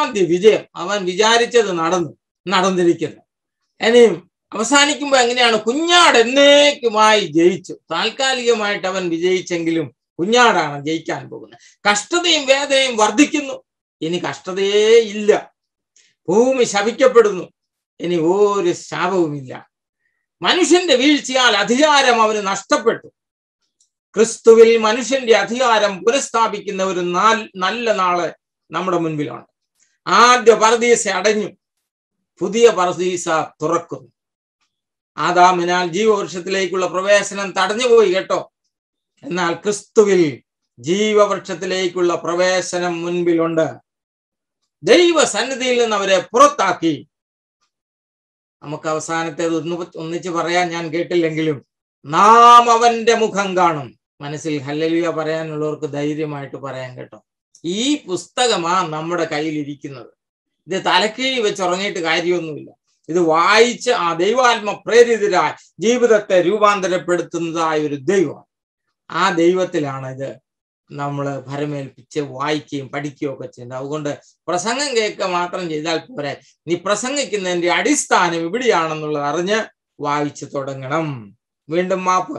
അസാധ്യ വിജയം. അവൻ വിചാരിച്ചത് നടന്നിരിക്കുന്നു. ഇനിയും അവസാനിക്കുമ്പോൾ എങ്ങനെയാണ്? കുഞ്ഞാട് എന്നേക്കുമായി ജയിച്ചു. താൽക്കാലികമായിട്ട് അവൻ വിജയിച്ചെങ്കിലും കുഞ്ഞാടാണ് ജയിക്കാൻ പോകുന്നത്. കഷ്ടതയും വേദനയും വർദ്ധിക്കുന്നു. ഇനി കഷ്ടതയേ ഇല്ല. ഭൂമി ശപിക്കപ്പെടുന്നു. ഇനി ഒരു ശാപവുമില്ല. മനുഷ്യന്റെ വീഴ്ചയാൽ അധികാരം അവന് നഷ്ടപ്പെട്ടു. ക്രിസ്തുവിൽ മനുഷ്യന്റെ അധികാരം പുനഃസ്ഥാപിക്കുന്ന ഒരു നല്ല നാള് നമ്മുടെ മുൻപിലാണ്. ആദ്യ പറുദീസ അടഞ്ഞു, പുതിയ പറുദീസ തുറക്കുന്നു. ആദാമിനാൽ ജീവവൃക്ഷത്തിലേക്കുള്ള പ്രവേശനം തടഞ്ഞുപോയി കേട്ടോ. എന്നാൽ ക്രിസ്തുവിൽ ജീവവൃക്ഷത്തിലേക്കുള്ള പ്രവേശനം മുൻപിലുണ്ട്. ദൈവ സന്നിധിയിൽ നിന്ന് അവരെ പുറത്താക്കി. നമുക്ക് അവസാനത്തേത് ഒന്നിച്ച് പറയാൻ ഞാൻ കേട്ടില്ലെങ്കിലും, നാം അവന്റെ മുഖം കാണും. മനസ്സിൽ ഹല്ലേലൂയ പറയാനുള്ളവർക്ക് ധൈര്യമായിട്ട് പറയാൻ കേട്ടോ. ഈ പുസ്തകമാ നമ്മുടെ കയ്യിലിരിക്കുന്നത്. ഇത് തലക്കീഴ് വെച്ച് ഉറങ്ങിയിട്ട് കാര്യമൊന്നുമില്ല. ഇത് വായിച്ച് ആ ദൈവാത്മ പ്രേരിതരായി ജീവിതത്തെ രൂപാന്തരപ്പെടുത്തുന്നതായ ഒരു ദൈവം. ആ ദൈവത്തിലാണ് ഇത് നമ്മൾ ഭരമേൽപ്പിച്ച് വായിക്കുകയും പഠിക്കുകയും ഒക്കെ ചെയ്യുന്നത്. അതുകൊണ്ട് പ്രസംഗം കേൾക്കുക മാത്രം ചെയ്താൽ പോരെ. നീ പ്രസംഗിക്കുന്നതിന്റെ അടിസ്ഥാനം ഇവിടെയാണെന്നുള്ളത് അറിഞ്ഞ് വായിച്ചു തുടങ്ങണം. വീണ്ടും മാപ്പ്.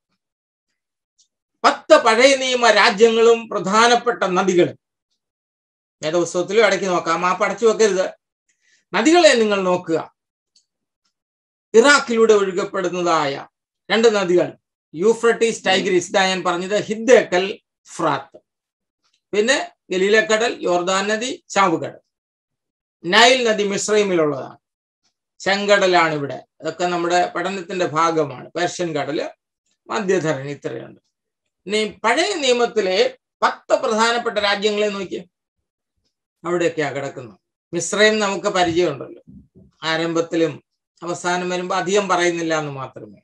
10 പഴയ നിയമ രാജ്യങ്ങളും പ്രധാനപ്പെട്ട നദികളും. വേദപുസ്തകത്തിലും ഇടയ്ക്ക് നോക്കാം. മാപ്പ് അടച്ചു വെക്കരുത്. നദികളെ നിങ്ങൾ നോക്കുക. ഇറാഖിലൂടെ ഒഴുകപ്പെടുന്നതായ 2 നദികൾ, യൂഫ്രട്ടീസ്, ടൈഗ്രീസ്. ഇതാ ഞാൻ പറഞ്ഞത്, ഹിദ്ദേക്കൽ, ഫ്രാത്ത്. പിന്നെ ഗലീലക്കടൽ, യോർദാൻ നദി, ചാവുകടൽ. നൈൽ നദി മിസ്രൈമിലുള്ളതാണ്. ചെങ്കടലാണ് ഇവിടെ. അതൊക്കെ നമ്മുടെ പഠനത്തിന്റെ ഭാഗമാണ്. പേർഷ്യൻ കടല്, മധ്യധരണി, ഇത്രയുണ്ട്. ഇനി പഴയ നിയമത്തിലെ 10 പ്രധാനപ്പെട്ട രാജ്യങ്ങളെ നോക്കിയേ. അവിടെയൊക്കെയാ കിടക്കുന്നത്. മിസ്രൈം നമുക്ക് പരിചയമുണ്ടല്ലോ. ആരംഭത്തിലും അവസാനം വരുമ്പോൾ അധികം പറയുന്നില്ല എന്ന് മാത്രമേ.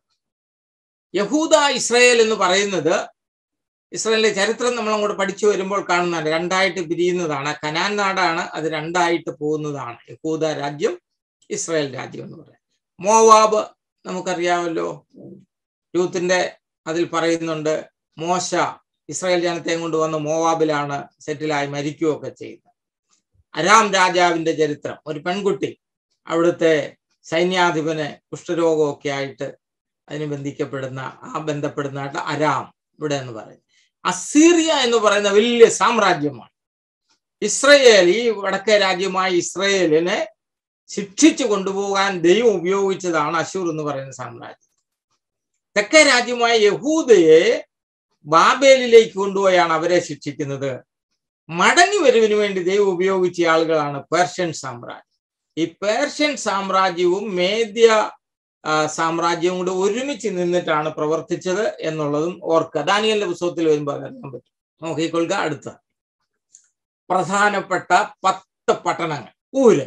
യഹൂദ, ഇസ്രായേൽ എന്ന് പറയുന്നത്, ഇസ്രായേലിന്റെ ചരിത്രം നമ്മൾ അങ്ങോട്ട് പഠിച്ചു വരുമ്പോൾ കാണുന്നതാണ്. 2ആയിട്ട് പിരിയുന്നതാണ്. കനാൻ നാടാണ്, അത് 2ആയിട്ട് പോകുന്നതാണ്. യഹൂദ രാജ്യം, ഇസ്രായേൽ രാജ്യം എന്ന് പറയാം. മോവാബ് നമുക്കറിയാമല്ലോ. രൂത്തിന്റെ അതിൽ പറയുന്നുണ്ട്, മോശ ഇസ്രായേൽ ജനത്തെ കൊണ്ടുവന്ന് മോവാബിലാണ് സെറ്റിലായി മരിക്കുകയൊക്കെ ചെയ്യുന്നത്. അരാം രാജാവിന്റെ ചരിത്രം, ഒരു പെൺകുട്ടി അവിടുത്തെ സൈന്യാധിപന് കുഷ്ഠരോഗമൊക്കെ ആയിട്ട് അതിന് ബന്ധപ്പെടുന്നതായിട്ട് അരാം ഇവിടെ എന്ന് പറയുന്നത്. അസീറിയ എന്ന് പറയുന്ന വലിയ സാമ്രാജ്യമാണ്. ഇസ്രയേൽ, ഈ വടക്കേ രാജ്യമായ ഇസ്രയേലിനെ ശിക്ഷിച്ചു കൊണ്ടുപോകാൻ ദൈവം ഉപയോഗിച്ചതാണ് അശൂർ എന്ന് പറയുന്ന സാമ്രാജ്യം. തെക്കേ രാജ്യമായ യഹൂദയെ ബാബേലിലേക്ക് കൊണ്ടുപോയാണ് അവരെ ശിക്ഷിക്കുന്നത്. മടങ്ങി വരവിന് വേണ്ടി ദൈവം ഉപയോഗിച്ച ആളുകളാണ് പേർഷ്യൻ സാമ്രാജ്യം. ഈ പേർഷ്യൻ സാമ്രാജ്യവും മേദ്യ സാമ്രാജ്യവും കൂടെ ഒരുമിച്ച് നിന്നിട്ടാണ് പ്രവർത്തിച്ചത് എന്നുള്ളതും ഓർക്കുക. ദാനിയേലിന്റെ പുസ്തകത്തിൽ വരുമ്പോൾ അറിയാൻ പറ്റും. നോക്കിക്കൊള്ളുക. അടുത്ത പ്രധാനപ്പെട്ട 10 പട്ടണങ്ങൾ. ഊര്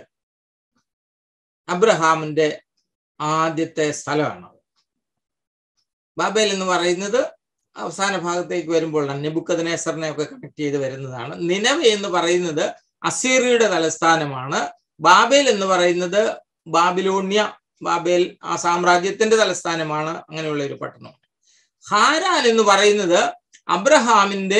അബ്രഹാമിന്റെ ആദ്യത്തെ സ്ഥലമാണ്. ബാബേൽ എന്ന് പറയുന്നത് അവസാന ഭാഗത്തേക്ക് വരുമ്പോഴാണ്. നെബൂഖദ്നേസറിനെ ഒക്കെ കണക്ട് ചെയ്ത് വരുന്നതാണ്. നിനവെ എന്ന് പറയുന്നത് അസീറിയയുടെ തലസ്ഥാനമാണ്. ബാബേൽ എന്ന് പറയുന്നത് ബാബിലോണ്യ, ബാബേൽ ആ സാമ്രാജ്യത്തിന്റെ തലസ്ഥാനമാണ്. അങ്ങനെയുള്ള ഒരു പട്ടണമാണ്. ഹാരാൻ എന്ന് പറയുന്നത് അബ്രഹാമിന്റെ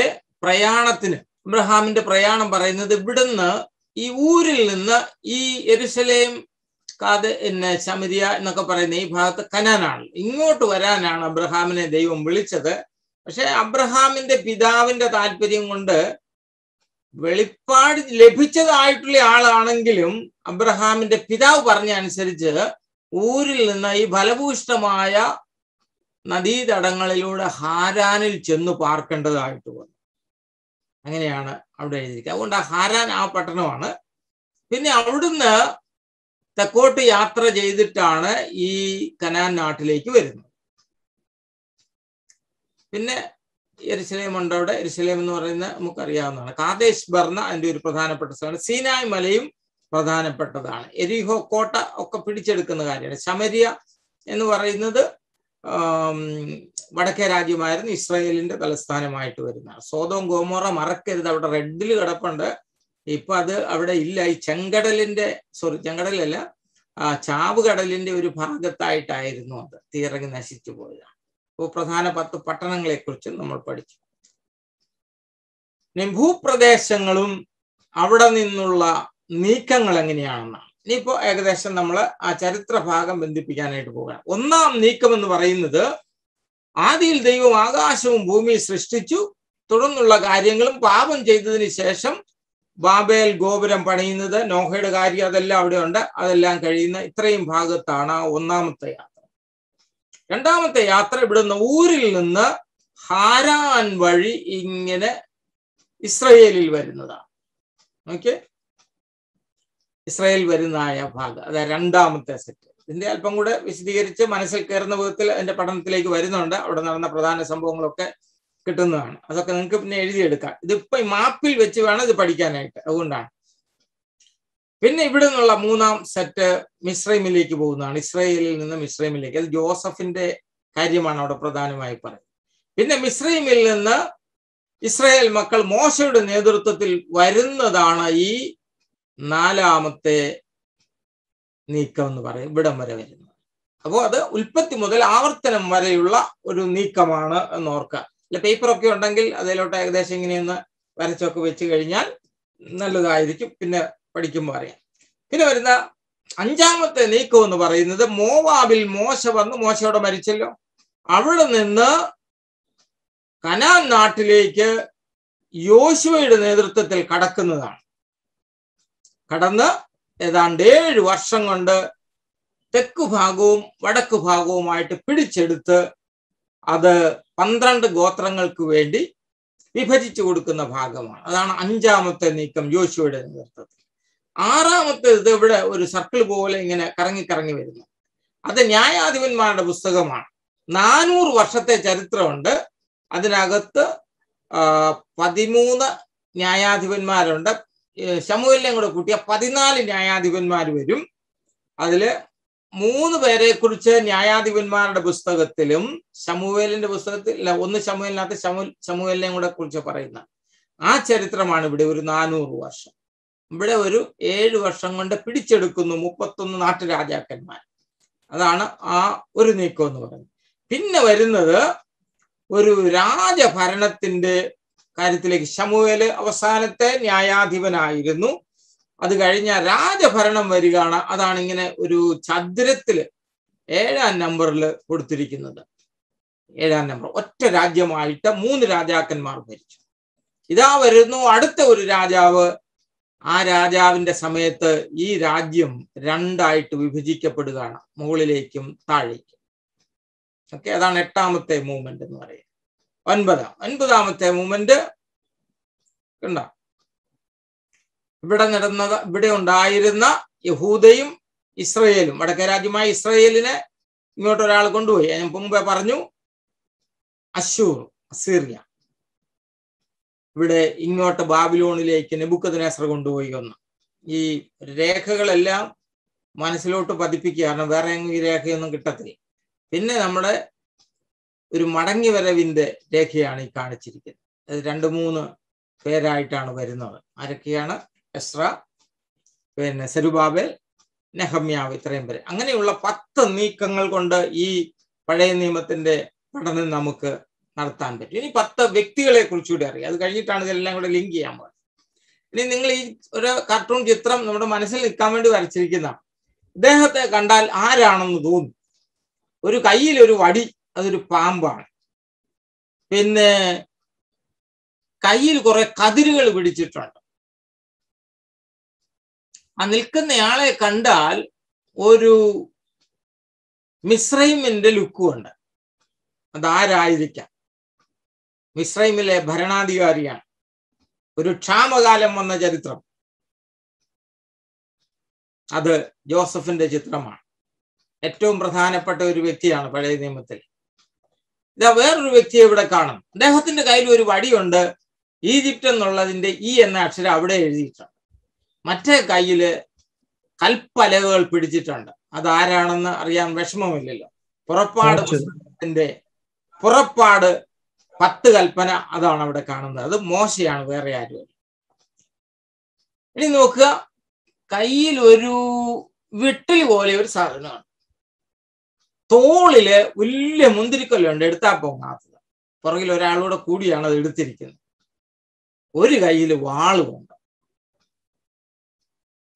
പ്രയാണം പറയുന്നത് ഇവിടുന്ന്, ഈ ഊരിൽ നിന്ന് ഈ യെരുശലേം, ശമരിയ എന്നൊക്കെ പറയുന്ന ഈ ഭാഗത്ത് കനാനാണ്. ഇങ്ങോട്ട് വരാനാണ് അബ്രഹാമിനെ ദൈവം വിളിച്ചത്. പക്ഷെ അബ്രഹാമിന്റെ പിതാവിന്റെ താല്പര്യം കൊണ്ട് വെളിപ്പാട് ലഭിച്ചതായിട്ടുള്ള ആളാണെങ്കിലും അബ്രഹാമിന്റെ പിതാവ് പറഞ്ഞ അനുസരിച്ച് ഊരിൽ നിന്ന് ഈ ഫലഭൂഷ്ടമായ നദീതടങ്ങളിലൂടെ ഹാരാനിൽ ചെന്ന് പാർക്കേണ്ടതായിട്ട് വന്നു. അങ്ങനെയാണ് അവിടെ എഴുതിയിരിക്കുക. അതുകൊണ്ട് ഹാരാൻ ആ പട്ടണമാണ്. പിന്നെ അവിടുന്ന് തെക്കോട്ട് യാത്ര ചെയ്തിട്ടാണ് ഈ കനാൻ നാട്ടിലേക്ക് വരുന്നത്. പിന്നെ യെരുശലേം ഉണ്ട് അവിടെ. യെരുശലേം എന്ന് പറയുന്നത് നമുക്കറിയാവുന്നതാണ്. കാദേശ് ബർണ അതിന്റെ ഒരു പ്രധാനപ്പെട്ട സ്ഥലമാണ്. സീനായ് മലയും പ്രധാനപ്പെട്ടതാണ്. എരിഹോ കോട്ട ഒക്കെ പിടിച്ചെടുക്കുന്ന കാര്യമാണ്. ശമരിയ എന്ന് പറയുന്നത് വടക്കേ രാജ്യമായിരുന്നു, ഇസ്രായേലിന്റെ തലസ്ഥാനമായിട്ട് വരുന്നതാണ്. സോദോം ഗോമോറ മറക്കരുത്, അവിടെ റെഡിൽ കിടപ്പുണ്ട്. ഇപ്പൊ അത് അവിടെ ഇല്ല. ഈ ചെങ്കടലല്ല, ചാവുകടലിന്റെ ഒരു ഭാഗത്തായിട്ടായിരുന്നു അത്. തീയിറങ്ങി നശിച്ചു പോയതാണ്. അപ്പോൾ പ്രധാന 10 പട്ടണങ്ങളെ കുറിച്ച് നമ്മൾ പഠിച്ചു. ഭൂപ്രദേശങ്ങളും അവിടെ നിന്നുള്ള നീക്കങ്ങൾ എങ്ങനെയാണെന്നാണ്. ഇനിയിപ്പോ ഏകദേശം നമ്മൾ ആ ചരിത്ര ഭാഗം ബന്ധിപ്പിക്കാനായിട്ട് പോവുകയാണ്. ഒന്നാം നീക്കം എന്ന് പറയുന്നത് ആദിയിൽ ദൈവം ആകാശവും ഭൂമിയും സൃഷ്ടിച്ചു. തുടർന്നുള്ള കാര്യങ്ങളും പാപം ചെയ്തതിന് ശേഷം ബാബേൽ ഗോപുരം പണിയുന്നത്, നോഹയുടെ കാര്യം അതെല്ലാം അവിടെ ഉണ്ട്. അതെല്ലാം കഴിയുന്ന ഇത്രയും ഭാഗത്താണ് ഒന്നാമത്തെ യാത്ര. രണ്ടാമത്തെ യാത്ര ഇവിടുന്ന് ഊരിൽ നിന്ന് ഹാരാൻ വഴി ഇങ്ങനെ ഇസ്രയേലിൽ വരുന്നതാണ്. ഓക്കെ, ഇസ്രായേൽ വരുന്നതായ ഭാഗം, അതായത് രണ്ടാമത്തെ സെറ്റ്. ഇതിന്റെ അല്പം കൂടെ വിശദീകരിച്ച് മനസ്സിൽ കയറുന്ന വിധത്തിൽ അതിന്റെ പഠനത്തിലേക്ക് വരുന്നുണ്ട്. അവിടെ നടന്ന പ്രധാന സംഭവങ്ങളൊക്കെ കിട്ടുന്നതാണ്. അതൊക്കെ നിങ്ങൾക്ക് പിന്നെ എഴുതിയെടുക്കാം. ഇതിപ്പോ ഈ മാപ്പിൽ വെച്ച് വേണം ഇത് പഠിക്കാനായിട്ട്. അതുകൊണ്ടാണ്. പിന്നെ ഇവിടെ നിന്നുള്ള മൂന്നാം സെറ്റ് മിസ്രൈമിലേക്ക് പോകുന്നതാണ്. ഇസ്രായേലിൽ നിന്ന് മിസ്രൈമിലേക്ക്. അത് ജോസഫിന്റെ കാര്യമാണ് അവിടെ പ്രധാനമായി പറയുന്നത്. പിന്നെ മിസ്രൈമിൽ നിന്ന് ഇസ്രായേൽ മക്കൾ മോശയുടെ നേതൃത്വത്തിൽ വരുന്നതാണ് ഈ നാലാമത്തെ നീക്കം എന്ന് പറയും. ഇവിടം വരെ വരുന്നത്. അപ്പോൾ അത് ഉൽപ്പത്തി മുതൽ ആവർത്തനം വരെയുള്ള ഒരു നീക്കമാണ് എന്ന് ഓർക്കുക. അല്ല, പേപ്പറൊക്കെ ഉണ്ടെങ്കിൽ അതിലോട്ട് ഏകദേശം ഇങ്ങനെയൊന്ന് വരച്ചൊക്കെ വെച്ച് കഴിഞ്ഞാൽ നല്ലതായിരിക്കും. പിന്നെ പഠിക്കുമ്പോൾ അറിയാം. പിന്നെ വരുന്ന അഞ്ചാമത്തെ നീക്കം എന്ന് പറയുന്നത് മോവാബിൽ മോശ വന്ന്, മോശയോടെ മരിച്ചല്ലോ, അവിടെ നിന്ന് കനാൻ നാട്ടിലേക്ക് യോശുവയുടെ നേതൃത്വത്തിൽ കടക്കുന്നതാണ്. കടന്ന് ഏതാണ്ട് 7 വർഷം കൊണ്ട് തെക്കു ഭാഗവും വടക്കു ഭാഗവുമായിട്ട് പിടിച്ചെടുത്ത് അത് 12 ഗോത്രങ്ങൾക്ക് വേണ്ടി വിഭജിച്ചു കൊടുക്കുന്ന ഭാഗമാണ്. അതാണ് അഞ്ചാമത്തെ നീക്കം യോശുവയുടെ നേതൃത്വത്തിൽ. ആറാമത്തേത് ഇവിടെ ഒരു സർക്കിൾ പോലെ ഇങ്ങനെ കറങ്ങി കറങ്ങി വരുന്നു. അത് ന്യായാധിപന്മാരുടെ പുസ്തകമാണ്. 400 വർഷത്തെ ചരിത്രമുണ്ട്. അതിനകത്ത് 13 ന്യായാധിപന്മാരുണ്ട്. ശമൂവേലിനെ കൂടെ കൂട്ടിയ 14 ന്യായാധിപന്മാർ വരും. അതില് 3 പേരെ കുറിച്ച് ന്യായാധിപന്മാരുടെ പുസ്തകത്തിലും ശമൂവേലിന്റെ പുസ്തകത്തിൽ, ഒന്ന് ശമൂവേലിനകത്ത് ശമൂവേലിനെ കൂടെ കുറിച്ച് പറയുന്ന ആ ചരിത്രമാണ് ഇവിടെ ഒരു 400 വർഷം. ഇവിടെ ഒരു 7 വർഷം കൊണ്ട് പിടിച്ചെടുക്കുന്നു 31 നാട്ടുരാജാക്കന്മാർ. അതാണ് ആ ഒരു നീക്കം എന്ന് പറയുന്നത്. പിന്നെ വരുന്നത് ഒരു രാജഭരണത്തിന്റെ കാര്യത്തിലേക്ക്. ശമൂവേല് അവസാനത്തെ ന്യായാധിപനായിരുന്നു. അത് കഴിഞ്ഞ രാജഭരണം വരികയാണ്. അതാണ് ഇങ്ങനെ ഒരു ചതുരത്തില് 7ാം നമ്പറിൽ കൊടുത്തിരിക്കുന്നത്. 7ാം നമ്പർ. ഒറ്റ രാജ്യമായിട്ട് 3 രാജാക്കന്മാർ ഭരിച്ചു. ഇതാ വരുന്നു അടുത്ത ഒരു രാജാവ്. ആ രാജാവിന്റെ സമയത്ത് ഈ രാജ്യം 2ആയിട്ട് വിഭജിക്കപ്പെടുകയാണ്, മുകളിലേക്കും താഴേക്കും. ഓക്കെ, അതാണ് 8ാമത്തെ മൂവ്മെന്റ് എന്ന് പറയുന്നത്. 9ാമത്തെ മൂവ്മെന്റ് കണ്ടോ? ഇവിടെ ഉണ്ടായിരുന്ന യഹൂദയും ഇസ്രയേലും, വടക്കേ രാജ്യമായ ഇസ്രയേലിനെ ഇങ്ങോട്ട് ഒരാൾ കൊണ്ടുപോയി. ഞാൻ മുമ്പേ പറഞ്ഞു, അസീറിയ. ഇവിടെ ഇങ്ങോട്ട് ബാബിലോണിലേക്ക് നെബൂഖദ്നേസർ കൊണ്ടുപോയി ഒന്ന്. ഈ രേഖകളെല്ലാം മനസ്സിലോട്ട് പതിപ്പിക്കുക, കാരണം വേറെ ഈ രേഖയൊന്നും കിട്ടത്തില്ല. പിന്നെ നമ്മുടെ ഒരു മടങ്ങി വരവിന്റെ രേഖയാണ് ഈ കാണിച്ചിരിക്കുന്നത്. അത് 2-3 പേരായിട്ടാണ് വരുന്നത്. ആരൊക്കെയാണ്? എസ്ര, പിന്നെ സെരുബാബേൽ, നെഹമ്യാവ്, ഇത്രയും പേര്. അങ്ങനെയുള്ള 10 നീക്കങ്ങൾ കൊണ്ട് ഈ പഴയ നിയമത്തിന്റെ പഠനം നമുക്ക് നടത്താൻ പറ്റും. ഇനി 10 വ്യക്തികളെ കുറിച്ചുകൂടി അറിയാം. അത് കഴിഞ്ഞിട്ടാണ് ഇതെല്ലാം കൂടെ ലിങ്ക് ചെയ്യാൻ പോകുന്നത്. ഇനി നിങ്ങൾ ഈ ഒരു കാർട്ടൂൺ ചിത്രം നമ്മുടെ മനസ്സിൽ നിൽക്കാൻ വേണ്ടി വരച്ചിരിക്കുന്ന ഇദ്ദേഹത്തെ കണ്ടാൽ ആരാണെന്ന് തോന്നും. ഒരു കയ്യിൽ ഒരു വടി, അതൊരു പാമ്പാണ്. പിന്നെ കയ്യിൽ കുറെ കതിരുകൾ പിടിച്ചിട്ടുണ്ട്. ആ നിൽക്കുന്നയാളെ കണ്ടാൽ ഒരു മിസ്രൈമിന്റെ ലുക്കും ഉണ്ട്. അതാരായിരിക്കാം? മിസ്രൈമിലെ ഭരണാധികാരിയാണ്. ഒരു ക്ഷാമകാലം വന്ന ചരിത്രം, അത് ജോസഫിന്റെ ചിത്രമാണ്. ഏറ്റവും പ്രധാനപ്പെട്ട ഒരു വ്യക്തിയാണ് പഴയ നിയമത്തിൽ. ഇതാ വേറൊരു വ്യക്തിയെ ഇവിടെ കാണും. അദ്ദേഹത്തിന്റെ കയ്യിൽ ഒരു വടിയുണ്ട്. ഈജിപ്റ്റ് എന്നുള്ളതിന്റെ ഈ എന്ന അക്ഷരം അവിടെ എഴുതിയിട്ടുണ്ട്. മറ്റേ കയ്യില് കൽപ്പലകൾ പിടിച്ചിട്ടുണ്ട്. അതാരാണെന്ന് അറിയാൻ വിഷമമില്ലല്ലോ. പുറപ്പാട് 10 കൽപ്പന, അതാണ് അവിടെ കാണുന്നത്. അത് മോശയാണ്, വേറെ ആരും. ഇനി നോക്കുക, കയ്യിൽ ഒരു വിട്ടിൽ പോലെ ഒരു സാധനമാണ്. തോളില് വലിയ മുന്തിരിക്കൊല്ലുണ്ട്, എടുത്താ പോകാത്തത്. പുറകിൽ ഒരാളൂടെ കൂടിയാണ് അത് എടുത്തിരിക്കുന്നത്. ഒരു കയ്യിൽ വാളുമുണ്ട്.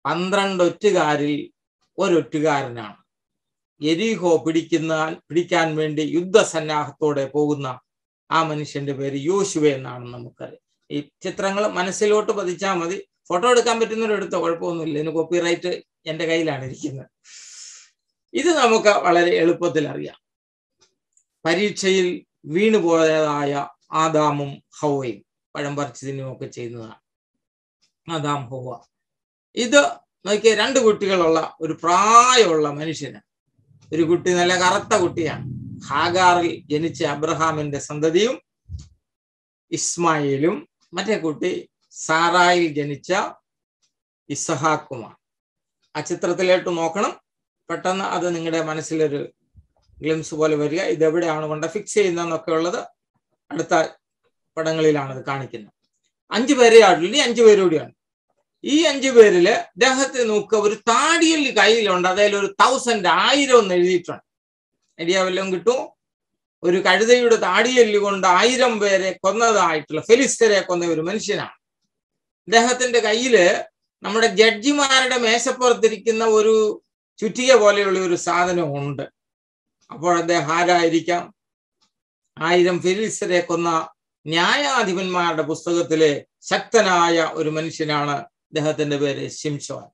12 ഒറ്റുകാരിൽ ഒരൊറ്റുകാരനാണ്. എരിഹോ പിടിക്കാൻ വേണ്ടി യുദ്ധസന്നാഹത്തോടെ പോകുന്ന ആ മനുഷ്യന്റെ പേര് യോശുവ എന്നാണ് നമുക്കറിയാം. ഈ ചിത്രങ്ങൾ മനസ്സിലോട്ട് പതിച്ചാൽ മതി. ഫോട്ടോ എടുക്കാൻ പറ്റുന്നവരെടുത്തോ, കുഴപ്പമൊന്നുമില്ല. ഇതിന് കോപ്പിറൈറ്റ് എൻ്റെ കയ്യിലാണ് ഇരിക്കുന്നത്. ഇത് നമുക്ക് വളരെ എളുപ്പത്തിൽ അറിയാം. പരീക്ഷയിൽ വീണുപോയതായ ആദാമും ഹൗവയും പഴം പറിച്ചു തിന്നുമൊക്കെ ചെയ്യുന്നതാണ് ആദാം ഹൗവ. ഇത് നോക്കിയ 2 കുട്ടികളുള്ള ഒരു പ്രായമുള്ള മനുഷ്യന്. ഒരു കുട്ടി നല്ല കറുത്ത കുട്ടിയാണ്. ഹാഗാറിൽ ജനിച്ച അബ്രഹാമിന്റെ സന്തതിയും ഇസ്മായിലും, മറ്റേ കുട്ടി സാറായിൽ ജനിച്ച ഇസഹാക്കുമാണ്. ആ ചിത്രത്തിലോട്ട് നോക്കണം. പെട്ടെന്ന് അത് നിങ്ങളുടെ മനസ്സിലൊരു ഗ്ലിംസ് പോലെ വരിക. ഇതെവിടെയാണ് കൊണ്ട് ഫിക്സ് ചെയ്യുന്നതെന്നൊക്കെ ഉള്ളത് അടുത്ത പടങ്ങളിലാണ് ഇത് കാണിക്കുന്നത്. 5 പേരെ ആടുള്ളൂ. ഇനി 5 പേര് കൂടിയാണ്. ഈ 5 പേരില് അദ്ദേഹത്തെ നോക്കുക, ഒരു താടിയല് കയ്യിലുണ്ട്. അതിൽ ഒരു 1000 എന്ന് എഴുതിയിട്ടുണ്ട്. ഐഡിയ വല്ലതും കിട്ടും? ഒരു കഴുതയുടെ താടിയല് കൊണ്ട് 1000 പേരെ കൊന്നതായിട്ടുള്ള, ഫെലിസ്തരെ കൊന്ന ഒരു മനുഷ്യനാണ്. അദ്ദേഹത്തിന്റെ കയ്യില് നമ്മുടെ ജഡ്ജിമാരുടെ മേശപ്പുറത്തിരിക്കുന്ന ഒരു ചുറ്റിക പോലെയുള്ള ഒരു സാധനം ഉണ്ട്. അപ്പോൾ അദ്ദേഹം ആരായിരിക്കാം? 1000 ഫെലിസ്തരെ കൊന്ന ന്യായാധിപന്മാരുടെ പുസ്തകത്തിലെ ശക്തനായ ഒരു മനുഷ്യനാണ്. അദ്ദേഹത്തിന്റെ പേര് ശിംശോൻ.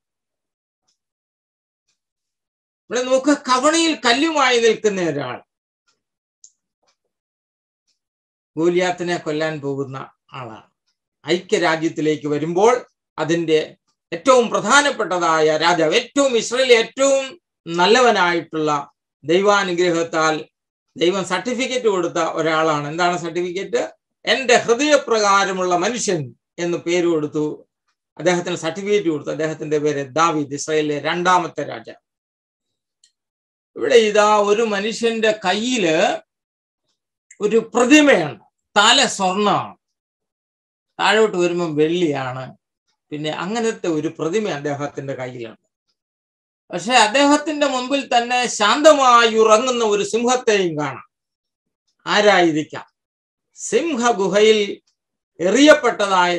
ഇവിടെ നോക്കുക, കവണയിൽ കല്ലുമായി നിൽക്കുന്ന ഒരാൾ ഗോലിയാത്തിനെ കൊല്ലാൻ പോകുന്ന ആളാണ്. ഐക്യരാജ്യത്തിലേക്ക് വരുമ്പോൾ അതിൻ്റെ ഏറ്റവും പ്രധാനപ്പെട്ടതായ രാജാവ്, ഇസ്രായേലിലെ ഏറ്റവും നല്ലവനായിട്ടുള്ള, ദൈവാനുഗ്രഹത്താൽ ദൈവം സർട്ടിഫിക്കറ്റ് കൊടുത്ത ഒരാളാണ്. എന്താണ് സർട്ടിഫിക്കറ്റ്? എൻ്റെ ഹൃദയപ്രകാരമുള്ള മനുഷ്യൻ എന്ന് പേര് കൊടുത്തു. അദ്ദേഹത്തിന് സർട്ടിഫിക്കറ്റ് കൊടുത്തു. അദ്ദേഹത്തിന്റെ പേര് ദാവീദ്, ഇസ്രായേലിലെ 2ാമത്തെ രാജാവ്. ഇവിടെ ഇതാ ഒരു മനുഷ്യന്റെ കയ്യില് ഒരു പ്രതിമയുണ്ട്. തല സ്വർണ്ണമാണ്, താഴോട്ട് വരുമ്പം വെള്ളിയാണ്. പിന്നെ അങ്ങനത്തെ ഒരു പ്രതിമ അദ്ദേഹത്തിന്റെ കയ്യിലുണ്ട്. പക്ഷെ അദ്ദേഹത്തിന്റെ മുമ്പിൽ തന്നെ ശാന്തമായി ഉറങ്ങുന്ന ഒരു സിംഹത്തെയും കാണാം. ആരായിരിക്കാം? സിംഹഗുഹയിൽ എറിയപ്പെട്ടതായ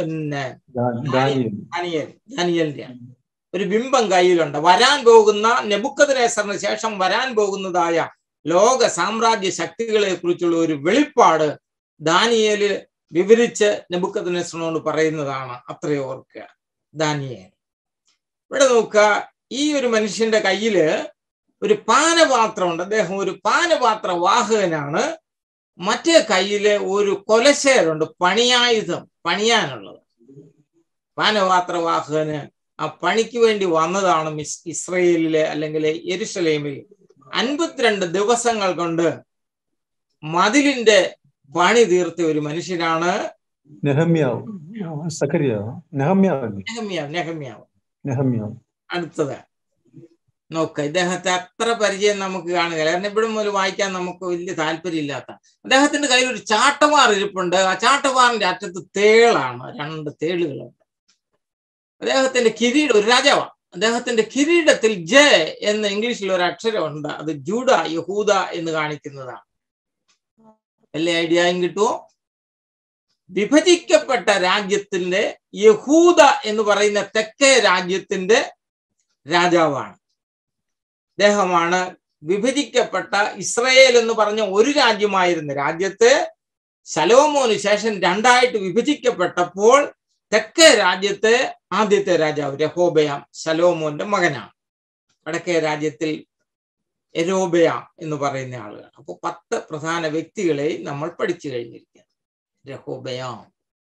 ദാനിയേലിന്റെ ഒരു ബിംബം കയ്യിലുണ്ട്. വരാൻ പോകുന്ന നെബൂഖദ്നേസറിന് ശേഷം വരാൻ പോകുന്നതായ ലോക സാമ്രാജ്യ ശക്തികളെ കുറിച്ചുള്ള ഒരു വെളിപ്പാട് ദാനിയേല് വിവരിച്ച് നെബൂഖദ്നേസറിനോട് പറയുന്നതാണ്. അത്രയോ ഓർക്കുക ദാനിയേൽ. ഇവിടെ നോക്കുക, ഈ ഒരു മനുഷ്യന്റെ കയ്യില് ഒരു പാനപാത്രമുണ്ട്. അദ്ദേഹം ഒരു പാനപാത്ര വാഹകനാണ്. മറ്റേ കയ്യില് ഒരു കൊലശേരുണ്ട്, പണിയായുധം പണിയാനുള്ളത്. പാനപാത്രവാഹകന് ആ പണിക്ക് വേണ്ടി വന്നതാണ് ഇസ്രയേലിലെ അല്ലെങ്കിൽ യെരുശലേമിൽ 52 ദിവസങ്ങൾ കൊണ്ട് മതിലിന്റെ പണി തീർത്ത ഒരു മനുഷ്യനാണ് അടുത്തത്. നോക്ക, ഇദ്ദേഹത്തെ അത്ര പരിചയം നമുക്ക് കാണുക, കാരണം ഇവിടെ മുതൽ വായിക്കാൻ നമുക്ക് വലിയ താല്പര്യമില്ലാത്ത. അദ്ദേഹത്തിന്റെ കയ്യിൽ ഒരു ചാട്ടവാർ ഇരിപ്പുണ്ട്. ആ ചാട്ടവാറിന്റെ അറ്റത്ത് തേളാണ്, 2 തേളുകളുണ്ട്. അദ്ദേഹത്തിന്റെ കിരീടം, ഒരു രാജാവാണ്. അദ്ദേഹത്തിന്റെ കിരീടത്തിൽ ജ എന്ന് ഇംഗ്ലീഷിൽ ഒരു അക്ഷരമുണ്ട്. അത് ജൂഡ, യഹൂദ എന്ന് കാണിക്കുന്നതാണ്. വല്ല ഐഡിയയും കിട്ടുമോ? വിഭജിക്കപ്പെട്ട രാജ്യത്തിന്റെ യഹൂദ എന്ന് പറയുന്ന തെക്കേ രാജ്യത്തിന്റെ രാജാവാണ്. അദ്ദേഹമാണ് വിഭജിക്കപ്പെട്ട ഇസ്രായേൽ എന്ന് പറഞ്ഞ ഒരു രാജ്യമായിരുന്ന രാജ്യത്ത് ശലോമോന് ശേഷം 2ആയിട്ട് വിഭജിക്കപ്പെട്ടപ്പോൾ തെക്കേ രാജ്യത്തെ ആദ്യത്തെ രാജാവ് രഹോബയാം ശലോമോന്റെ മകനാണ്. വടക്കേ രാജ്യത്തിൽ യരോബയാം എന്ന് പറയുന്ന ആളുകൾ. അപ്പോൾ 10 പ്രധാന വ്യക്തികളെ നമ്മൾ പഠിച്ചു കഴിഞ്ഞിരിക്കുക. രഹോബയാം.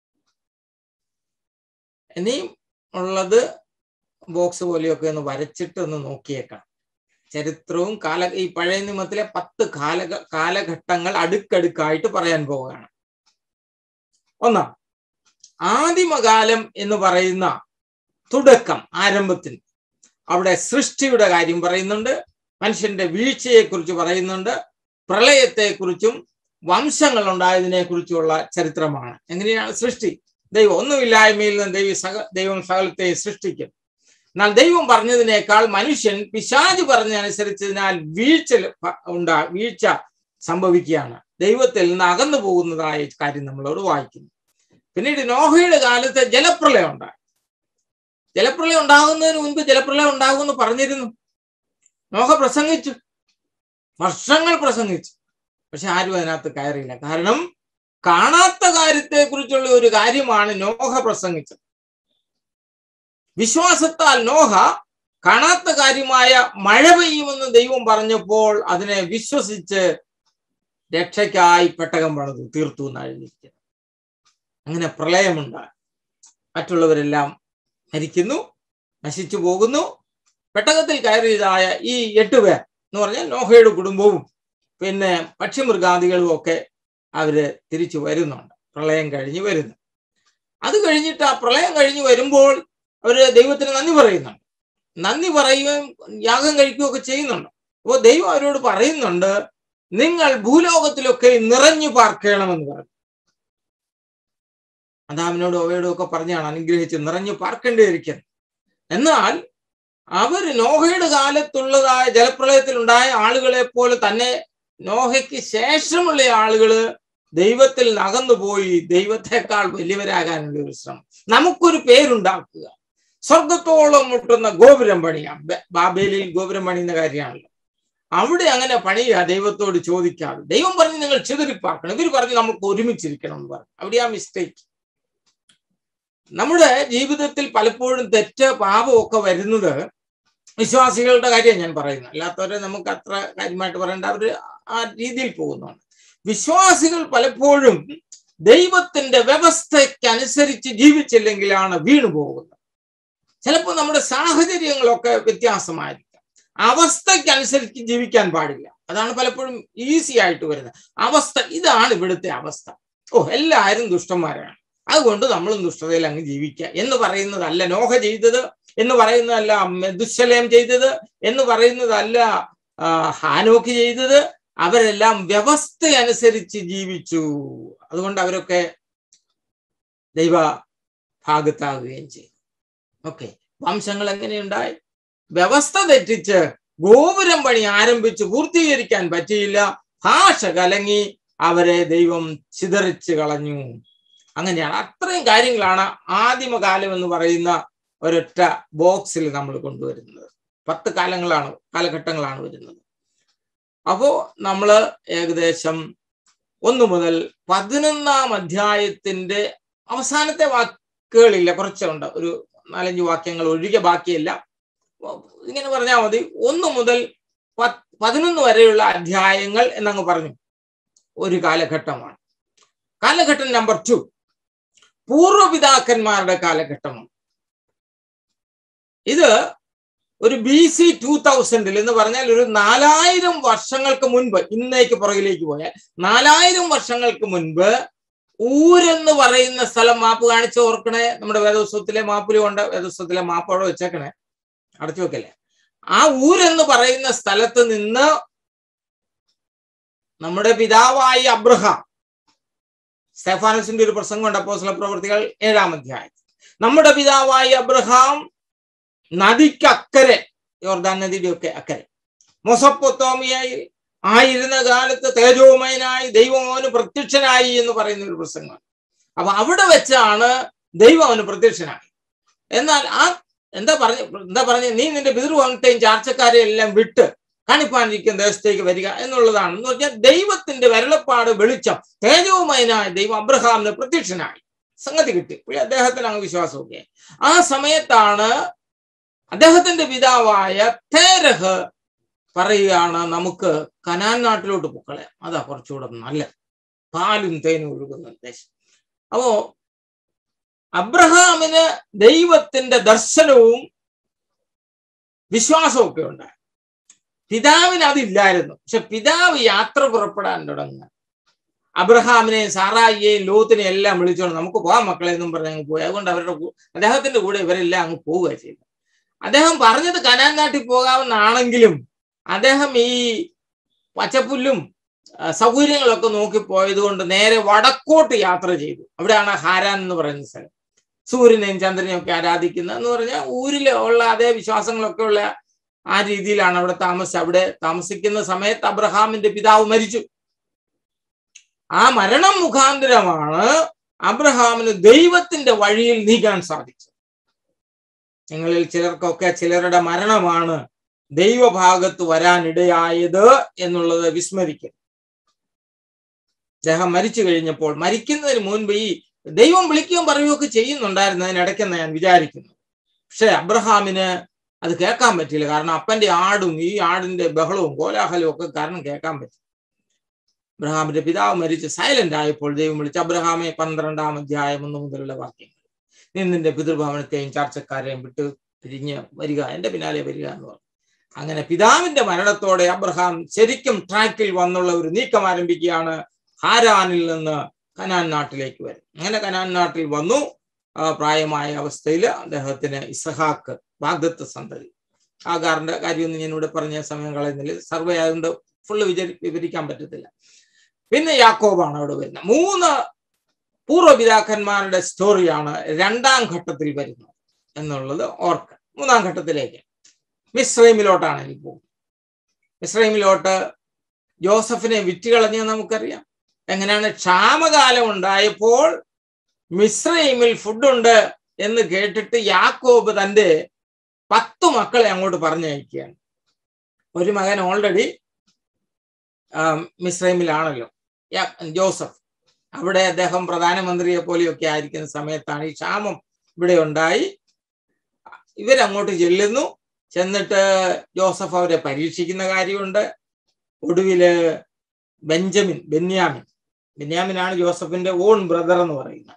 ഇനിയും ഉള്ളത് ബോക്സ് പോലെയൊക്കെ ഒന്ന് വരച്ചിട്ട് ഒന്ന് നോക്കിയേക്കാം. ചരിത്രവും ഈ പഴയ നിയമത്തിലെ 10 കാലഘട്ടങ്ങൾ അടുക്കടുക്കായിട്ട് പറയാൻ പോവുകയാണ്. 1, ആദിമകാലം എന്ന് പറയുന്ന തുടക്കം, ആരംഭത്തിന് അവിടെ സൃഷ്ടിയുടെ കാര്യം പറയുന്നുണ്ട്, മനുഷ്യന്റെ വീഴ്ചയെക്കുറിച്ച് പറയുന്നുണ്ട്, പ്രളയത്തെക്കുറിച്ചും വംശങ്ങൾ ഉണ്ടായതിനെ കുറിച്ചുള്ള ചരിത്രമാണ്. എങ്ങനെയാണ് സൃഷ്ടി? ദൈവം ഒന്നുമില്ലായ്മയിൽ നിന്ന് ദൈവം സകലത്തെ സൃഷ്ടിക്കും. എന്നാൽ ദൈവം പറഞ്ഞതിനേക്കാൾ മനുഷ്യൻ പിശാച് പറഞ്ഞനുസരിച്ചതിനാൽ വീഴ്ച സംഭവിക്കുകയാണ്. ദൈവത്തിൽ നിന്ന് അകന്നു പോകുന്നതായ കാര്യം നമ്മളോട് വായിക്കുന്നു. പിന്നീട് നോഹയുടെ കാലത്ത് ജലപ്രളയം ഉണ്ടായി. ജലപ്രളയം ഉണ്ടാകുന്നതിന് മുൻപ് ജലപ്രളയം ഉണ്ടാകുമെന്ന് പറഞ്ഞിരുന്നു. നോഹ പ്രസംഗിച്ചു, വർഷങ്ങൾ പ്രസംഗിച്ചു. പക്ഷെ ആരും അതിനകത്ത് കയറിയില്ല. കാരണം കാണാത്ത കാര്യത്തെ കുറിച്ചുള്ള ഒരു കാര്യമാണ് നോഹ പ്രസംഗിച്ചത്. വിശ്വാസത്താൽ നോഹ കാണാത്ത കാര്യമായ മഴ പെയ്യുമെന്ന് ദൈവം പറഞ്ഞപ്പോൾ അതിനെ വിശ്വസിച്ച് രക്ഷയ്ക്കായി പെട്ടകം പണിതു തീർത്തു എന്നഴിഞ്ഞിരിക്കുന്നത്. അങ്ങനെ പ്രളയമുണ്ടായി. മറ്റുള്ളവരെല്ലാം മരിക്കുന്നു, നശിച്ചു പോകുന്നു. പെട്ടകത്തിൽ കയറിയതായ ഈ 8 പേർ എന്ന് പറഞ്ഞാൽ നോഹയുടെ കുടുംബവും പിന്നെ പക്ഷിമൃഗാദികളും ഒക്കെ അവര് തിരിച്ചു വരുന്നുണ്ട്. പ്രളയം കഴിഞ്ഞ് വരുന്നു. അത് കഴിഞ്ഞിട്ട് ആ പ്രളയം കഴിഞ്ഞ് വരുമ്പോൾ അവര് ദൈവത്തിന് നന്ദി പറയുന്നുണ്ട്. നന്ദി പറയുകയും യാഗം കഴിക്കുകയൊക്കെ ചെയ്യുന്നുണ്ട്. അപ്പോൾ ദൈവം അവരോട് പറയുന്നുണ്ട്, നിങ്ങൾ ഭൂലോകത്തിലൊക്കെ നിറഞ്ഞു പാർക്കണമെന്ന് പറഞ്ഞു. അദാമിനോടും അവയോടും ഒക്കെ പറഞ്ഞാണ് അനുഗ്രഹിച്ച് നിറഞ്ഞു പാർക്കേണ്ടിയിരിക്കുന്നത്. എന്നാൽ അവര് നോഹയുടെ കാലത്തുള്ളതായ ജലപ്രളയത്തിൽ ഉണ്ടായ ആളുകളെ പോലെ തന്നെ നോഹയ്ക്ക് ശേഷമുള്ള ആളുകള് ദൈവത്തിൽ അകന്നുപോയി ദൈവത്തെക്കാൾ വലിയവരാകാനുള്ള ഒരു ശ്രമം. നമുക്കൊരു പേരുണ്ടാക്കുക, സ്വർഗത്തോളം മുട്ടുന്ന ഗോപുരം പണിയാം. ബാബേലിൽ ഗോപുരം പണിയുന്ന കാര്യമാണല്ലോ. അവിടെ അങ്ങനെ പണിയാ, ദൈവത്തോട് ചോദിക്കാതെ. ദൈവം പറഞ്ഞു നിങ്ങൾ ചിതറിപ്പാർക്കണം. ഇവർ പറഞ്ഞു നമുക്ക് ഒരുമിച്ചിരിക്കണം എന്ന് പറഞ്ഞു. അവിടെയാ മിസ്റ്റേക്ക്. നമ്മുടെ ജീവിതത്തിൽ പലപ്പോഴും തെറ്റ് പാപമൊക്കെ വരുന്നത് വിശ്വാസികളുടെ കാര്യം ഞാൻ പറയുന്നത്. അല്ലാത്തവരെ നമുക്ക് അത്ര കാര്യമായിട്ട് പറയേണ്ട, അവര് ആ രീതിയിൽ പോകുന്നതാണ്. വിശ്വാസികൾ പലപ്പോഴും ദൈവത്തിന്റെ വ്യവസ്ഥയ്ക്കനുസരിച്ച് ജീവിച്ചില്ലെങ്കിലാണ് വീണു പോകുന്നത്. ചിലപ്പോൾ നമ്മുടെ സാഹചര്യങ്ങളൊക്കെ വ്യത്യാസമായിരിക്കാം. അവസ്ഥയ്ക്കനുസരിച്ച് ജീവിക്കാൻ പാടില്ല. അതാണ് പലപ്പോഴും ഈസി ആയിട്ട് വരുന്നത്. അവസ്ഥ ഇതാണ് ഇവിടുത്തെ അവസ്ഥ. എല്ലാവരും ദുഷ്ടന്മാരാണ്, അതുകൊണ്ട് നമ്മളും ദുഷ്ടതയിൽ അങ്ങ് ജീവിക്കുക എന്ന് പറയുന്നതല്ല നോഹ ചെയ്തത്, എന്ന് പറയുന്നതല്ല മെഥുശലേം ചെയ്തത്, എന്ന് പറയുന്നതല്ല ഹാനോക്ക് ചെയ്തത്. അവരെല്ലാം വ്യവസ്ഥ അനുസരിച്ച് ജീവിച്ചു. അതുകൊണ്ട് അവരൊക്കെ ദൈവ ഭാഗത്താകുകയും ചെയ്തു. ഓക്കെ, വംശങ്ങൾ എങ്ങനെയുണ്ടായി? വ്യവസ്ഥ തെറ്റിച്ച് ഗോപുരം പണി ആരംഭിച്ച് പൂർത്തീകരിക്കാൻ പറ്റിയില്ല. ഭാഷ കലങ്ങി അവരെ ദൈവം ചിതറിച്ച് കളഞ്ഞു. അങ്ങനെയാണ്. അത്രയും കാര്യങ്ങളാണ് ആദിമകാലം എന്ന് പറയുന്ന ഒരൊറ്റ ബോക്സിൽ നമ്മൾ കൊണ്ടുവരുന്നത്. 10 കാലഘട്ടങ്ങളാണ് വരുന്നത്. അപ്പോ നമ്മള് ഏകദേശം 1 മുതൽ 11-ാം അധ്യായത്തിന്റെ അവസാനത്തെ വാക്കുകളില്ല, കുറച്ചുണ്ട്, ഒരു 4-5 വാക്യങ്ങൾ ഒഴികെ ബാക്കിയില്ല. ഇങ്ങനെ പറഞ്ഞാൽ മതി. 1 മുതൽ 11 വരെയുള്ള അധ്യായങ്ങൾ എന്നങ്ങ് പറഞ്ഞു ഒരു കാലഘട്ടമാണ്. കാലഘട്ടം നമ്പർ 2 പൂർവ്വപിതാക്കന്മാരുടെ കാലഘട്ടമാണ്. ഇത് ഒരു BC 2000 എന്ന് പറഞ്ഞാൽ ഒരു 4000 വർഷങ്ങൾക്ക് മുൻപ്, ഇന്നേക്ക് പുറകിലേക്ക് പോയാൽ 4000 വർഷങ്ങൾക്ക് മുൻപ് ഊരെന്ന് പറയുന്ന സ്ഥലം, മാപ്പ് കാണിച്ച് ഓർക്കണേ, നമ്മുടെ വേദപുസ്തകത്തിലെ മാപ്പിലും ഉണ്ട്. വേദപുസ്തകത്തിലെ മാപ്പ് അവിടെ വെച്ചേക്കണേ, അടച്ചു വെക്കല്ലേ. ആ ഊരെന്ന് പറയുന്ന സ്ഥലത്ത് നിന്ന് നമ്മുടെ പിതാവായി അബ്രഹാം, സ്തെഫാനസിന്റെ ഒരു പ്രസംഗമുണ്ട് അപ്പോസ്തല പ്രവൃത്തികൾ 7-ാം അധ്യായം. നമ്മുടെ പിതാവായി അബ്രഹാം നദിക്കക്കരെ, യോർദാൻ നദിയുടെ ഒക്കെ അക്കരെ, മെസൊപ്പൊത്താമിയയിൽ ആയിരുന്ന കാലത്ത് തേജോമയനായി ദൈവം അവന് പ്രത്യക്ഷനായി എന്ന് പറയുന്ന ഒരു പ്രസംഗമാണ്. അപ്പൊ അവിടെ വെച്ചാണ് ദൈവം അവന് പ്രത്യക്ഷനായി. എന്നാൽ എന്താ പറഞ്ഞ നീ നിന്റെ പിതൃവംശത്തെയും ചാർച്ചക്കാരെയും എല്ലാം വിട്ട് കാണിപ്പാനിരിക്കുന്ന ദേശത്തേക്ക് വരിക എന്നുള്ളതാണ്. എന്ന് പറഞ്ഞാൽ ദൈവത്തിന്റെ വരളപ്പാട് വെളിച്ചം തേജോമയനായ ദൈവം അബ്രഹാമിന് പ്രത്യക്ഷനായി. സംഗതി കിട്ടി. അദ്ദേഹത്തിന് അങ്ങ് വിശ്വാസമൊക്കെ. ആ സമയത്താണ് അദ്ദേഹത്തിന്റെ പിതാവായ തേരഹ് പറയുകയാണ്, നമുക്ക് കനാൻ നാട്ടിലോട്ട് പൊക്കളയാം, അതാ കുറച്ചുകൂടെ നല്ലത്, പാലും തേനും ഒഴുകുന്ന ദേശം. അപ്പോ അബ്രഹാമിന് ദൈവത്തിന്റെ ദർശനവും വിശ്വാസവും ഒക്കെ ഉണ്ടായി. പിതാവിന് അതില്ലായിരുന്നു. പക്ഷെ പിതാവ് യാത്ര പുറപ്പെടാൻ തുടങ്ങുക. അബ്രഹാമിനെയും സാറായിയെയും ലോത്തിനെയും എല്ലാം വിളിച്ചോണ്ട് നമുക്ക് പോകാം മക്കളെ എന്നും പറഞ്ഞ് അങ്ങ് പോയി. അതുകൊണ്ട് അദ്ദേഹത്തിന്റെ കൂടെ ഇവരെല്ലാം അങ്ങ് പോവുക ചെയ്തു. അദ്ദേഹം പറഞ്ഞത് കനാൻ നാട്ടിൽ പോകാമെന്നാണെങ്കിലും അദ്ദേഹം ഈ പച്ചപ്പുല്ലും സൗകര്യങ്ങളൊക്കെ നോക്കി പോയത് കൊണ്ട് നേരെ വടക്കോട്ട് യാത്ര ചെയ്തു. അവിടെയാണ് ഹാരാൻ എന്ന് പറയുന്ന സ്ഥലം. സൂര്യനെയും ചന്ദ്രനെയും ഒക്കെ ആരാധിക്കുന്ന എന്ന് പറഞ്ഞാൽ ഊരിലുള്ള അതേ വിശ്വാസങ്ങളൊക്കെ ഉള്ള ആ രീതിയിലാണ് അവിടെ അവിടെ താമസിക്കുന്ന സമയത്ത് അബ്രഹാമിന്റെ പിതാവ് മരിച്ചു. ആ മരണം മുഖാന്തരമാണ് അബ്രഹാമിന് ദൈവത്തിന്റെ വഴിയിൽ നീക്കാൻ സാധിച്ചത്. നിങ്ങളിൽ ചിലർക്കൊക്കെ ചിലരുടെ മരണമാണ് ദൈവഭാഗത്ത് വരാനിടയായത് എന്നുള്ളത് വിസ്മരിക്കും. അദ്ദേഹം മരിച്ചു കഴിഞ്ഞപ്പോൾ, മരിക്കുന്നതിന് മുൻപ് ഈ ദൈവം വിളിക്കുകയും പറയുകയൊക്കെ ചെയ്യുന്നുണ്ടായിരുന്നതിനിടയ്ക്കെന്ന് ഞാൻ വിചാരിക്കുന്നു. പക്ഷെ അബ്രഹാമിന് അത് കേൾക്കാൻ പറ്റിയില്ല. കാരണം അപ്പന്റെ ആടും ഈ ആടിന്റെ ബഹളവും കോലാഹലവും ഒക്കെ കാരണം കേൾക്കാൻ പറ്റി. അബ്രഹാമിന്റെ പിതാവ് മരിച്ച് സൈലന്റ് ആയപ്പോൾ ദൈവം വിളിച്ച്, അബ്രഹാമെ 12-ാം അധ്യായം 1 മുതലുള്ള വാക്യങ്ങൾ, നീ നിന്റെ പിതൃഭവനത്തെയും ചർച്ചക്കാരെയും വിട്ട് പിരിഞ്ഞ് വരിക, എന്റെ പിന്നാലെ വരിക എന്ന് പറഞ്ഞു. അങ്ങനെ പിതാവിന്റെ മരണത്തോടെ അബ്രഹാം ശരിക്കും ട്രാക്കിൽ വന്നുള്ള ഒരു നീക്കം ആരംഭിക്കുകയാണ്. ഹാരാനിൽ നിന്ന് കനാൻ നാട്ടിലേക്ക് വരും. അങ്ങനെ കനാൻ നാട്ടിൽ വന്നു. പ്രായമായ അവസ്ഥയിൽ അദ്ദേഹത്തിന് ഇസഹാക്ക്, വാഗ്ദത്ത സന്തതി. ആഗാറിന്റെ കാര്യമൊന്നും ഞാൻ ഇവിടെ പറഞ്ഞ സമയം കളയുന്നില്ല, സർവേ ആയതുകൊണ്ട് ഫുള്ള് വിവരിക്കാൻ പറ്റത്തില്ല. പിന്നെ യാക്കോബാണ് അവിടെ വരുന്നത്. 3 പൂർവ്വപിതാക്കന്മാരുടെ സ്റ്റോറിയാണ് 2-ാം ഘട്ടത്തിൽ വരുന്നത് എന്നുള്ളത് ഓർക്കുക. 3-ാം ഘട്ടത്തിലേക്ക് മിസ്രൈമിലോട്ടാണ് എനിക്ക് പോകുന്നത്. മിസ്രൈമിലോട്ട് ജോസഫിനെ വിറ്റുകളഞ്ഞ് നമുക്കറിയാം. എങ്ങനെയാണ്? ക്ഷാമകാലം ഉണ്ടായപ്പോൾ മിസ്രൈമിൽ ഫുഡുണ്ട് എന്ന് കേട്ടിട്ട് യാക്കോബ് തൻ്റെ 10 മക്കളെ അങ്ങോട്ട് പറഞ്ഞയക്കുകയാണ്. ഒരു മകൻ ഓൾറെഡി മിസ്രൈമിലാണല്ലോ, ജോസഫ്. അവിടെ അദ്ദേഹം പ്രധാനമന്ത്രിയെ പോലെയൊക്കെ ആയിരിക്കുന്ന സമയത്താണ് ഈ ക്ഷാമം ഇവിടെ ഉണ്ടായി. ഇവരങ്ങോട്ട് ചെല്ലുന്നു. ചെന്നിട്ട് ജോസഫ് അവരെ പരീക്ഷിക്കുന്ന കാര്യമുണ്ട്. ഒടുവില് ബെന്യാമിനാണ് ജോസഫിന്റെ ഓൺ ബ്രദർ എന്ന് പറയുന്നത്.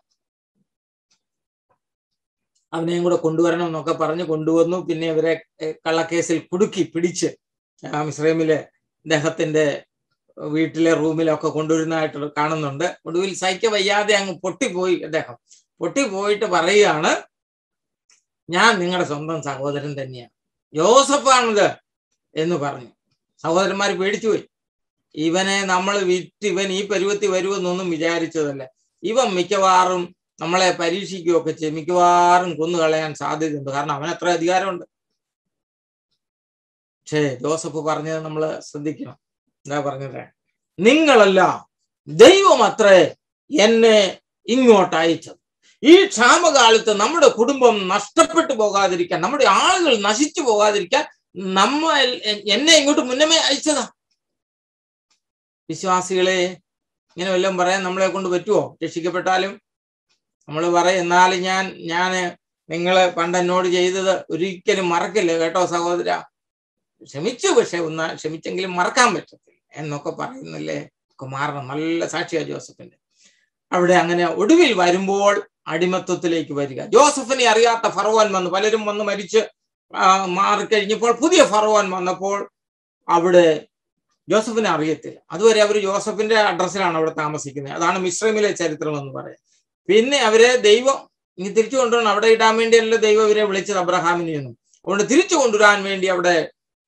അവനെയും കൂടെ കൊണ്ടുവരണം എന്നൊക്കെ പറഞ്ഞ് കൊണ്ടുവന്നു. പിന്നെ ഇവരെ കള്ളക്കേസിൽ കുടുക്കി പിടിച്ച് മിസ്രൈമിലെ അദ്ദേഹത്തിന്റെ വീട്ടിലെ റൂമിലൊക്കെ കൊണ്ടുവരുന്നതായിട്ട് കാണുന്നുണ്ട്. ഒടുവിൽ സഹിക്ക വയ്യാതെ അങ്ങ് പൊട്ടിപ്പോയി. അദ്ദേഹം പൊട്ടിപ്പോയിട്ട് പറയുകയാണ്, ഞാൻ നിങ്ങളുടെ സ്വന്തം സഹോദരൻ തന്നെയാണ്, ജോസഫാണിത് എന്ന് പറഞ്ഞു. സഹോദരന്മാർ പേടിച്ചുപോയി. ഇവനെ നമ്മൾ വിറ്റ് ഇവൻ ഈ പരുവത്തിൽ വരുമെന്നൊന്നും വിചാരിച്ചതല്ല. ഇവൻ മിക്കവാറും നമ്മളെ പരീക്ഷിക്കുകയൊക്കെ ചെയ്യും, മിക്കവാറും കൊന്നുകളയാൻ സാധ്യതയുണ്ട്, കാരണം അവന് അത്ര അധികാരമുണ്ട്. പക്ഷേ ജോസഫ് പറഞ്ഞത് നമ്മൾ ശ്രദ്ധിക്കണം. എന്താ പറഞ്ഞത്? നിങ്ങളല്ല, ദൈവം അത്രേ എന്നെ ഇങ്ങോട്ട് അയച്ചത്. ഈ ക്ഷാമകാലത്ത് നമ്മുടെ കുടുംബം നഷ്ടപ്പെട്ടു പോകാതിരിക്കാൻ, നമ്മുടെ ആളുകൾ നശിച്ചു പോകാതിരിക്കാൻ എന്നെ ഇങ്ങോട്ട് മുന്നമേ അയച്ചതാ. വിശ്വാസികളെ, ഇങ്ങനെ വല്ലതും പറയാൻ നമ്മളെ കൊണ്ട് പറ്റുമോ? രക്ഷിക്കപ്പെട്ടാലും നമ്മൾ പറയും, എന്നാലും ഞാൻ നിങ്ങൾ പണ്ട് എന്നോട് ചെയ്തത് ഒരിക്കലും മറക്കില്ല കേട്ടോ സഹോദര, ക്ഷമിച്ചു, പക്ഷെ ക്ഷമിച്ചെങ്കിലും മറക്കാൻ പറ്റത്തില്ല എന്നൊക്കെ പറയുന്നില്ലേ. ഒക്കെ മാറണം. നല്ല സാക്ഷിയാണ് ജോസഫിന്റെ. അവിടെ അങ്ങനെ ഒടുവിൽ വരുമ്പോൾ അടിമത്വത്തിലേക്ക് വരിക. ജോസഫിനെ അറിയാത്ത ഫറവോൻ വന്നു. പലരും വന്ന് മരിച്ച് മാറിക്കഴിഞ്ഞപ്പോൾ പുതിയ ഫറവോൻ വന്നപ്പോൾ അവിടെ ജോസഫിനെ അറിയത്തില്ല. അതുവരെ അവർ ജോസഫിന്റെ അഡ്രസ്സിലാണ് അവിടെ താമസിക്കുന്നത്. അതാണ് മിസ്രൈമിലെ ചരിത്രം എന്ന് പറയുന്നത്. പിന്നെ അവരെ ദൈവം ഇനി തിരിച്ചു കൊണ്ടുവരണം. അവിടെ ഇടാൻ വേണ്ടിയല്ല ദൈവം ഇവരെ വിളിച്ചത് അബ്രഹാമിനെയൊന്നും. അതുകൊണ്ട് തിരിച്ചു കൊണ്ടുവരാൻ വേണ്ടി അവിടെ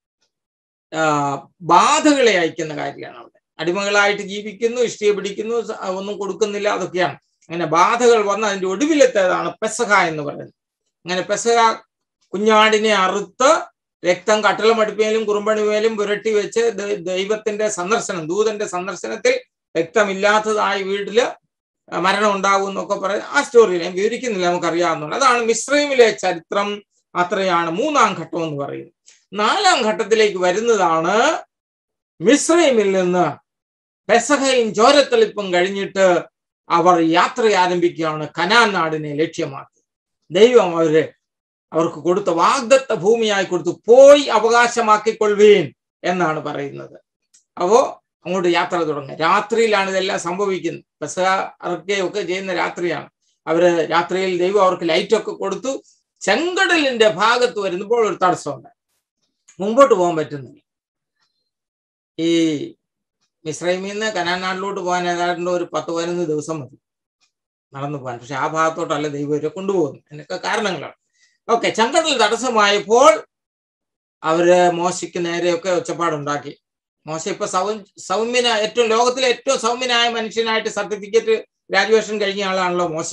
ബാധകളെ അയക്കുന്ന കാര്യമാണ്. അവിടെ അടിമകളായിട്ട് ജീവിക്കുന്നു, ഇഷ്ടിയെ പിടിക്കുന്നു, ഒന്നും കൊടുക്കുന്നില്ല, അതൊക്കെയാണ്. അങ്ങനെ ബാധകൾ വന്ന് അതിന്റെ ഒടുവിലെത്തേതാണ് പെസഹ എന്ന് പറയുന്നത്. അങ്ങനെ പെസഹ കുഞ്ഞാടിനെ അറുത്ത് രക്തം കട്ടിളമടുപ്പേലും കുറുമ്പണിമേലും പുരട്ടി വെച്ച് ദൈവത്തിന്റെ സന്ദർശനം, ദൂതന്റെ സന്ദർശനത്തിൽ രക്തമില്ലാത്തതായ വീട്ടില് മരണം ഉണ്ടാകും എന്നൊക്കെ പറയുന്നത് ആ സ്റ്റോറിയിൽ ഞാൻ വിവരിക്കുന്നില്ല, നമുക്കറിയാവുന്നതാണ്. അതാണ് മിസ്രൈമിലെ ചരിത്രം. അത്രയാണ് 3-ാം ഘട്ടം എന്ന് പറയുന്നത്. 4-ാം ഘട്ടത്തിലേക്ക് വരുന്നതാണ് മിസ്രൈമിൽ നിന്ന് പെസഹയും ചോരത്തെളിപ്പും കഴിഞ്ഞിട്ട് അവർ യാത്ര ആരംഭിക്കുകയാണ് കനാൻ നാടിനെ ലക്ഷ്യമാക്കി. ദൈവം അവർക്ക് കൊടുത്ത വാഗ്ദത്ത ഭൂമിയായി കൊടുത്തു. പോയി അവകാശമാക്കിക്കൊള്ളുവീൻ എന്നാണ് പറയുന്നത്. അപ്പോ അങ്ങോട്ട് യാത്ര തുടങ്ങുക. രാത്രിയിലാണ് ഇതെല്ലാം സംഭവിക്കുന്നത്. പെസഹ അറുക്കുകയൊക്കെ ചെയ്യുന്ന രാത്രിയാണ്. അവര് രാത്രിയിൽ ദൈവം അവർക്ക് ലൈറ്റൊക്കെ കൊടുത്തു. ചെങ്കടലിന്റെ ഭാഗത്ത് വരുമ്പോൾ ഒരു തടസ്സമുണ്ട്, മുമ്പോട്ട് പോകാൻ പറ്റുന്നില്ല. ഈ മിസ്രൈമിൽ നിന്ന് കനാൻ നാട്ടിലോട്ട് പോകാൻ ഏതാണ്ട് ഒരു 10-15 ദിവസം മതി നടന്നു പോകാൻ. പക്ഷെ ആ ഭാഗത്തോട്ടല്ല ദൈവം ഇവരെ കൊണ്ടുപോകുന്നു. അതിനൊക്കെ കാരണങ്ങളാണ്. ഓക്കെ, ചെങ്കടൽ തടസ്സമായപ്പോൾ അവര് മോശയ്ക്ക് നേരെയൊക്കെ ഒച്ചപ്പാടുണ്ടാക്കി. മോശ ഇപ്പൊ ലോകത്തിലെ ഏറ്റവും സൗമ്യനായ മനുഷ്യനായിട്ട് സർട്ടിഫിക്കറ്റ് ഗ്രാജുവേഷൻ കഴിഞ്ഞ ആളാണല്ലോ മോശ.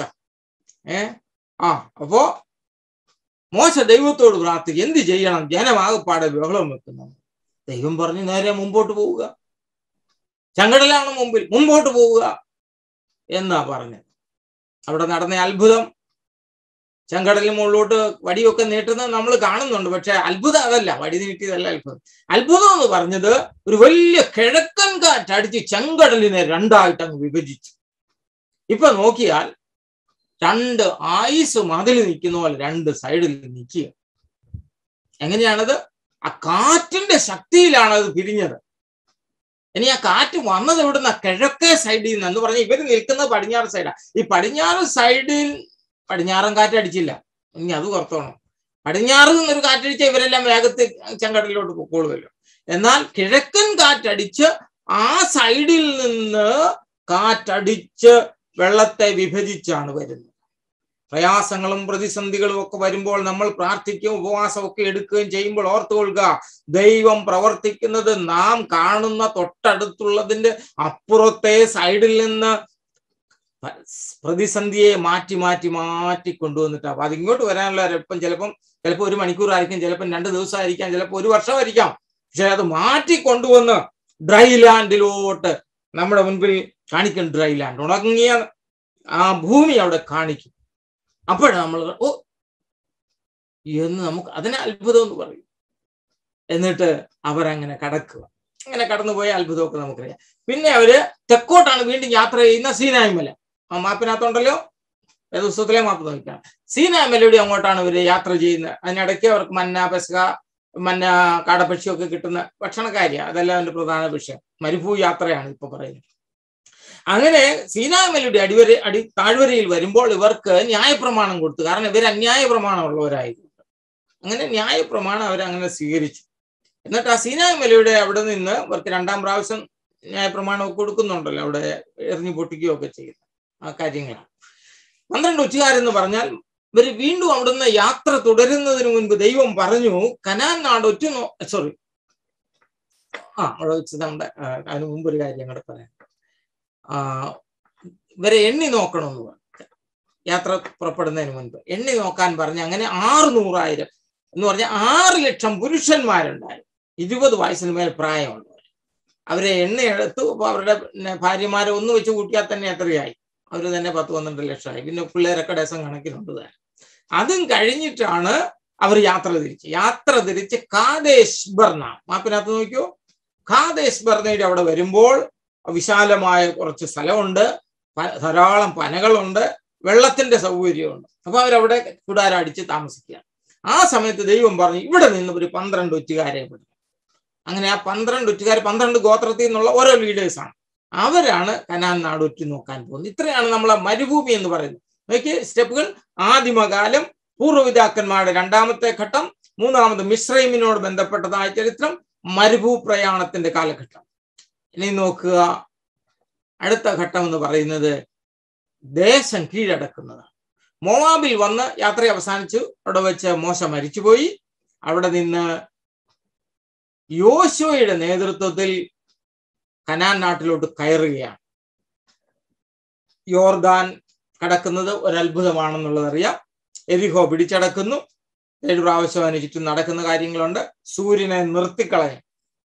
അപ്പോ മോശ ദൈവത്തോട് പ്രാർത്ഥിക്കും, എന്ത് ചെയ്യണം, ജനമാകപ്പാടെ ബഹളം വെക്കുന്നു. ദൈവം പറഞ്ഞു, നേരെ മുമ്പോട്ട് പോവുക, ചെങ്കടലാണ് മുമ്പിൽ, മുമ്പോട്ട് പോവുക എന്നാ പറഞ്ഞത്. അവിടെ നടന്ന അത്ഭുതം ചെങ്കടലിന് മുകളിലോട്ട് വടിയൊക്കെ നീട്ടുന്നത് നമ്മൾ കാണുന്നുണ്ട്. പക്ഷെ അത്ഭുതം അതല്ല, വടി നീട്ടിയതല്ല അത്ഭുതം. അത്ഭുതം എന്ന് പറഞ്ഞത് ഒരു വലിയ കിഴക്കൻ കാറ്റടിച്ച് ചെങ്കടലിനെ രണ്ടായിട്ട് അങ്ങ് വിഭജിച്ചു. ഇപ്പൊ നോക്കിയാൽ രണ്ട് ആയുസ് മതിൽ നിൽക്കുന്ന പോലെ രണ്ട് സൈഡിൽ നിൽക്കുക. എങ്ങനെയാണത്? ആ കാറ്റിന്റെ ശക്തിയിലാണ് അത് പിരിഞ്ഞത്. ഇനി ആ കാറ്റ് വന്നത് എവിടുന്ന? കിഴക്കേ സൈഡിൽ നിന്ന് എന്ന് പറഞ്ഞാൽ ഇവർ നിൽക്കുന്നത് പടിഞ്ഞാറ് സൈഡാണ്. ഈ പടിഞ്ഞാറ് സൈഡിൽ പടിഞ്ഞാറൻ കാറ്റടിച്ചില്ല. ഇനി അത് പുറത്തോണം. പടിഞ്ഞാറ് നിന്നൊരു കാറ്റടിച്ചാൽ ഇവരെല്ലാം വേഗത്തിൽ ചെങ്കടലിലോട്ട് പൊക്കോളുമല്ലോ. എന്നാൽ കിഴക്കൻ കാറ്റടിച്ച് ആ സൈഡിൽ നിന്ന് കാറ്റടിച്ച് വെള്ളത്തെ വിഭജിച്ചാണ് വരുന്നത്. പ്രയാസങ്ങളും പ്രതിസന്ധികളും ഒക്കെ വരുമ്പോൾ നമ്മൾ പ്രാർത്ഥിക്കുകയും ഉപവാസമൊക്കെ എടുക്കുകയും ചെയ്യുമ്പോൾ ഓർത്തുകൊള്ളുക, ദൈവം പ്രവർത്തിക്കുന്നത് നാം കാണുന്ന തൊട്ടടുത്തുള്ളതിന്റെ അപ്പുറത്തെ സൈഡിൽ നിന്ന് പ്രതിസന്ധിയെ മാറ്റി മാറ്റി മാറ്റി കൊണ്ടുവന്നിട്ടാണ്. അപ്പൊ അതിങ്ങോട്ട് വരാനുള്ള ചിലപ്പോൾ 1 മണിക്കൂറായിരിക്കും, ചിലപ്പോൾ 2 ദിവസമായിരിക്കാം, ചിലപ്പോൾ 1 വർഷമായിരിക്കാം. പക്ഷെ അത് മാറ്റി കൊണ്ടുവന്ന് ഡ്രൈ ലാൻഡിലോട്ട് നമ്മുടെ മുൻപിൽ കാണിക്കും. ഡ്രൈ ലാൻഡ്, ഉണങ്ങിയ ആ ഭൂമി അവിടെ കാണിക്കും. അപ്പോഴാണ് നമ്മൾ ഓ എന്ന് നമുക്ക് അതിനെ അത്ഭുതം എന്ന് പറയും. എന്നിട്ട് അവരങ്ങനെ കടക്കുക. അങ്ങനെ കടന്നുപോയ അത്ഭുതമൊക്കെ നമുക്കറിയാം. പിന്നെ അവര് തെക്കോട്ടാണ് വീണ്ടും യാത്ര ചെയ്യുന്ന സീനായി മല. ആ മാപ്പിനകത്തുണ്ടല്ലോ, ദിവസത്തിലെ മാപ്പ് നോക്കാം. സീനായി മലയുടെ അങ്ങോട്ടാണ് ഇവര് യാത്ര ചെയ്യുന്നത്. അതിനിടയ്ക്ക് അവർക്ക് മന്ന, പെസക, മന്ന, കാടപ്പക്ഷിയൊക്കെ കിട്ടുന്ന ഭക്ഷണക്കാരിയാണ്. അതെല്ലാം അതിന്റെ പ്രധാന വിഷയം. മരുഭൂ യാത്രയാണ് ഇപ്പൊ പറയുന്നത്. അങ്ങനെ സീനായി മലയുടെ താഴ്വരയിൽ വരുമ്പോൾ ഇവർക്ക് ന്യായപ്രമാണം കൊടുത്തു. കാരണം ഇവർ അന്യായ പ്രമാണമുള്ളവരായതുകൊണ്ട് അങ്ങനെ ന്യായപ്രമാണം അവരങ്ങനെ സ്വീകരിച്ചു. എന്നിട്ട് ആ സീനായി മലയുടെ അവിടെ നിന്ന് ഇവർക്ക് 2ാം പ്രാവശ്യം ന്യായപ്രമാണമൊക്കെ കൊടുക്കുന്നുണ്ടല്ലോ, അവിടെ എറിഞ്ഞു പൊട്ടിക്കുകയൊക്കെ ചെയ്യുന്ന ആ കാര്യങ്ങളാണ്. 12 ഉച്ചക്കാരെന്ന് പറഞ്ഞാൽ ഇവർ വീണ്ടും അവിടുന്ന് യാത്ര തുടരുന്നതിന് മുൻപ് ദൈവം പറഞ്ഞു, കനാൻ നാട് അവിടെ വെച്ച് നമ്മുടെ അതിന് മുമ്പ് ഒരു കാര്യം കൂടെ പറയാം. ഇവരെ എണ്ണി നോക്കണമെന്ന് പറഞ്ഞു. യാത്ര പുറപ്പെടുന്നതിന് മുൻപ് എണ്ണി നോക്കാൻ പറഞ്ഞ് അങ്ങനെ 600,000 എന്ന് പറഞ്ഞാൽ 6 ലക്ഷം പുരുഷന്മാരുണ്ടായി, 20 വയസ്സിന് മേൽ പ്രായമുള്ളവർ. അവരെ എണ്ണ എടുത്തു. അപ്പൊ അവരുടെ ഭാര്യമാരെ ഒന്ന് വെച്ച് കൂട്ടിയാൽ തന്നെ എത്രയായി? അവർ തന്നെ 10-12 ലക്ഷമായി. പിന്നെ പിള്ളേരൊക്കെ ഡസം കണക്കിനുണ്ട് താൻ. അതും കഴിഞ്ഞിട്ടാണ് അവർ യാത്ര തിരിച്ച് കാദേശ് ബർണ, മാപ്പിനകത്ത് നോക്കിയോ, കാദേശ് ബർണയുടെ അവിടെ വരുമ്പോൾ വിശാലമായ കുറച്ച് സ്ഥലമുണ്ട്, ധാരാളം പനകളുണ്ട്, വെള്ളത്തിന്റെ സൗകര്യമുണ്ട്. അപ്പൊ അവരവിടെ കൂടാരം അടിച്ച് താമസിക്കുക. ആ സമയത്ത് ദൈവം പറഞ്ഞു, ഇവിടെ നിന്ന് ഒരു 12 ഒറ്റുകാരെ വിടും. അങ്ങനെ ആ 12 ഒറ്റുകാർ 12 ഗോത്രത്തിൽ നിന്നുള്ള ഓരോ ലീഡേഴ്സാണ്. അവരാണ് കനാൻ നാട് ഒറ്റു നോക്കാൻ പോകുന്നത്. ഇത്രയാണ് നമ്മളെ മരുഭൂമി എന്ന് പറയുന്നത്. നോക്കിയ സ്റ്റെപ്പുകൾ: ആദിമകാലം, പൂർവ്വപിതാക്കന്മാരുടെ 2ാമത്തെ ഘട്ടം, 3ാമത് മിസ്രൈമിനോട് ബന്ധപ്പെട്ടതായ ചരിത്രം, മരുഭൂ പ്രയാണത്തിന്റെ കാലഘട്ടം. ഇനി നോക്കുക, അടുത്ത ഘട്ടം എന്ന് പറയുന്നത് ദേശം കീഴടക്കുന്നതാണ്. മോവാബിൽ വന്ന് യാത്ര അവസാനിച്ചു. അവിടെ വെച്ച് മോശ മരിച്ചുപോയി. അവിടെ നിന്ന് യോശുവയുടെ നേതൃത്വത്തിൽ കനാൻ നാട്ടിലോട്ട് കയറുകയാണ്. യോർദാൻ കടക്കുന്നത് ഒരത്ഭുതമാണെന്നുള്ളതറിയാം. എരിഹോ പിടിച്ചടക്കുന്നു. 7 പ്രാവശ്യം അതിന് ചുറ്റും നടക്കുന്ന കാര്യങ്ങളുണ്ട്. സൂര്യനെ നിർത്തിക്കളയും.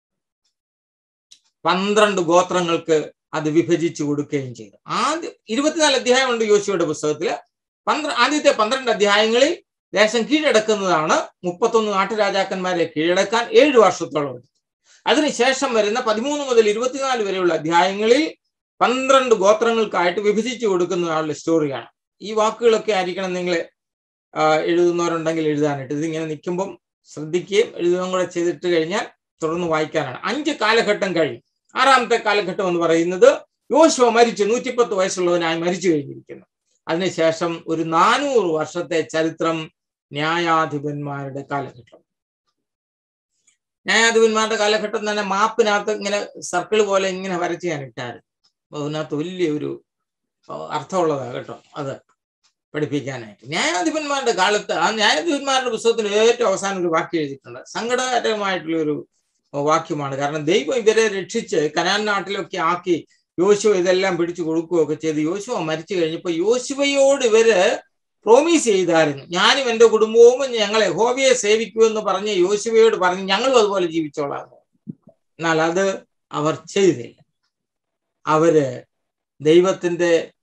12 ഗോത്രങ്ങൾക്ക് അത് വിഭജിച്ചു കൊടുക്കുകയും ചെയ്തു. 24 അധ്യായമുണ്ട് യോശുവയുടെ പുസ്തകത്തില്. ആദ്യത്തെ 12 അധ്യായങ്ങളിൽ ദേശം കീഴടക്കുന്നതാണ്. 31 നാട്ടുരാജാക്കന്മാരെ കീഴടക്കാൻ 7 വർഷത്തോളം എടുത്തു. അതിനുശേഷം വരുന്ന 13 മുതൽ 24 വരെയുള്ള അധ്യായങ്ങളിൽ 12 ഗോത്രങ്ങൾക്കായിട്ട് വിഭജിച്ചു കൊടുക്കുന്നതായുള്ള സ്റ്റോറിയാണ്. ഈ വാക്കുകളൊക്കെ ആയിരിക്കണം നിങ്ങൾ എഴുതുന്നവരുണ്ടെങ്കിൽ എഴുതാനായിട്ട്. ഇതിങ്ങനെ നിൽക്കുമ്പം ശ്രദ്ധിക്കുകയും എഴുതുകയും കൂടെ ചെയ്തിട്ട് കഴിഞ്ഞാൽ തുടർന്ന് വായിക്കാനാണ്. 5 കാലഘട്ടം കഴിഞ്ഞു. 6ാമത്തെ കാലഘട്ടം എന്ന് പറയുന്നത് യോശുവ മരിച്ചു, 110 വയസ്സുള്ളവനായി മരിച്ചു കഴിഞ്ഞിരിക്കുന്നു. അതിനുശേഷം ഒരു 400 വർഷത്തെ ചരിത്രം ന്യായാധിപന്മാരുടെ കാലഘട്ടം. ന്യായാധിപന്മാരുടെ കാലഘട്ടം തന്നെ മാപ്പിനകത്ത് ഇങ്ങനെ സർക്കിൾ പോലെ ഇങ്ങനെ വരച്ച് ഞാൻ ഇട്ടായിരുന്നു. അതിനകത്ത് വലിയൊരു അർത്ഥമുള്ളതാണ് കേട്ടോ അത് പഠിപ്പിക്കാനായിട്ട്. ന്യായാധിപന്മാരുടെ കാലത്ത് ആ ന്യായാധിപന്മാരുടെ പുസ്തകത്തിന് ഏറ്റവും അവസാനം ഒരു വാക്യം എഴുതിയിട്ടുണ്ട്. സങ്കടകരമായിട്ടുള്ളൊരു വാക്യമാണ്. കാരണം ദൈവം ഇവരെ രക്ഷിച്ച് കനാൻ നാട്ടിലൊക്കെ ആക്കി യോശുവ ഇതെല്ലാം പിടിച്ചു കൊടുക്കുകയൊക്കെ ചെയ്ത് യോശുവ മരിച്ചു കഴിഞ്ഞപ്പോൾ യോശുവയോട് ഇവര് പ്രോമിസ് ചെയ്തായിരുന്നു, ഞാനും എൻ്റെ കുടുംബവും ഞങ്ങൾ യഹോവയെ സേവിക്കുമെന്ന് പറഞ്ഞ് യോശുവയോട് പറഞ്ഞ് ഞങ്ങളും അതുപോലെ ജീവിച്ചോളാം. എന്നാൽ അത് അവർ ചെയ്തില്ല. അവര് ദൈവത്തിന്റെ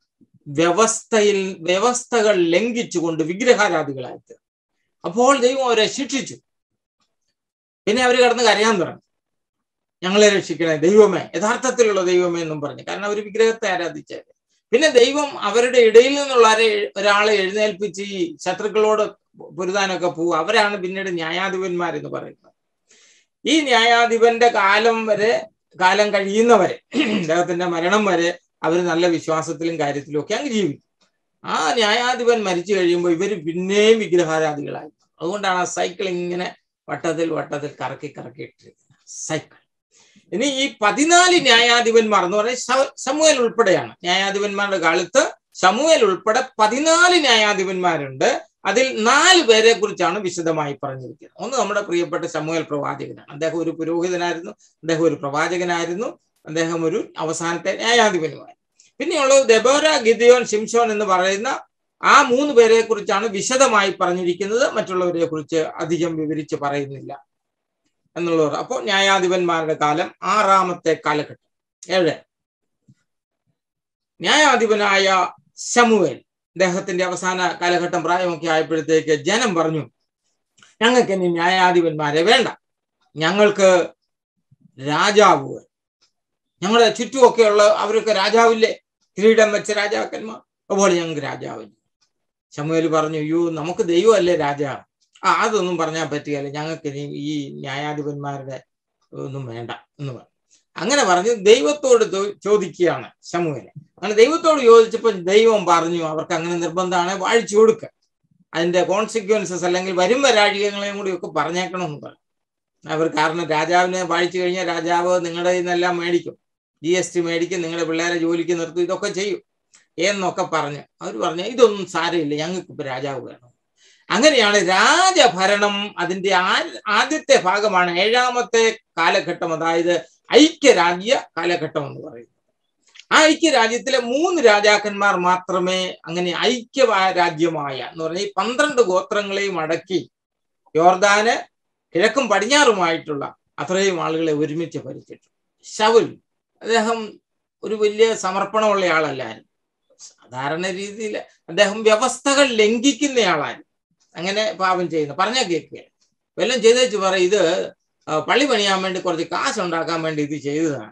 വ്യവസ്ഥകൾ ലംഘിച്ചുകൊണ്ട് വിഗ്രഹാരാധികളായി. അപ്പോൾ ദൈവം അവരെ ശിക്ഷിച്ചു. പിന്നെ അവർ കിടന്ന് കരയാൻ തുടങ്ങി, ഞങ്ങളെ രക്ഷിക്കണേ ദൈവമേ, യഥാർത്ഥത്തിലുള്ള ദൈവമേ എന്നും പറഞ്ഞു. കാരണം അവർ വിഗ്രഹത്തെ ആരാധിച്ചത്. പിന്നെ ദൈവം അവരുടെ ഇടയിൽ നിന്നുള്ള ഒരാളെ എഴുന്നേൽപ്പിച്ച് ഈ ശത്രുക്കളോട് പൊരുതാനൊക്കെ പോവുക. അവരാണ് പിന്നീട് ന്യായാധിപന്മാരെന്ന് പറയുന്നത്. ഈ ന്യായാധിപന്റെ കാലം കഴിയുന്നവരെ, അദ്ദേഹത്തിന്റെ മരണം വരെ അവർ നല്ല വിശ്വാസത്തിലും കാര്യത്തിലും ഒക്കെ അങ്ങ് ജീവിക്കും. ആ ന്യായാധിപൻ മരിച്ചു കഴിയുമ്പോൾ ഇവർ പിന്നെയും വിഗ്രഹാരാധികളായി. അതുകൊണ്ടാണ് ആ സൈക്കിൾ ഇങ്ങനെ വട്ടത്തിൽ ഇട്ടിരിക്കുന്നത്, സൈക്കിൾ. ഇനി ഈ 14 ന്യായാധിപന്മാർ എന്ന് പറയുന്നത് ശമൂവേൽ ഉൾപ്പെടെയാണ്. ന്യായാധിപന്മാരുടെ കാലത്ത് ശമൂവേൽ ഉൾപ്പെടെ 14 ന്യായാധിപന്മാരുണ്ട്. അതിൽ 4 പേരെ കുറിച്ചാണ് വിശദമായി പറഞ്ഞിരിക്കുന്നത്. ഒന്ന് നമ്മുടെ പ്രിയപ്പെട്ട ശമൂവേൽ പ്രവാചകനാണ്. അദ്ദേഹം ഒരു പുരോഹിതനായിരുന്നു, അദ്ദേഹം ഒരു പ്രവാചകനായിരുന്നു, അദ്ദേഹം ഒരു അവസാനത്തെ ന്യായാധിപനുമായി. പിന്നെയുള്ളത് ദെബോര, ഗിദെയോൻ, ശിംശോൻ എന്ന് പറയുന്ന ആ 3 പേരെ കുറിച്ചാണ് വിശദമായി പറഞ്ഞിരിക്കുന്നത്. മറ്റുള്ളവരെ കുറിച്ച് അധികം വിവരിച്ച് പറയുന്നില്ല എന്നുള്ളത്. അപ്പോൾ ന്യായാധിപന്മാരുടെ കാലം 6ാമത്തെ കാലഘട്ടം. 7 ന്യായാധിപനായ ശമൂവേൽ, അദ്ദേഹത്തിന്റെ അവസാന കാലഘട്ടം പ്രായമൊക്കെ ആയപ്പോഴത്തേക്ക് ജനം പറഞ്ഞു, ഞങ്ങൾക്ക് ഇനി ന്യായാധിപന്മാരെ വേണ്ട, ഞങ്ങൾക്ക് രാജാവ്. ഞങ്ങളുടെ ചുറ്റുമൊക്കെയുള്ള അവരൊക്കെ രാജാവില്ലേ, കിരീടം വെച്ച രാജാക്കന്മാർ, അതുപോലെ ഞങ്ങൾക്ക് രാജാവില്ല. ശമൂവേൽ പറഞ്ഞു, അയ്യോ നമുക്ക് ദൈവമല്ലേ രാജാവ്, അതൊന്നും പറഞ്ഞാൽ പറ്റുകയല്ല, ഞങ്ങൾക്ക് ഇനി ഈ ന്യായാധിപന്മാരുടെ ഒന്നും വേണ്ട എന്ന് പറഞ്ഞു. അങ്ങനെ പറഞ്ഞ് ദൈവത്തോട് ചോദിക്കുകയാണ് ശമൂവേൽ. അങ്ങനെ ദൈവത്തോട് ചോദിച്ചപ്പോൾ ദൈവം പറഞ്ഞു, അവർക്ക് അങ്ങനെ നിർബന്ധമാണ്, വാഴിച്ചു കൊടുക്കുക, അതിന്റെ കോൺസിക്വൻസസ് അല്ലെങ്കിൽ വരും വരാഴികങ്ങളെയും കൂടി ഒക്കെ പറഞ്ഞേക്കണമെന്ന് പറഞ്ഞു. അവർ കാരണം രാജാവിനെ വാഴിച്ചു കഴിഞ്ഞാൽ രാജാവ് നിങ്ങളുടെ നിന്നെല്ലാം മേടിക്കും, GST മേടിക്കും, നിങ്ങളുടെ പിള്ളേരെ ജോലിക്ക് നിർത്തും, ഇതൊക്കെ ചെയ്യും എന്നൊക്കെ പറഞ്ഞ് അവർ പറഞ്ഞു ഇതൊന്നും സാരമില്ല, ഞങ്ങൾക്ക് ഇപ്പൊ രാജാവ് വേണം. അങ്ങനെയാണ് രാജഭരണം അതിന്റെ ആദ്യത്തെ ഭാഗമാണ് 7ാമത്തെ കാലഘട്ടം, അതായത് ഐക്യരാജ്യ കാലഘട്ടം എന്ന് പറയുന്നത്. ആ ഐക്യരാജ്യത്തിലെ 3 രാജാക്കന്മാർ മാത്രമേ അങ്ങനെ ഐക്യരാജ്യമായ എന്ന് പറഞ്ഞാൽ 12 ഗോത്രങ്ങളെയും അടക്കി യോർദാന് കിഴക്കും പടിഞ്ഞാറുമായിട്ടുള്ള അത്രയും ആളുകളെ ഒരുമിച്ച് ഭരിച്ചിട്ടു. ശൗൽ, അദ്ദേഹം ഒരു വലിയ സമർപ്പണമുള്ള ആളല്ലായിരുന്നു. സാധാരണ രീതിയിൽ അദ്ദേഹം വ്യവസ്ഥകൾ ലംഘിക്കുന്നയാളായിരുന്നു. അങ്ങനെ പാപം ചെയ്യുന്നു, പറഞ്ഞാൽ കേൾക്കുക, വല്ലതും ചെയ്തേച്ച് പറയും ഇത് പള്ളി പണിയാൻ വേണ്ടി കുറച്ച് കാശുണ്ടാക്കാൻ വേണ്ടി ഇത് ചെയ്തതാണ്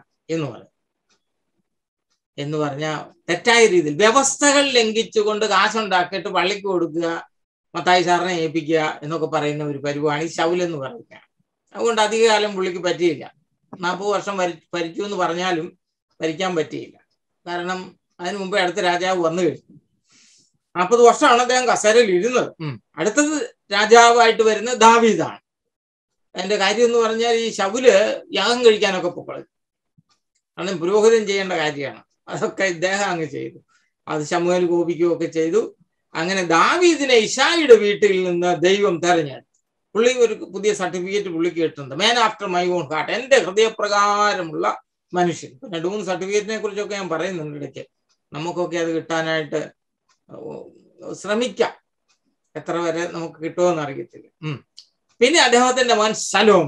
എന്ന് പറഞ്ഞാൽ തെറ്റായ രീതിയിൽ വ്യവസ്ഥകൾ ലംഘിച്ചുകൊണ്ട് കാശുണ്ടാക്കിയിട്ട് പള്ളിക്ക് കൊടുക്കുക, മത്തായി സാറിനെ ഏൽപ്പിക്കുക എന്നൊക്കെ പറയുന്ന ഒരു പരിപാടി ശൗൽ എന്ന് പറയുക. അതുകൊണ്ട് അധികകാലം പുള്ളിക്ക് പറ്റിയില്ല. 40 വർഷം ഭരിച്ചു എന്ന് പറഞ്ഞാലും ഭരിക്കാൻ പറ്റിയില്ല. കാരണം അതിനു മുമ്പേ അടുത്ത രാജാവ് വന്നു കഴിഞ്ഞു. 40 വർഷമാണ് അദ്ദേഹം കസേരയിൽ ഇരുന്നത്. അടുത്തത് രാജാവായിട്ട് വരുന്നത് ദാവീദാണ്. അതിന്റെ കാര്യം എന്ന് പറഞ്ഞാൽ ഈ ശൗല് യാഗം കഴിക്കാനൊക്കെ പൊക്കളഞ്ഞു. കാരണം പുരോഹിതൻ ചെയ്യേണ്ട കാര്യമാണ്, അതൊക്കെ ഇദ്ദേഹം അങ്ങ് ചെയ്തു. അത് ശമൂവേൽ കോപിക്കുകയൊക്കെ ചെയ്തു. അങ്ങനെ ദാവീദിനെ ഇശായിയുടെ വീട്ടിൽ നിന്ന് ദൈവം തെരഞ്ഞെടുത്തു. പുള്ളി ഒരു പുതിയ സർട്ടിഫിക്കറ്റ് പുള്ളിക്ക് കിട്ടുന്നുണ്ട്, man after my own heart, എന്റെ ഹൃദയപ്രകാരമുള്ള മനുഷ്യൻ. 2-3 സർട്ടിഫിക്കറ്റിനെ കുറിച്ചൊക്കെ ഞാൻ പറയുന്നുണ്ട് ഇടയ്ക്ക്. നമുക്കൊക്കെ അത് കിട്ടാനായിട്ട് ശ്രമിക്കാം, എത്ര വരെ നമുക്ക് കിട്ടുമെന്ന് അറിയത്തില്ല. പിന്നെ അദ്ദേഹത്തിന്റെ മകൻ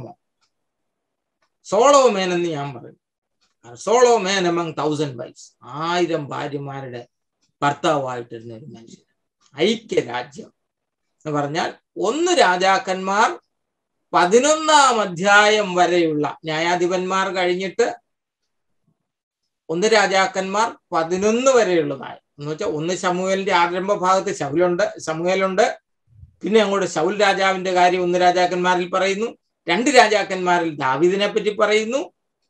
സോളോമേൻ എന്ന് ഞാൻ പറയും. സോളോമേൻ among 1000 wives, 1000 ഭാര്യമാരുടെ ഭർത്താവായിട്ടിരുന്ന ഒരു മനുഷ്യൻ. ഐക്യരാജ്യം എന്ന് പറഞ്ഞാൽ 1 രാജാക്കന്മാർ 11-ാം അധ്യായം വരെയുള്ള ന്യായാധിപന്മാർ കഴിഞ്ഞിട്ട് 1 രാജാക്കന്മാർ 11 വരെയുള്ളതായി എന്ന് വെച്ചാൽ 1 ശമൂവേലിന്റെ ആരംഭ ഭാഗത്ത് ശമൂവേലുണ്ട്. പിന്നെ അങ്ങോട്ട് ശൗൽ രാജാവിന്റെ കാര്യം 1 രാജാക്കന്മാരിൽ പറയുന്നു. 2 രാജാക്കന്മാരിൽ ദാവീദിനെ പറ്റി പറയുന്നു.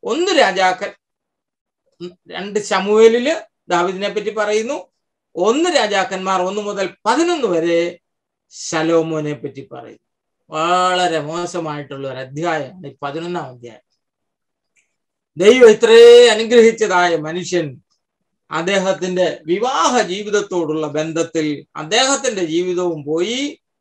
2 ശമൂവേലില് ദാവീദിനെ പറ്റി പറയുന്നു. 1 രാജാക്കന്മാർ 1 മുതൽ 11 വരെ ശലോമോനെ പറ്റി പറയുന്നു. വളരെ മോശമായിട്ടുള്ള ഒരു അധ്യായമാണ് ഈ 11-ാം അധ്യായം. ദൈവം ഇത്രേ അനുഗ്രഹിച്ചതായ മനുഷ്യൻ അദ്ദേഹത്തിന്റെ വിവാഹ ജീവിതത്തോടുള്ള ബന്ധത്തിൽ അദ്ദേഹത്തിന്റെ ജീവിതവും പോയി,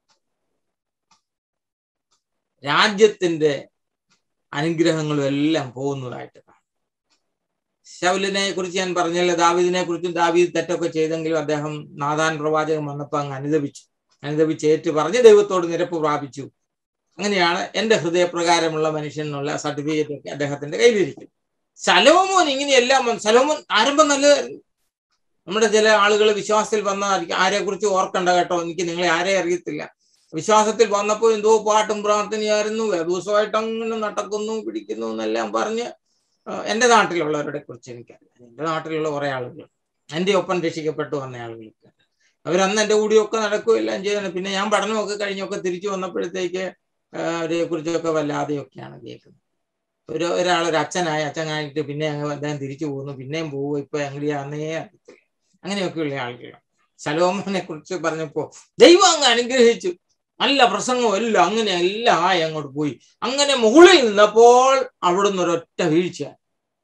രാജ്യത്തിന്റെ അനുഗ്രഹങ്ങളും എല്ലാം പോകുന്നതായിട്ട് കാണാം. ശൗലിനെ കുറിച്ച് ഞാൻ പറഞ്ഞല്ലോ, ദാവീദിനെ കുറിച്ചും ദാവീദ് തെറ്റൊക്കെ ചെയ്തെങ്കിലും അദ്ദേഹം നാഥാൻ പ്രവാചകൻ വന്നപ്പോൾ അങ്ങ് അനുദപിച്ച് ഏറ്റു പറഞ്ഞ് ദൈവത്തോട് നിരപ്പ് പ്രാപിച്ചു. അങ്ങനെയാണ് എന്റെ ഹൃദയപ്രകാരമുള്ള മനുഷ്യൻ എന്നുള്ള സർട്ടിഫിക്കറ്റ് ഒക്കെ അദ്ദേഹത്തിന്റെ കയ്യിലിരിക്കും. ശലോമോൻ ഇങ്ങനെയെല്ലാം, ശലോമോൻ ആരംഭം നല്ലതായിരുന്നു. നമ്മുടെ ചില ആളുകൾ വിശ്വാസത്തിൽ വന്നതായിരിക്കും, ആരെക്കുറിച്ച് ഓർക്കണ്ട കേട്ടോ, എനിക്ക് നിങ്ങളെ ആരെ അറിയത്തില്ല. വിശ്വാസത്തിൽ വന്നപ്പോൾ എന്തോ പാട്ടും പ്രാർത്ഥനയായിരുന്നു, ദിവസമായിട്ട് അങ്ങനെ നടക്കുന്നു പിടിക്കുന്നു എന്നെല്ലാം പറഞ്ഞ് എൻ്റെ നാട്ടിലുള്ളവരുടെ കുറിച്ച് എനിക്കറിയാം. എൻ്റെ നാട്ടിലുള്ള കുറേ ആളുകൾ, എൻ്റെ ഒപ്പം രക്ഷിക്കപ്പെട്ടു വന്ന ആളുകൾക്ക്, അവരന്ന് എൻ്റെ കൂടിയൊക്കെ നടക്കുകയെല്ലാം ചെയ്യുന്നത്. പിന്നെ ഞാൻ പഠനമൊക്കെ കഴിഞ്ഞൊക്കെ തിരിച്ചു വന്നപ്പോഴത്തേക്ക് അവരെ കുറിച്ചൊക്കെ വല്ലാതെയൊക്കെയാണ് കേൾക്കുന്നത്. ഒരാളൊരു അച്ഛനായിട്ട് പിന്നെ അദ്ദേഹം തിരിച്ചു പോകുന്നു, പിന്നെയും പോകും, ഇപ്പൊ എങ്ങനെയാന്നേ അറിയത്തില്ല. അങ്ങനെയൊക്കെയുള്ള ആളുകളാണ്. ശലോമോനെ കുറിച്ച് പറഞ്ഞപ്പോ ദൈവം അങ്ങ് അനുഗ്രഹിച്ചു, നല്ല പ്രസംഗവും എല്ലാം അങ്ങനെ എല്ലാം ആയി അങ്ങോട്ട് പോയി. അങ്ങനെ മുകളിൽ നിന്നപ്പോൾ അവിടുന്ന് ഒരൊറ്റ വീഴ്ചയായി.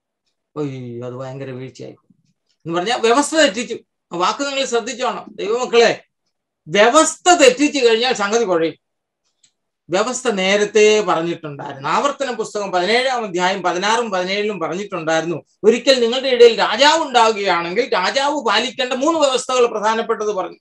അത് ഭയങ്കര വീഴ്ചയായി എന്ന് പറഞ്ഞാൽ വ്യവസ്ഥ തെറ്റിച്ചു. വാക്ക് നിങ്ങൾ ശ്രദ്ധിച്ചോണം ദൈവമക്കളെ, വ്യവസ്ഥ തെറ്റിച്ചു കഴിഞ്ഞാൽ സംഗതി കുഴയും. വ്യവസ്ഥ നേരത്തെ പറഞ്ഞിട്ടുണ്ടായിരുന്നു. ആവർത്തന പുസ്തകം 17-ാം അധ്യായം 16-ഉം 17-ലും പറഞ്ഞിട്ടുണ്ടായിരുന്നു, ഒരിക്കൽ നിങ്ങളുടെ ഇടയിൽ രാജാവ് ഉണ്ടാവുകയാണെങ്കിൽ രാജാവ് പാലിക്കേണ്ട 3 വ്യവസ്ഥകൾ പ്രധാനപ്പെട്ടത് പറഞ്ഞു.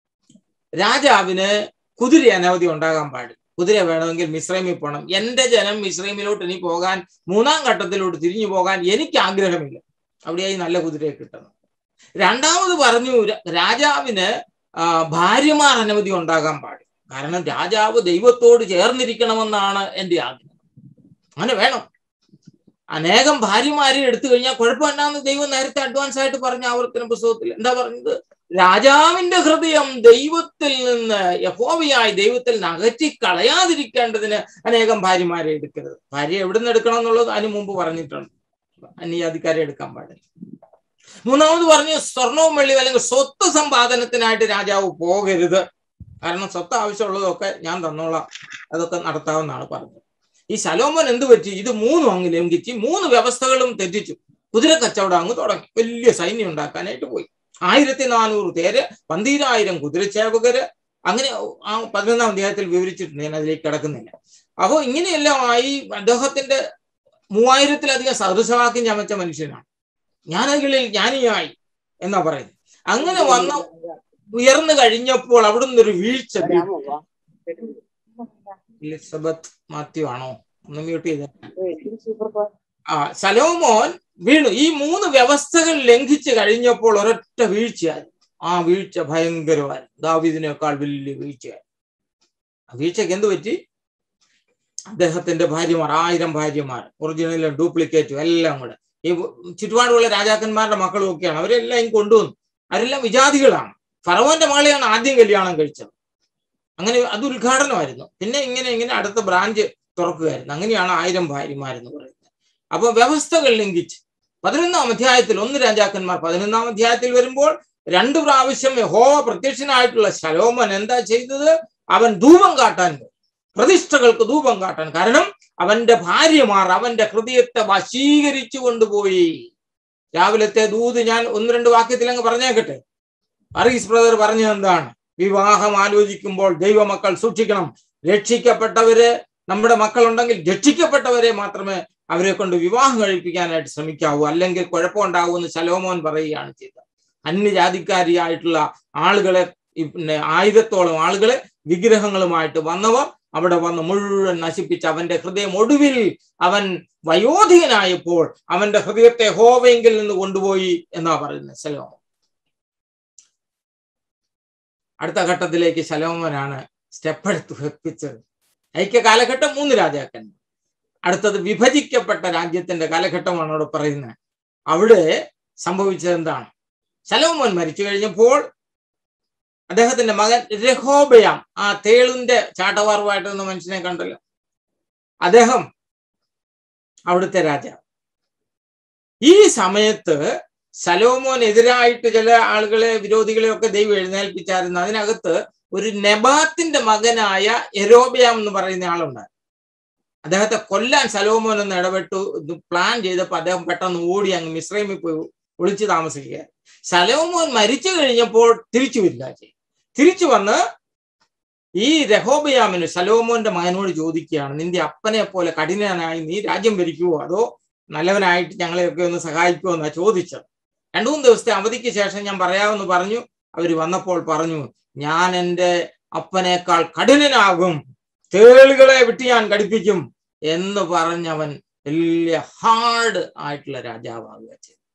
രാജാവിന് കുതിര അനവധി ഉണ്ടാകാൻ പാടില്ല. കുതിര വേണമെങ്കിൽ മിസ്രൈമിൽ പോകണം. എൻ്റെ ജനം മിസ്രൈമിലോട്ട് ഇനി പോകാൻ 3-ാം ഘട്ടത്തിലോട്ട് തിരിഞ്ഞു പോകാൻ എനിക്ക് ആഗ്രഹമില്ല, അവിടെയായി നല്ല കുതിരയെ കിട്ടണം. രണ്ടാമത് പറഞ്ഞു, രാജാവിന് ഭാര്യമാർ അനവധി ഉണ്ടാകാൻ പാടില്ല. കാരണം രാജാവ് ദൈവത്തോട് ചേർന്നിരിക്കണമെന്നാണ് എൻ്റെ ആഗ്രഹം. അങ്ങനെ വേണം. അനേകം ഭാര്യമാരെ എടുത്തു കഴിഞ്ഞാൽ കുഴപ്പമെന്നാന്ന് ദൈവം നേരത്തെ അഡ്വാൻസ് ആയിട്ട് പറഞ്ഞ ആവർത്തന പുസ്തകത്തിൽ എന്താ പറഞ്ഞത്? രാജാവിന്റെ ഹൃദയം ദൈവത്തിൽ നിന്ന്, യഹോവയായി ദൈവത്തിൽ നിന്ന് അകറ്റി കളയാതിരിക്കേണ്ടതിന് അനേകം ഭാര്യമാരെ എടുക്കരുത്. ഭാര്യ എവിടെ നിന്ന് എടുക്കണം എന്നുള്ളത് അതിന് മുമ്പ് പറഞ്ഞിട്ടുണ്ട്. അന്യാധികാരെ എടുക്കാൻ പാടില്ല. മൂന്നാമത് പറഞ്ഞു, സ്വർണവും വെള്ളിയും അല്ലെങ്കിൽ സ്വത്ത് സമ്പാദനത്തിനായിട്ട് രാജാവ് പോകരുത്. കാരണം സ്വത്ത് ആവശ്യമുള്ളതൊക്കെ ഞാൻ തന്നോളാം, അതൊക്കെ നടത്താമെന്നാണ് പറഞ്ഞത്. ഈ ശലോമോൻ എന്ത് പറ്റി? ഇത് 3 അങ്ങ് ലംഘിച്ച് 3 വ്യവസ്ഥകളും തെറ്റിച്ചു. കുതിര കച്ചവടം അങ്ങ് തുടങ്ങി, വലിയ സൈന്യം ഉണ്ടാക്കാനായിട്ട് പോയി. 1400 തേര്, 12,000 കുതിരച്ചേവകര്, അങ്ങനെ 11-ാം അധ്യായത്തിൽ വിവരിച്ചിട്ടുണ്ട്, ഞാൻ അതിലേക്ക് കിടക്കുന്നില്ല. അപ്പോൾ ഇങ്ങനെയെല്ലാമായി അദ്ദേഹത്തിന്റെ 3000-ത്തിലധികം സദൃശവാക്യം ചമച്ച മനുഷ്യനാണ്. ജ്ഞാനികളിൽ ജ്ഞാനിയായി എന്നാ പറയുന്നത്. അങ്ങനെ വന്ന് ഉയർന്നു കഴിഞ്ഞപ്പോൾ അവിടുന്ന് ഒരു വീഴ്ച. എലിസബത്ത് മാത്യു ആണോ? ഒന്ന് മ്യൂട്ട് ചെയ്ത. ശലോമോൻ വീണു. ഈ 3 വ്യവസ്ഥകൾ ലംഘിച്ചു കഴിഞ്ഞപ്പോൾ ഒരൊറ്റ വീഴ്ചയായി. ആ വീഴ്ച ഭയങ്കരമായിരുന്നു, ദാവീദിനേക്കാൾ വലിയ വീഴ്ചയായി. ആ വീഴ്ചക്ക് എന്ത് പറ്റി? അദ്ദേഹത്തിന്റെ ഭാര്യമാർ, 1000 ഭാര്യമാർ, ഒറിജിനലും ഡ്യൂപ്ലിക്കേറ്റും എല്ലാം കൂടെ, ഈ ചുറ്റുപാടുള്ള രാജാക്കന്മാരുടെ മക്കളും ഒക്കെയാണ്. അവരെല്ലാം കൊണ്ടുവന്നു. അവരെല്ലാം വിജാതികളാണ്. ഫറവോന്റെ മകളെയാണ് ആദ്യം കല്യാണം കഴിച്ചത്. അങ്ങനെ അത് ഉദ്ഘാടനമായിരുന്നു. പിന്നെ ഇങ്ങനെ അടുത്ത ബ്രാഞ്ച് തുറക്കുകയായിരുന്നു. അങ്ങനെയാണ് 1000 ഭാര്യമാരെന്ന് പറയുന്നത്. അപ്പൊ വ്യവസ്ഥകൾ ലംഘിച്ച് 11-ാം അധ്യായത്തിൽ 1 രാജാക്കന്മാർ 11-ാം അധ്യായത്തിൽ വരുമ്പോൾ 2 പ്രാവശ്യം യഹോവ പ്രത്യക്ഷനായിട്ടുള്ള ശലോമോൻ എന്താ ചെയ്തത്? അവൻ ധൂപം കാട്ടാൻ പോയി, പ്രതിഷ്ഠകൾക്ക് ധൂപം കാട്ടാൻ. കാരണം അവന്റെ ഭാര്യമാർ അവന്റെ ഹൃദയത്തെ വശീകരിച്ചു കൊണ്ടുപോയി. രാവിലത്തെ ദൂത് ഞാൻ 1-2 വാക്യത്തിൽ അങ്ങ് പറഞ്ഞേക്കട്ടെ. അറീസ് ബ്രദർ പറഞ്ഞത് എന്താണ്? വിവാഹം ആലോചിക്കുമ്പോൾ ദൈവമക്കൾ സൂക്ഷിക്കണം. രക്ഷിക്കപ്പെട്ടവര്, നമ്മുടെ മക്കളുണ്ടെങ്കിൽ രക്ഷിക്കപ്പെട്ടവരെ മാത്രമേ അവരെ കൊണ്ട് വിവാഹം കഴിപ്പിക്കാനായിട്ട് ശ്രമിക്കാവൂ, അല്ലെങ്കിൽ കുഴപ്പമുണ്ടാവുമെന്ന് ശലോമോൻ പറയുകയാണ് ചെയ്തത്. അന്യജാതിക്കാരിയായിട്ടുള്ള ആളുകളെ, പിന്നെ 1000-ത്തോളം ആളുകളെ വിഗ്രഹങ്ങളുമായിട്ട് വന്നവർ അവിടെ വന്ന് മുഴുവൻ നശിപ്പിച്ച് അവന്റെ ഹൃദയം, ഒടുവിൽ അവൻ വയോധികനായപ്പോൾ അവന്റെ ഹൃദയത്തെ യഹോവയെങ്കിൽ നിന്ന് കൊണ്ടുപോയി എന്നാ പറയുന്നത് ശലോമോൻ. അടുത്ത ഘട്ടത്തിലേക്ക് ശലോമോനാണ് സ്റ്റെപ്പ് എടുത്ത് വെപ്പിച്ചത്. ഐക്യ കാലഘട്ടം 3 രാജാക്കന്മാർ. അടുത്തത് വിഭജിക്കപ്പെട്ട രാജ്യത്തിന്റെ കാലഘട്ടമാണ് അവിടെ പറയുന്നത്. അവിടെ സംഭവിച്ചത് എന്താണ്? ശലോമോൻ മരിച്ചു കഴിഞ്ഞപ്പോൾ അദ്ദേഹത്തിന്റെ മകൻ രഹോബയാം, ആ തേളിന്റെ ചാട്ടവാറുമായിട്ട് മനുഷ്യനെ കണ്ടല്ലോ, അദ്ദേഹം അവിടുത്തെ രാജാവ്. ഈ സമയത്ത് ശലോമോനെതിരായിട്ട് ചില ആളുകളെ, വിരോധികളെ ഒക്കെ ദൈവം എഴുന്നേൽപ്പിച്ചായിരുന്നു. അതിനകത്ത് ഒരു നെബാത്തിന്റെ മകനായ യെരോബയാം എന്ന് പറയുന്ന ആളുണ്ടായിരുന്നു. അദ്ദേഹത്തെ കൊല്ലാൻ ശലോമോൻ ഒന്ന് ഇടപെട്ടു പ്ലാൻ ചെയ്തപ്പോൾ അദ്ദേഹം പെട്ടെന്ന് ഓടി അങ്ങ് മിസ്രൈമിൽ പോയി ഒളിച്ചു താമസിക്കുകയായിരുന്നു. ശലോമോൻ മരിച്ചു കഴിഞ്ഞപ്പോൾ തിരിച്ചു വരില്ല ചെയ്യും. തിരിച്ചു വന്ന് ഈ രഹോബയാമിന്, ശലോമോന്റെ മകനോട് ചോദിക്കുകയാണ്, നിന്റെ അപ്പനെ പോലെ കഠിനനായി നീ രാജ്യം ഭരിക്കുവോ, അതോ നല്ലവനായിട്ട് ഞങ്ങളെയൊക്കെ ഒന്ന് സഹായിക്കുമോ എന്നാ ചോദിച്ചത്. 2-3 ദിവസത്തെ അവധിക്ക് ശേഷം ഞാൻ പറയാമെന്ന് പറഞ്ഞു. അവർ വന്നപ്പോൾ പറഞ്ഞു, ഞാൻ എൻ്റെ അപ്പനേക്കാൾ കഠിനനാകും, തേളുകളെ വിട്ട് ഞാൻ കടിപ്പിക്കും എന്ന് പറഞ്ഞവൻ വലിയ ഹാർഡ് ആയിട്ടുള്ള രാജാവാകുക ചെയ്തു.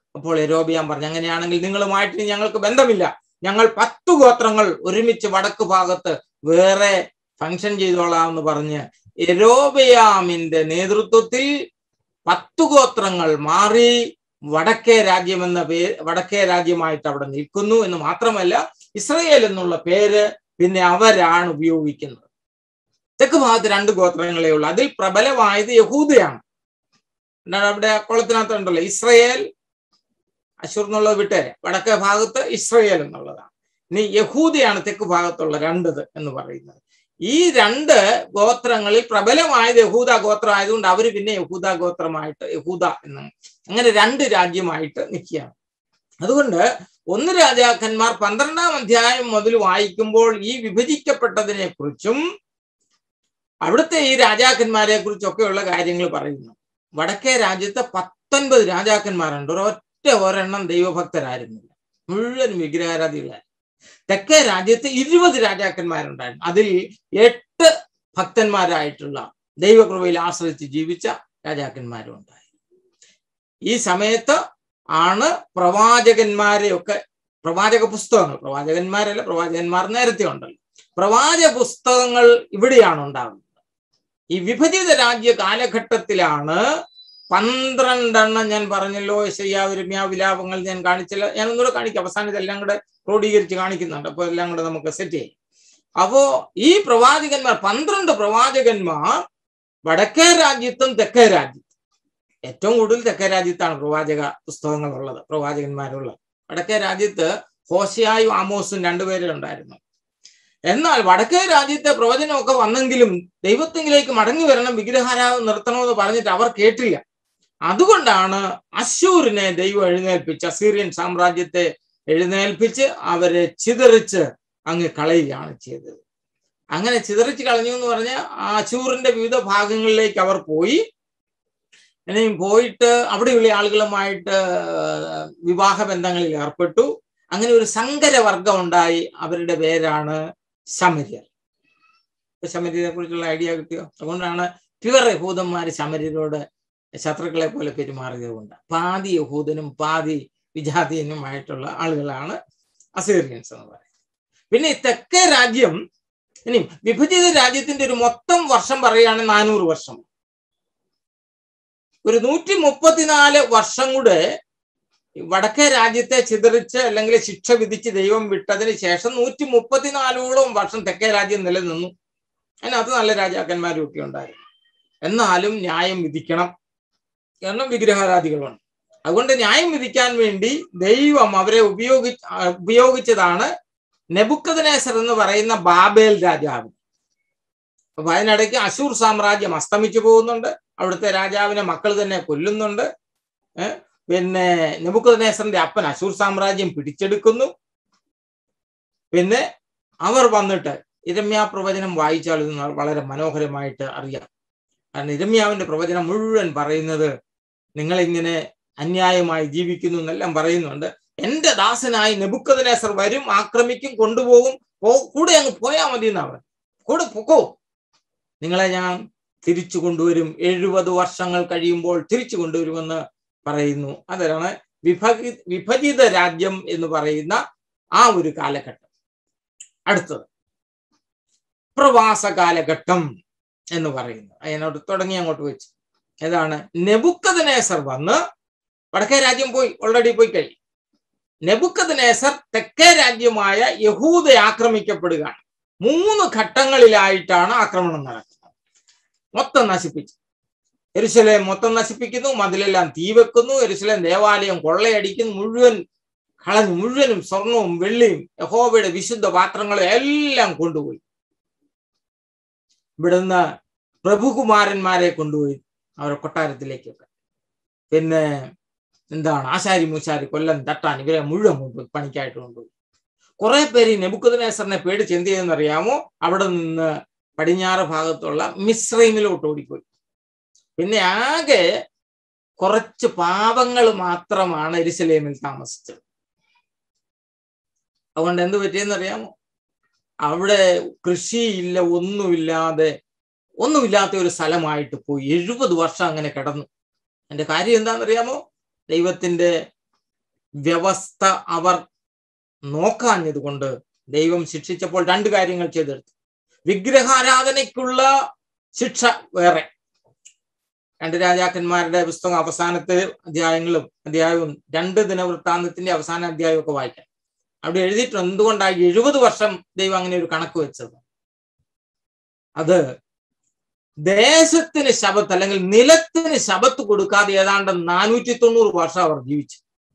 അപ്പോൾ യൊരോബെയാം പറഞ്ഞു, അങ്ങനെയാണെങ്കിൽ നിങ്ങളുമായിട്ട് ഞങ്ങൾക്ക് ബന്ധമില്ല, ഞങ്ങൾ 10 ഗോത്രങ്ങൾ ഒരുമിച്ച് വടക്ക് ഭാഗത്ത് വേറെ ഫംഗ്ഷൻ ചെയ്തോളാം എന്ന് പറഞ്ഞ് യൊരോബെയാമിന്റെ നേതൃത്വത്തിൽ 10 ഗോത്രങ്ങൾ മാറി വടക്കേ രാജ്യം എന്ന വടക്കേ രാജ്യമായിട്ട് അവിടെ നിൽക്കുന്നു എന്ന് മാത്രമല്ല, ഇസ്രയേൽ എന്നുള്ള പേര് പിന്നെ അവരാണ് ഉപയോഗിക്കുന്നത്. തെക്ക് ഭാഗത്ത് 2 ഗോത്രങ്ങളേ ഉള്ളൂ. അതിൽ പ്രബലമായത് യഹൂദയാണ്. അവിടെ കുളത്തിനകത്തുണ്ടല്ലോ ഇസ്രയേൽ, അശൂർ എന്നുള്ളത് വിട്ടേരെ, വടക്കേ ഭാഗത്ത് ഇസ്രയേൽ എന്നുള്ളതാണ്. ഇനി യഹൂദയാണ് തെക്ക് ഭാഗത്തുള്ള 2 എന്ന് പറയുന്നത്. ഈ 2 ഗോത്രങ്ങളിൽ പ്രബലമായത് യഹൂദ ഗോത്രം ആയതുകൊണ്ട് അവര് പിന്നെ യഹൂദ ഗോത്രമായിട്ട് യഹൂദ എന്ന് അങ്ങനെ 2 രാജ്യമായിട്ട് നിൽക്കുകയാണ്. അതുകൊണ്ട് 1 രാജാക്കന്മാർ 12-ാം അധ്യായം മുതൽ വായിക്കുമ്പോൾ ഈ വിഭജിക്കപ്പെട്ടതിനെ കുറിച്ചും അവിടുത്തെ ഈ രാജാക്കന്മാരെ കുറിച്ചൊക്കെയുള്ള കാര്യങ്ങൾ പറയുന്നു. വടക്കേ രാജ്യത്ത് 19 രാജാക്കന്മാരുണ്ട്. ഒരെണ്ണം ദൈവഭക്തരായിരുന്നില്ല, മുഴുവൻ വിഗ്രഹാരാധികളായിരുന്നു. തെക്കേ രാജ്യത്ത് 20 രാജാക്കന്മാരുണ്ടായിരുന്നു. അതിൽ 8 ഭക്തന്മാരായിട്ടുള്ള ദൈവകൃപയിൽ ആശ്രയിച്ച് ജീവിച്ച രാജാക്കന്മാരും ഉണ്ടായി. ഈ സമയത്ത് ആണ് പ്രവാചകന്മാരെയൊക്കെ, പ്രവാചക പുസ്തകങ്ങൾ, പ്രവാചകന്മാരല്ല, പ്രവാചകന്മാർ നേരത്തെ ഉണ്ടല്ലോ, പ്രവാചക പുസ്തകങ്ങൾ ഇവിടെയാണ് ഉണ്ടാകുന്നത്. ഈ വിഭജിത രാജ്യ കാലഘട്ടത്തിലാണ് 12 ഞാൻ പറഞ്ഞല്ലോ, യെശയ്യാ, യിരെമ്യാ, വിലാപങ്ങൾ ഞാൻ കാണിച്ചില്ല, ഞാൻ ഒന്നുകൂടെ കാണിക്കാം. അവസാനം ഇതെല്ലാം കൂടെ ക്രോഡീകരിച്ച് കാണിക്കുന്നുണ്ട്. അപ്പോൾ എല്ലാം കൂടെ നമുക്ക് സെറ്റ് ചെയ്യും. അപ്പോ ഈ പ്രവാചകന്മാർ 12 പ്രവാചകന്മാർ വടക്കേ രാജ്യത്തും തെക്കേ രാജ്യത്തും, ഏറ്റവും കൂടുതൽ തെക്കേ രാജ്യത്താണ് പ്രവാചക പുസ്തകങ്ങൾ ഉള്ളത്, പ്രവാചകന്മാരുള്ളത്. വടക്കേ രാജ്യത്ത് ഹോശയായും ആമോസും 2 പേരെ ഉണ്ടായിരുന്നു. എന്നാൽ വടക്കേ രാജ്യത്തെ പ്രവചനമൊക്കെ വന്നെങ്കിലും ദൈവത്തിലേക്ക് മടങ്ങി വരണം, വിഗ്രഹാരാധന നിർത്തണമെന്ന് പറഞ്ഞിട്ട് അവർ കേട്ടില്ല. അതുകൊണ്ടാണ് അശൂരിനെ ദൈവം എഴുന്നേൽപ്പിച്ച്, അസീറിയൻ സാമ്രാജ്യത്തെ എഴുന്നേൽപ്പിച്ച് അവരെ ചിതറിച്ച് അങ്ങ് കളയുകയാണ് ചെയ്തത്. അങ്ങനെ ചിതറിച്ച് കളഞ്ഞു എന്ന് പറഞ്ഞാൽ അശൂറിന്റെ വിവിധ ഭാഗങ്ങളിലേക്ക് അവർ പോയി. ഇനിയും പോയിട്ട് അവിടെയുള്ള ആളുകളുമായിട്ട് വിവാഹ ബന്ധങ്ങളിൽ ഏർപ്പെട്ടു. അങ്ങനെ ഒരു സങ്കരവർഗം ഉണ്ടായി. അവരുടെ പേരാണ് ശമര്യർ. ശമര്യരെ കുറിച്ചുള്ള ഐഡിയ കിട്ടിയോ? അതുകൊണ്ടാണ് പ്യുവർ യഹൂദന്മാര് ശമര്യരോട് ശത്രുക്കളെ പോലെ പെരുമാറിയത് കൊണ്ട്. പാതി യഹൂദനും പാതി വിജാതീയനുമായിട്ടുള്ള ആളുകളാണ് അസീറിയൻസ് എന്ന് പറയുന്നത്. പിന്നെ തെക്കേ രാജ്യം, ഇനി വിഭജിത രാജ്യത്തിന്റെ ഒരു മൊത്തം വർഷം പറയുകയാണെങ്കിൽ 400 വർഷം. ഒരു 134 വർഷം കൂടെ വടക്കേ രാജ്യത്തെ ചിതറിച്ച് അല്ലെങ്കിൽ ശിക്ഷ വിധിച്ച് ദൈവം വിട്ടതിന് ശേഷം 134ഓളം വർഷം തെക്കേ രാജ്യം നിലനിന്നു. അതിനകത്ത് നല്ല രാജാക്കന്മാരും ഒക്കെ ഉണ്ടായിരുന്നു. എന്നാലും ന്യായം വിധിക്കണം, കാരണം വിഗ്രഹാരാധികളുണ്ട്. അതുകൊണ്ട് ന്യായം വിധിക്കാൻ വേണ്ടി ദൈവം അവരെ ഉപയോഗിച്ചതാണ് നെബൂഖദ്നേസർ എന്ന് പറയുന്ന ബാബേൽ രാജാവ്. അപ്പൊ അതിനിടയ്ക്ക് അശൂർ സാമ്രാജ്യം അസ്തമിച്ചു പോകുന്നുണ്ട്, അവിടുത്തെ രാജാവിനെ മക്കൾ തന്നെ കൊല്ലുന്നുണ്ട്. പിന്നെ നെബൂഖദ്നേസറിന്റെ അപ്പൻ അശൂർ സാമ്രാജ്യം പിടിച്ചെടുക്കുന്നു. പിന്നെ അവർ വന്നിട്ട് യിരെമ്യാ പ്രവചനം വായിച്ചാൽ ഇത് വളരെ മനോഹരമായിട്ട് അറിയാം. കാരണം യിരെമ്യാവിന്റെ പ്രവചനം മുഴുവൻ പറയുന്നത് നിങ്ങളിങ്ങനെ അന്യായമായി ജീവിക്കുന്നു എന്നെല്ലാം പറയുന്നുണ്ട്. എന്റെ ദാസനായി നെബൂഖദ്നേസർ വരും, ആക്രമിക്കും, കൊണ്ടുപോകും, കൂടെ അങ്ങ് പോയാൽ മതി എന്നാണ്. കൂടെ പൊക്കോ, നിങ്ങളെ ഞാൻ തിരിച്ചു കൊണ്ടുവരും, 70 വർഷങ്ങൾ കഴിയുമ്പോൾ തിരിച്ചു കൊണ്ടുവരുമെന്ന് പറയുന്നു. അതാണ് വിഭജിത രാജ്യം എന്ന് പറയുന്ന ആ ഒരു കാലഘട്ടം. അടുത്തത് പ്രവാസ കാലഘട്ടം എന്ന് പറയുന്നത്. അതിനോട് തുടങ്ങി അങ്ങോട്ട് വെച്ച് ഏതാണ്? നെബൂഖദ്നേസർ വന്ന് വടക്കേ രാജ്യം പോയി, ഓൾറെഡി പോയി കഴിഞ്ഞു. നെബൂഖദ്നേസർ തെക്കേ രാജ്യമായ യഹൂദ ആക്രമിക്കപ്പെടുകയാണ്. 3 ഘട്ടങ്ങളിലായിട്ടാണ് ആക്രമണം നടക്കുന്നത്. മൊത്തം നശിപ്പിച്ചു. യെരുശലേം മൊത്തം നശിപ്പിക്കുന്നു, മതിലെല്ലാം തീ വെക്കുന്നു, യെരുശലേം ദേവാലയം കൊള്ളയടിക്കുന്നു, മുഴുവൻ കളഞ്ഞു, മുഴുവനും സ്വർണവും വെള്ളിയും യഹോവയുടെ വിശുദ്ധ പാത്രങ്ങളും എല്ലാം കൊണ്ടുപോയി. ഇവിടുന്ന് പ്രഭുകുമാരന്മാരെ കൊണ്ടുപോയി അവരെ കൊട്ടാരത്തിലേക്കൊക്കെ. പിന്നെ എന്താണ്, ആശാരി മൂശാരി കൊല്ലം തട്ടാൻ ഇവരെ മുഴുവൻ കൊണ്ടുപോയി, പണിക്കായിട്ട് കൊണ്ടുപോയി. കുറെ പേര് നെബൂഖദ്നേസറിനെ പേടിച്ച് എന്ത് ചെയ്തെന്നറിയാമോ? അവിടെ നിന്ന് പടിഞ്ഞാറ് ഭാഗത്തുള്ള മിസ്രൈമിലോട്ട് ഓടിപ്പോയി. പിന്നെ ആകെ കുറച്ച് പാവങ്ങൾ മാത്രമാണ് യെരുശലേമിൽ താമസിച്ചത്. അതുകൊണ്ട് എന്ത് പറ്റിയെന്നറിയാമോ? അവിടെ കൃഷിയില്ല, ഒന്നുമില്ലാത്ത ഒരു സ്ഥലമായിട്ട് പോയി. 70 വർഷം അങ്ങനെ കിടന്നു. എൻ്റെ കാര്യം എന്താണെന്നറിയാമോ? ദൈവത്തിൻ്റെ വ്യവസ്ഥ അവർ നോക്കാഞ്ഞത് കൊണ്ട് ദൈവം ശിക്ഷിച്ചപ്പോൾ 2 കാര്യങ്ങൾ ചെയ്തെടുത്തു. വിഗ്രഹാരാധനയ്ക്കുള്ള ശിക്ഷ വേറെ. 2 രാജാക്കന്മാരുടെ പുസ്തകം അവസാനത്തെ അധ്യായവും 2 ദിനവൃത്താന്തത്തിന്റെ അവസാന അധ്യായവും ഒക്കെ വായിക്കാം. അവിടെ എഴുതിയിട്ടുണ്ട് എന്തുകൊണ്ടാണ് 70 വർഷം ദൈവം അങ്ങനെ ഒരു കണക്ക് വെച്ചത്. അത് ദേശത്തിന് ശബത്ത് അല്ലെങ്കിൽ നിലത്തിന് ശബത്ത് കൊടുക്കാതെ ഏതാണ്ട് 490 വർഷം അവർ ജീവിച്ചു.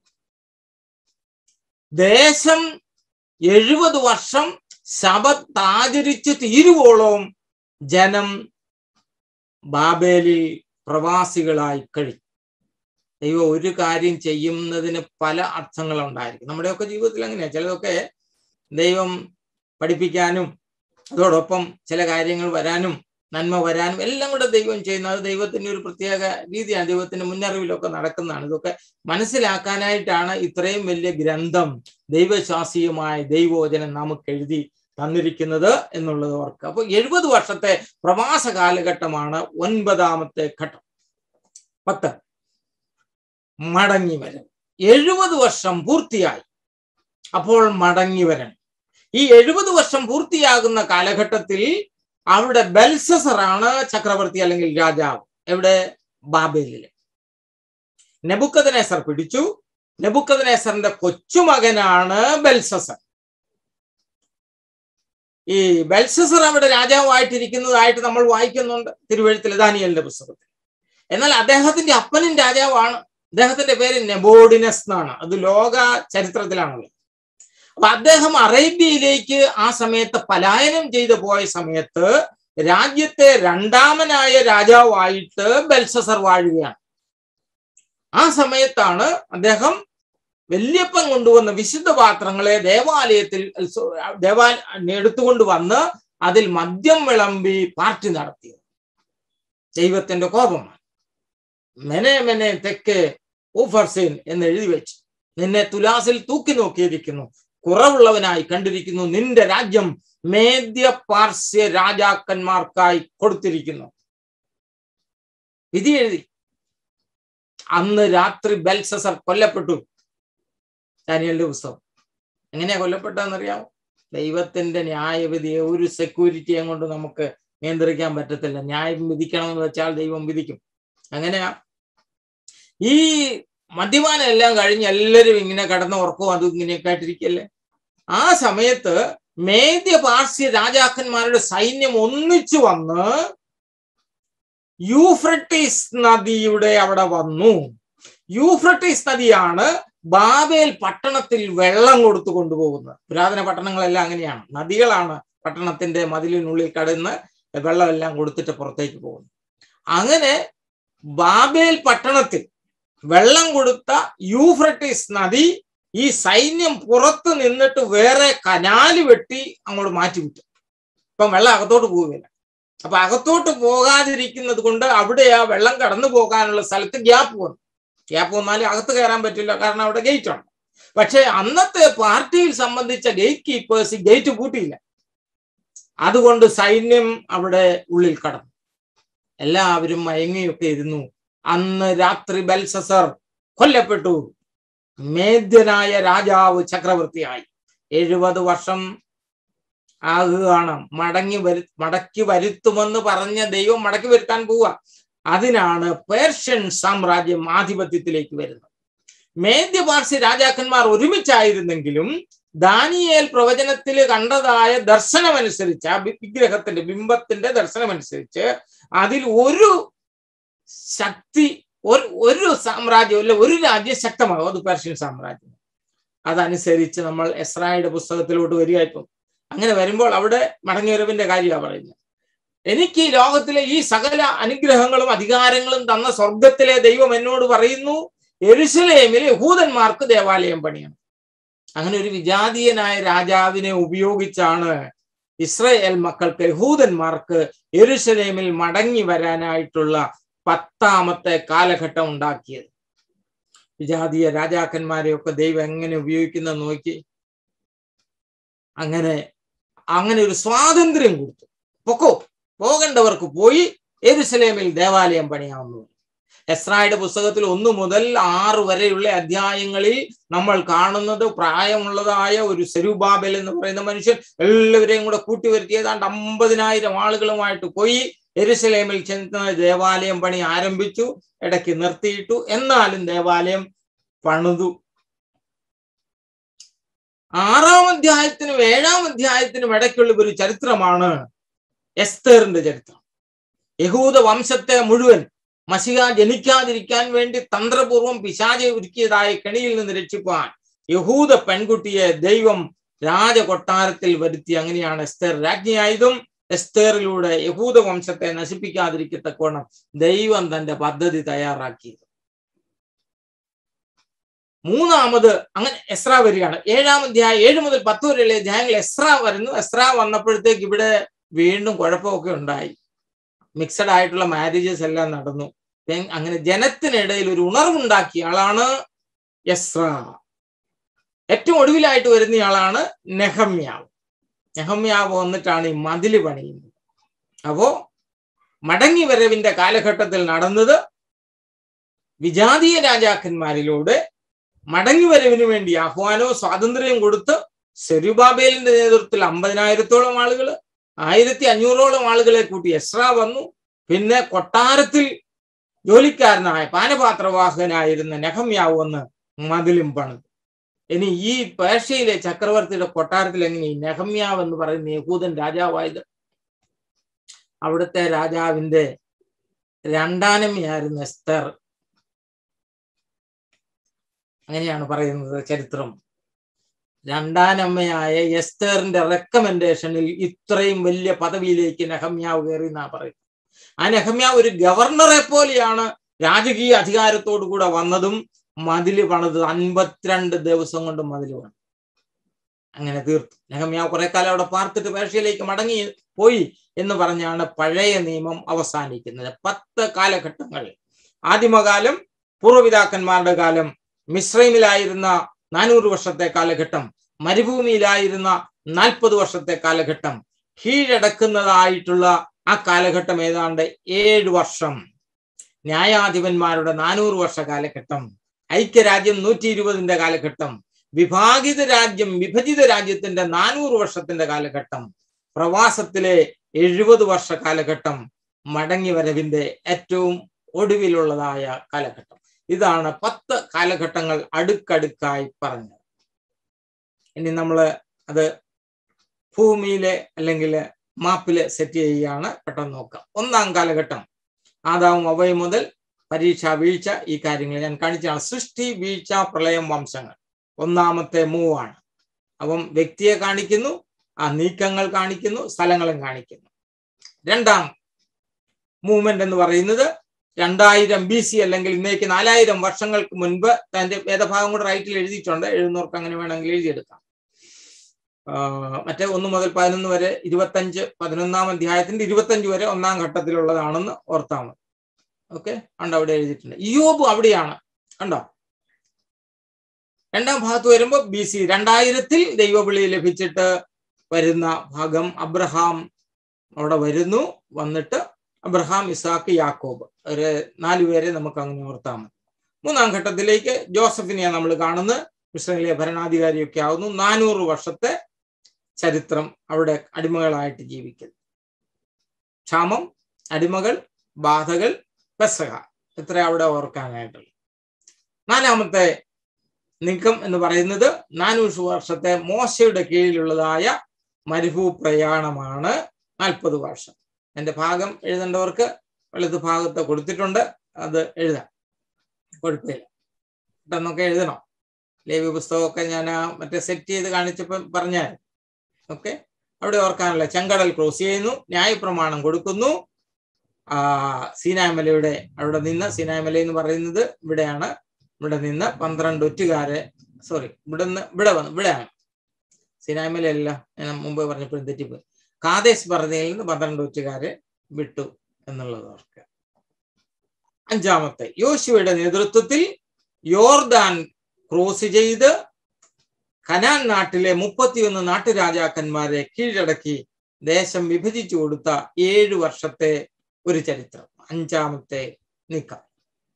ദേശം 70 വർഷം ശബത്ത് ആചരിച്ച് തീരുവോളവും ജനം ബാബേലിൽ പ്രവാസികളായി കഴിഞ്ഞു. ദൈവം ഒരു കാര്യം ചെയ്യുന്നതിന് പല അർത്ഥങ്ങളുണ്ടായിരിക്കും. നമ്മുടെയൊക്കെ ജീവിതത്തിൽ അങ്ങനെയാണ്. ചിലതൊക്കെ ദൈവം പഠിപ്പിക്കാനും അതോടൊപ്പം ചില കാര്യങ്ങൾ വരാനും നന്മ വരാനും എല്ലാം കൂടെ ദൈവം ചെയ്യുന്നത്. അത് ദൈവത്തിന്റെ ഒരു പ്രത്യേക രീതിയാണ്. ദൈവത്തിന്റെ മുന്നറിവിലൊക്കെ നടക്കുന്നതാണ്. ഇതൊക്കെ മനസ്സിലാക്കാനായിട്ടാണ് ഇത്രയും വലിയ ഗ്രന്ഥം ദൈവശാസ്ത്രീയമായ ദൈവവചനം നമുക്ക് എഴുതി തന്നിരിക്കുന്നത് എന്നുള്ളത് ഓർക്കുക. അപ്പൊ 70 വർഷത്തെ പ്രവാസ കാലഘട്ടമാണ് 9ാമത്തെ ഘട്ടം. 10 മടങ്ങി വരൻ. 70 വർഷം പൂർത്തിയായി. അപ്പോൾ മടങ്ങി വരൻ. ഈ 70 വർഷം പൂർത്തിയാകുന്ന കാലഘട്ടത്തിൽ അവിടെ ബെൽസസറാണ് ചക്രവർത്തി അല്ലെങ്കിൽ രാജാവ്. എവിടെ? ബാബേലില്. നെബൂഖദ്നേസർ പിടിച്ചു. നെബൂഖദ്നേസറിന്റെ കൊച്ചുമകനാണ് ബെൽസസർ. ഈ ബെൽസസർ അവിടെ രാജാവായിട്ടിരിക്കുന്നതായിട്ട് നമ്മൾ വായിക്കുന്നുണ്ട് തിരുവെഴുത്തിൽ, ദാനിയേലിന്റെ പുസ്തകത്തിൽ. എന്നാൽ അദ്ദേഹത്തിന്റെ അപ്പനും രാജാവാണ്. അദ്ദേഹത്തിന്റെ പേര് നെബോഡിനസ് എന്നാണ്. അത് ലോക ചരിത്രത്തിലാണുള്ളത്. അപ്പൊ അദ്ദേഹം അറേബ്യയിലേക്ക് ആ സമയത്ത് പലായനം ചെയ്തു പോയ സമയത്ത് രാജ്യത്തെ 2ാമനായ രാജാവായിട്ട് ബെൽസസർ വാഴുകയാണ്. ആ സമയത്താണ് അദ്ദേഹം വല്യപ്പൻ കൊണ്ടുവന്ന വിശുദ്ധ പാത്രങ്ങളെ ദേവാലയത്തിൽ എടുത്തുകൊണ്ട് വന്ന് അതിൽ മദ്യം വിളമ്പി പാർട്ടി നടത്തിയത്. ദൈവത്തിന്റെ കോപമാണ്. മെനെ മെനെ തെക്കേ ഊഫർസീൻ എന്ന് എഴുതി വെച്ചു. നിന്നെ തുലാസിൽ തൂക്കി നോക്കിയിരിക്കുന്നു, കുറവുള്ളവനായി കണ്ടിരിക്കുന്നു. നിന്റെ രാജ്യം മേദ്യ പാർസ്യ രാജാക്കന്മാർക്കായി കൊടുത്തിരിക്കുന്നു. വിധി എഴുതി. അന്ന് രാത്രി ബെൽസസർ കൊല്ലപ്പെട്ടു. ദാനിയേലിന്റെ പുസ്തകം. എങ്ങനെയാ കൊല്ലപ്പെട്ടതെന്നറിയാമോ? ദൈവത്തിന്റെ ന്യായവിധിയെ ഒരു സെക്യൂരിറ്റിയെ കൊണ്ട് നമുക്ക് നിയന്ത്രിക്കാൻ പറ്റത്തില്ല. ന്യായം വിധിക്കണമെന്ന് വെച്ചാൽ ദൈവം വിധിക്കും. അങ്ങനെയാ ഈ മദ്യപാനം എല്ലാം കഴിഞ്ഞ് എല്ലാവരും ഇങ്ങനെ കടന്ന് ഉറക്കവും അതും ഇങ്ങനെയൊക്കെ ആയിട്ടിരിക്കല്ലേ. ആ സമയത്ത് മേദ്യ പാർസ്യ രാജാക്കന്മാരുടെ സൈന്യം ഒന്നിച്ചു വന്ന് യൂഫ്രട്ടീസ് നദിയുടെ അവിടെ വന്നു. യൂഫ്രട്ടീസ് നദിയാണ് ബാബേൽ പട്ടണത്തിൽ വെള്ളം കൊടുത്തു കൊണ്ടുപോകുന്നത്. പുരാതന പട്ടണങ്ങളെല്ലാം അങ്ങനെയാണ്. നദികളാണ് പട്ടണത്തിന്റെ മതിലിനുള്ളിൽ കടന്ന് വെള്ളമെല്ലാം കൊടുത്തിട്ട് പുറത്തേക്ക് പോകുന്നത്. അങ്ങനെ ബാബേൽ പട്ടണത്തിൽ വെള്ളം കൊടുത്ത യൂഫ്രട്ടീസ് നദി ഈ സൈന്യം പുറത്ത് നിന്നിട്ട് വേറെ കനാല് വെട്ടി അങ്ങോട്ട് മാറ്റിവിട്ടു. ഇപ്പം വെള്ളം അകത്തോട്ട് പോവുകയില്ല. അപ്പൊ അകത്തോട്ട് പോകാതിരിക്കുന്നത് കൊണ്ട് അവിടെ ആ വെള്ളം കടന്നു പോകാനുള്ള സ്ഥലത്ത് ഗ്യാപ്പ് വന്നു. ഗ്യാപ്പ് വന്നാലും അകത്ത് കയറാൻ പറ്റില്ല, കാരണം അവിടെ ഗേറ്റ് ഉണ്ട്. പക്ഷെ അന്നത്തെ പാർട്ടിയിൽ സംബന്ധിച്ച ഗേറ്റ് കീപ്പേഴ്സ് ഗേറ്റ് പൂട്ടിയില്ല. അതുകൊണ്ട് സൈന്യം അവിടെ ഉള്ളിൽ കടന്നു. എല്ലാവരും മയങ്ങിയൊക്കെ ഇരുന്നു. അന്ന് രാത്രി ബെൽസസർ കൊല്ലപ്പെട്ടു. മേദ്യനായ രാജാവ് ചക്രവർത്തിയായി. 70 വർഷം ആകുകയാണ്. മടക്കി വരുത്തുമെന്ന് പറഞ്ഞ ദൈവം മടക്കി വരുത്താൻ പോവുക. അതിനാണ് പേർഷ്യൻ സാമ്രാജ്യം ആധിപത്യത്തിലേക്ക് വരുന്നത്. മേദ്യ പാർസ്യ രാജാക്കന്മാർ ഒരുമിച്ചായിരുന്നെങ്കിലും ദാനിയേൽ പ്രവചനത്തിൽ കണ്ടതായ ദർശനമനുസരിച്ച്, ആ വിഗ്രഹത്തിന്റെ ബിംബത്തിന്റെ ദർശനമനുസരിച്ച് അതിൽ ഒരു ശക്തി, ഒരു സാമ്രാജ്യം അല്ല, ഒരു രാജ്യം ശക്തമാകും. അത് പേർഷ്യൻ സാമ്രാജ്യം. അതനുസരിച്ച് നമ്മൾ എസ്രായുടെ പുസ്തകത്തിലോട്ട് വരികയായിരുന്നു. അങ്ങനെ വരുമ്പോൾ അവിടെ മടങ്ങിവരവിന്റെ കാര്യമാണ് പറയുന്നത്. എനിക്ക് ഈ ലോകത്തിലെ ഈ സകല അനുഗ്രഹങ്ങളും അധികാരങ്ങളും തന്ന സ്വർഗത്തിലെ ദൈവം എന്നോട് പറയുന്നു, യെരുശലേമിൽ യഹൂദന്മാർക്ക് ദേവാലയം പണിയണം. അങ്ങനെ ഒരു വിജാതീയനായ രാജാവിനെ ഉപയോഗിച്ചാണ് ഇസ്രായേൽ മക്കൾക്ക്, യഹൂദന്മാർക്ക് യെരുശലേമിൽ മടങ്ങി വരാനായിട്ടുള്ള 10ാമത്തെ കാലഘട്ടം ഉണ്ടാക്കിയത്. വിജാതീയ രാജാക്കന്മാരെയൊക്കെ ദൈവം എങ്ങനെ ഉപയോഗിക്കുന്ന നോക്കി. അങ്ങനെ ഒരു സ്വാതന്ത്ര്യം കൊടുത്തു. പോകേണ്ടവർക്ക് പോയി യെരുശലേമിൽ ദേവാലയം പണിയാവുന്നു. എസ്രായുടെ പുസ്തകത്തിൽ 1 മുതൽ 6 വരെയുള്ള അധ്യായങ്ങളിൽ നമ്മൾ കാണുന്നത് പ്രായമുള്ളതായ ഒരു സെരുബാബേൽ എന്ന് പറയുന്ന മനുഷ്യൻ എല്ലാവരെയും കൂടെ കൂട്ടിവരുത്തി ഏതാണ്ട് 50,000 ആളുകളുമായിട്ട് പോയി യെരുശലേമിൽ ചെന്ന് ദേവാലയം പണി ആരംഭിച്ചു. ഇടയ്ക്ക് നിർത്തിയിട്ടു, എന്നാലും ദേവാലയം പണിതു. 6-ാം അധ്യായത്തിനും 7-ാം അധ്യായത്തിനും ഇടയ്ക്കുള്ള ഒരു ചരിത്രമാണ് എസ്തേറിന്റെ ചരിത്രം. യഹൂദ വംശത്തെ മുഴുവൻ മശിഹ ജനിക്കാതിരിക്കാൻ വേണ്ടി തന്ത്രപൂർവം പിശാചെ ഒരുക്കിയതായ കെണിയിൽ നിന്ന് രക്ഷിപ്പാൻ യഹൂദ പെൺകുട്ടിയെ ദൈവം രാജകൊട്ടാരത്തിൽ വരുത്തി. അങ്ങനെയാണ് എസ്തേർ രാജ്ഞിയായതും എസ്തേറിലൂടെ യഹൂദ വംശത്തെ നശിപ്പിക്കാതിരിക്കത്തക്കോണം ദൈവം തന്റെ പദ്ധതി തയ്യാറാക്കിയത്. 3-ാമത് അങ്ങനെ എസ്രാ വരികയാണ്. 7-ാം അധ്യായം 7 മുതൽ 10 വരെയുള്ള അധ്യായങ്ങൾ എസ്രാ വരുന്നു. എസ്രാ വന്നപ്പോഴത്തേക്ക് ഇവിടെ വീണ്ടും കുഴപ്പമൊക്കെ ഉണ്ടായി. മിക്സഡ് ആയിട്ടുള്ള മാരേജസ് എല്ലാം നടന്നു. അങ്ങനെ ജനത്തിനിടയിൽ ഒരു ഉണർവുണ്ടാക്കിയ ആളാണ് എസ്രാ. ഏറ്റവും ഒടുവിലായിട്ട് വരുന്നയാളാണ് നെഹമ്യാവ്. നെഹമ്യാവ് വന്നിട്ടാണ് ഈ മതില് പണിയുന്നത്. അപ്പോ മടങ്ങി വരവിന്റെ കാലഘട്ടത്തിൽ നടന്നത് വിജാതീയ രാജാക്കന്മാരിലൂടെ മടങ്ങി വരവിന് വേണ്ടി ആഹ്വാനവും സ്വാതന്ത്ര്യവും കൊടുത്ത് സെരുബാബേലിന്റെ നേതൃത്വത്തിൽ 50,000-ഓളം ആളുകൾ, 1,500-ഓളം ആളുകളെ കൂട്ടി എസ്രാ വന്നു. പിന്നെ കൊട്ടാരത്തിൽ ജോലിക്കാരനായ പാനപാത്രവാഹകനായിരുന്ന നെഹമ്യാവ് വന്ന് മതിലും പണിതു. ഇനി ഈ പേർഷ്യയിലെ ചക്രവർത്തിയുടെ കൊട്ടാരത്തിൽ എങ്ങനെ ഈ നെഹമ്യാവ് എന്ന് പറയുന്ന യഹൂദൻ രാജാവായത്? അവിടുത്തെ രാജാവിന്റെ രണ്ടാനമ്മയായിരുന്നു എസ്തർ. അങ്ങനെയാണ് പറയുന്നത് ചരിത്രം. രണ്ടാനമ്മയായ എസ്തേറിന്റെ റെക്കമെൻഡേഷനിൽ ഇത്രയും വലിയ പദവിയിലേക്ക് നെഹമ്യാവ് കയറി എന്നാ പറയുന്നത്. ആ നെഹമ്യാവ് ഒരു ഗവർണറെ പോലെയാണ് രാജകീയ അധികാരത്തോടു കൂടെ വന്നതും മതില് പണിത് 52 ദിവസം കൊണ്ട് മതില് പണിതു. അങ്ങനെ തീർത്തു. നെഹമ്യാവ് കുറെ കാലം അവിടെ പാർത്തിട്ട് പേർഷ്യയിലേക്ക് മടങ്ങി പോയി എന്ന് പറഞ്ഞാണ് പഴയ നിയമം അവസാനിക്കുന്നത്. 10 കാലഘട്ടങ്ങൾ. ആദിമകാലം, പൂർവ്വപിതാക്കന്മാരുടെ കാലം, മിസ്രൈമിലായിരുന്ന 400 വർഷത്തെ കാലഘട്ടം, മരുഭൂമിയിലായിരുന്ന 40 വർഷത്തെ കാലഘട്ടം, കീഴടക്കുന്നതായിട്ടുള്ള ആ കാലഘട്ടം ഏതാണ്ട് 7 വർഷം, ന്യായാധിപന്മാരുടെ 400 വർഷ കാലഘട്ടം, ഐക്യരാജ്യം 120ന്റെ കാലഘട്ടം, വിഭാഗിത രാജ്യം വിഭജിത രാജ്യത്തിന്റെ 400 വർഷത്തിന്റെ കാലഘട്ടം, പ്രവാസത്തിലെ 70 വർഷ കാലഘട്ടം, മടങ്ങി വരവിന്റെ ഏറ്റവും ഒടുവിലുള്ളതായ കാലഘട്ടം. ഇതാണ് 10 കാലഘട്ടങ്ങൾ അടുക്കടുക്കായി പറഞ്ഞത്. ഇനി നമ്മൾ അത് ഭൂമിയിലെ അല്ലെങ്കിൽ മാപ്പില് സെറ്റ് ചെയ്യുകയാണ്. പെട്ടെന്ന് നോക്കാം. 1-ാം കാലഘട്ടം ആദാമും ഹവ്വയും മുതൽ പരീക്ഷ, വീഴ്ച, ഈ കാര്യങ്ങൾ ഞാൻ കാണിച്ചാണ്. സൃഷ്ടി, വീഴ്ച, പ്രളയം, വംശങ്ങൾ 1-ാമത്തെ മൂവാണ്. അപ്പം വ്യക്തിയെ കാണിക്കുന്നു, ആ നീക്കങ്ങൾ കാണിക്കുന്നു, സ്ഥലങ്ങളും കാണിക്കുന്നു. 2-ാം മൂവ്മെന്റ് എന്ന് പറയുന്നത് 2000 BC അല്ലെങ്കിൽ ഇന്നേക്ക് 4000 വർഷങ്ങൾക്ക് മുൻപ്. തന്റെ വേദഭാഗം കൂടെ റൈറ്റിൽ എഴുതിയിട്ടുണ്ട്, എഴുതുന്നവർക്ക് അങ്ങനെ വേണമെങ്കിൽ എഴുതിയെടുക്കാം. മറ്റേ 1 മുതൽ 11 വരെ 25, 11-ാം അധ്യായത്തിന്റെ 25 വരെ 1-ാം ഘട്ടത്തിലുള്ളതാണെന്ന് ഓർത്താൽ മതി. ഓക്കെ, കണ്ടോ അവിടെ എഴുതിയിട്ടുണ്ട്. ഇയ്യോബ് അവിടെയാണ്, കണ്ടോ. 2-ാം ഭാഗത്ത് വരുമ്പോ BC 2000-ൽ ദൈവവിളി ലഭിച്ചിട്ട് വരുന്ന ഭാഗം അബ്രഹാം അവിടെ വരുന്നു. വന്നിട്ട് അബ്രഹാം, ഇസാക്ക്, യാക്കോബ്, ഒരു 4 പേരെ നമുക്ക് അങ്ങനെ ഓർത്താൽ മതി. 3-ാം ഘട്ടത്തിലേക്ക് ജോസഫിനെയാണ് നമ്മൾ കാണുന്നത്. മിസ്രൈമിലെ ഭരണാധികാരിയൊക്കെ ആവുന്നു. 400 വർഷത്തെ ചരിത്രം അവിടെ അടിമകളായിട്ട് ജീവിക്കുന്നു. ക്ഷാമം, അടിമകൾ, ബാധകൾ, പെസഹ, ഇത്ര അവിടെ ഓർക്കാനായിട്ടുള്ള. 4-ാമത്തെ നീക്കം എന്ന് പറയുന്നത് 400 വർഷത്തെ മോശയുടെ കീഴിലുള്ളതായ മരുഭൂ പ്രയാണമാണ്. 40 വർഷം. എൻ്റെ ഭാഗം എഴുതേണ്ടവർക്ക് വലത് ഭാഗത്ത് കൊടുത്തിട്ടുണ്ട്, അത് എഴുതാം, കുഴപ്പമില്ല. പെട്ടെന്നൊക്കെ എഴുതണം. ലേവ്യ പുസ്തകമൊക്കെ ഞാൻ മറ്റേ സെറ്റ് ചെയ്ത് കാണിച്ചപ്പോൾ പറഞ്ഞാൽ. ഓക്കെ, അവിടെ ഓർക്കാനുള്ള. ചെങ്കടൽ ക്രോസ് ചെയ്യുന്നു, ന്യായപ്രമാണം കൊടുക്കുന്നു. സീനായ്മലയുടെ അവിടെ നിന്ന്, സീനായ്മല എന്ന് പറയുന്നത് ഇവിടെയാണ്, ഇവിടെ നിന്ന് 12 ഒറ്റുകാരെ, സോറി, ഇവിടെയാണ് സീനായ്മലയല്ല, ഞാൻ മുമ്പ് പറഞ്ഞപ്പോഴും തെറ്റിപ്പോയി. കാദേശ് ബർന്നയിൽ നിന്ന് 12 ഒറ്റുകാരെ വിട്ടു എന്നുള്ളത് ഓർക്കുക. 5-ാമത്തെ യോശുവയുടെ നേതൃത്വത്തിൽ യോർദാൻ ക്രോസ് ചെയ്ത് കനാൻ നാട്ടിലെ 31 നാട്ടുരാജാക്കന്മാരെ കീഴടക്കി ദേശം വിഭജിച്ചു കൊടുത്ത 7 വർഷത്തെ ഒരു ചരിത്രം. 5-ാമത്തെ നീക്കം.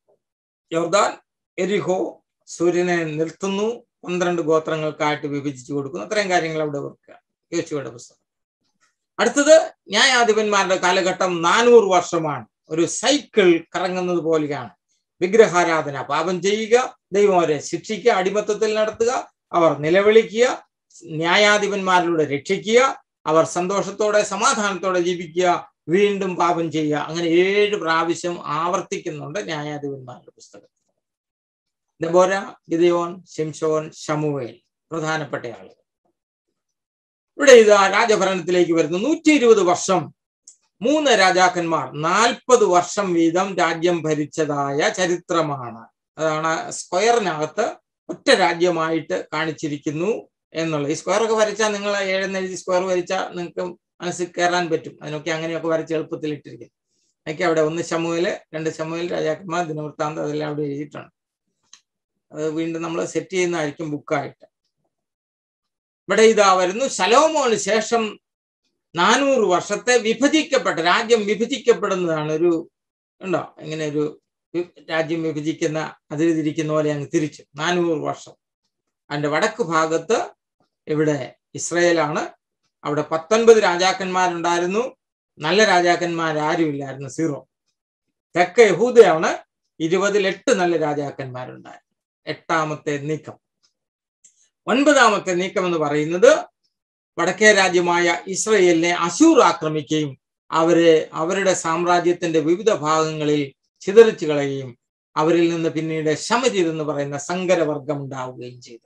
യോർദാൻ, എരിഹോ, സൂര്യനെ നിർത്തുന്നു, 12 ഗോത്രങ്ങൾക്കായിട്ട് വിഭജിച്ചു കൊടുക്കുന്നു. അത്രയും കാര്യങ്ങൾ അവിടെ ഓർക്കുക. യോശുവയുടെ പുസ്തകം. അടുത്തത് ന്യായാധിപന്മാരുടെ കാലഘട്ടം 400 വർഷമാണ്. ഒരു സൈക്കിൾ കറങ്ങുന്നത് പോലെയാണ്. വിഗ്രഹാരാധന, പാപം ചെയ്യുക, ദൈവം അവരെ ശിക്ഷിക്കുക, അടിമത്തത്തിൽ നടത്തുക, അവർ നിലവിളിക്കുക, ന്യായാധിപന്മാരിലൂടെ രക്ഷിക്കുക, അവർ സന്തോഷത്തോടെ സമാധാനത്തോടെ ജീവിക്കുക, വീണ്ടും പാപം ചെയ്യുക. അങ്ങനെ 7 പ്രാവശ്യം ആവർത്തിക്കുന്നുണ്ട് ന്യായാധിപന്മാരുടെ പുസ്തകം. ദെബോര, ഗിദെയോൻ, ശിംശോൻ, ശമൂവേൽ പ്രധാനപ്പെട്ട ആളുകൾ. ഇവിടെ ഇതാ രാജഭരണത്തിലേക്ക് വരുന്നു. 120 വർഷം 3 രാജാക്കന്മാർ 40 വർഷം വീതം രാജ്യം ഭരിച്ചതായ ചരിത്രമാണ്. അതാണ് സ്ക്വയറിനകത്ത് ഒറ്റ രാജ്യമായിട്ട് കാണിച്ചിരിക്കുന്നു എന്നുള്ളത്. ഈ സ്ക്വയറൊക്കെ വരച്ചാൽ നിങ്ങൾ 7 എഴുതി സ്ക്വയർ വരച്ചാൽ നിങ്ങൾക്ക് മനസ്സിൽ കയറാൻ പറ്റും. അതിനൊക്കെ അങ്ങനെയൊക്കെ വരച്ച് എളുപ്പത്തിൽ ഇട്ടിരിക്കും. അതൊക്കെ അവിടെ 1 ശമൂവേല്, 2 ശമൂവേൽ, രാജാക്കന്മാർ, ദിനവൃത്താന്തം, അതെല്ലാം അവിടെ എഴുതിയിട്ടുണ്ട്. അത് വീണ്ടും നമ്മൾ സെറ്റ് ചെയ്യുന്നതായിരിക്കും ബുക്കായിട്ട്. ഇവിടെ ഇതാ വരുന്നു. ശലോമോന് ശേഷം 400 വർഷത്തെ വിഭജിക്കപ്പെട്ട രാജ്യം വിഭജിക്കപ്പെടുന്നതാണ്. ഒരു ഉണ്ടോ ഇങ്ങനെ ഒരു രാജ്യം വിഭജിക്കുന്ന അതിര് തിരിക്കുന്ന പോലെ അങ്ങ് തിരിച്ചു 400 വർഷം. അതിന്റെ വടക്ക് ഭാഗത്ത് ഇവിടെ ഇസ്രയേലാണ്. അവിടെ 19 രാജാക്കന്മാരുണ്ടായിരുന്നു. നല്ല രാജാക്കന്മാരാരുമില്ലായിരുന്നു, 0. തെക്ക് യഹൂദയാണ്. 20-ൽ 8 നല്ല രാജാക്കന്മാരുണ്ടായിരുന്നു. 8ാമത്തെ നീക്കം. 9ാമത്തെ നീക്കം എന്ന് പറയുന്നത് വടക്കേ രാജ്യമായ ഇസ്രയേലിനെ അശൂർ ആക്രമിക്കുകയും അവരുടെ സാമ്രാജ്യത്തിന്റെ വിവിധ ഭാഗങ്ങളിൽ ചിതറിച്ചു കളയുകയും അവരിൽ നിന്ന് പിന്നീട് ശമര്യർ എന്ന് പറയുന്ന സങ്കരവർഗം ഉണ്ടാവുകയും ചെയ്തു.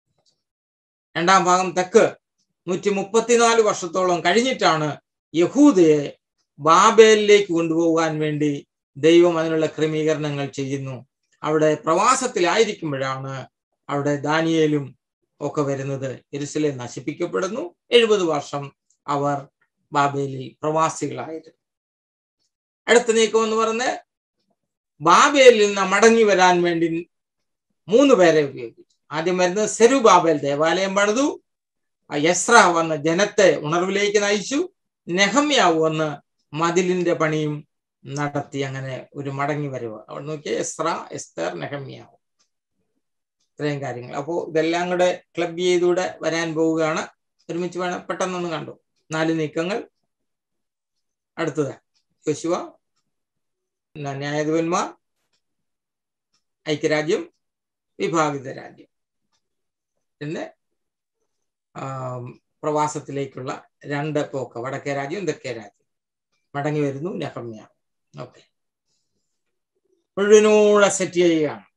2ാം ഭാഗം തെക്ക് 134 വർഷത്തോളം കഴിഞ്ഞിട്ടാണ് യഹൂദയെ ബാബേലിലേക്ക് കൊണ്ടുപോകാൻ വേണ്ടി ദൈവം അതിനുള്ള ക്രമീകരണങ്ങൾ ചെയ്യുന്നു. അവിടെ പ്രവാസത്തിലായിരിക്കുമ്പോഴാണ് അവിടെ ദാനിയേലും ഒക്കെ വരുന്നത്. യെരൂശലേം നശിപ്പിക്കപ്പെടുന്നു. 70 വർഷം അവർ ബാബേലിൽ പ്രവാസികളായിരുന്നു. അടുത്ത നീക്കം എന്ന് പറഞ്ഞ് ബാബേലിൽ നിന്ന് മടങ്ങി വരാൻ വേണ്ടി 3 പേരെ ഉപയോഗിച്ചു. ആദ്യം വരുന്നത് സെരുബാബേൽ ദേവാലയം പണിതു. എസ്ര വന്ന് ജനത്തെ ഉണർവിലേക്ക് നയിച്ചു. നെഹമ്യാവ് വന്ന് മതിലിന്റെ പണിയും നടത്തി. അങ്ങനെ ഒരു മടങ്ങി വരവ്. അവിടെ നോക്കിയാൽ എസ്ര, എസ്തർ, നെഹമ്യാവ്, ഇത്രയും കാര്യങ്ങൾ. അപ്പോൾ ഇതെല്ലാം കൂടെ ക്ലബ് ചെയ്തൂടെ വരാൻ പോവുകയാണ്. ഒരുമിച്ച് വേണം, പെട്ടെന്നൊന്ന് കണ്ടു. 4 നീക്കങ്ങൾ. അടുത്തത് യോശുവ, ന്യായാധിപന്മാർ, ഐക്യരാജ്യം, വിഭാഗിത രാജ്യം, പിന്നെ പ്രവാസത്തിലേക്കുള്ള 2 പോക്ക്, വടക്കേ രാജ്യം, തെക്കേ രാജ്യം. മടങ്ങി വരുന്നു നെഹമ്യാവ്. ഓക്കെ, മുഴുവനൂടെ സെറ്റ് ചെയ്യുകയാണ്.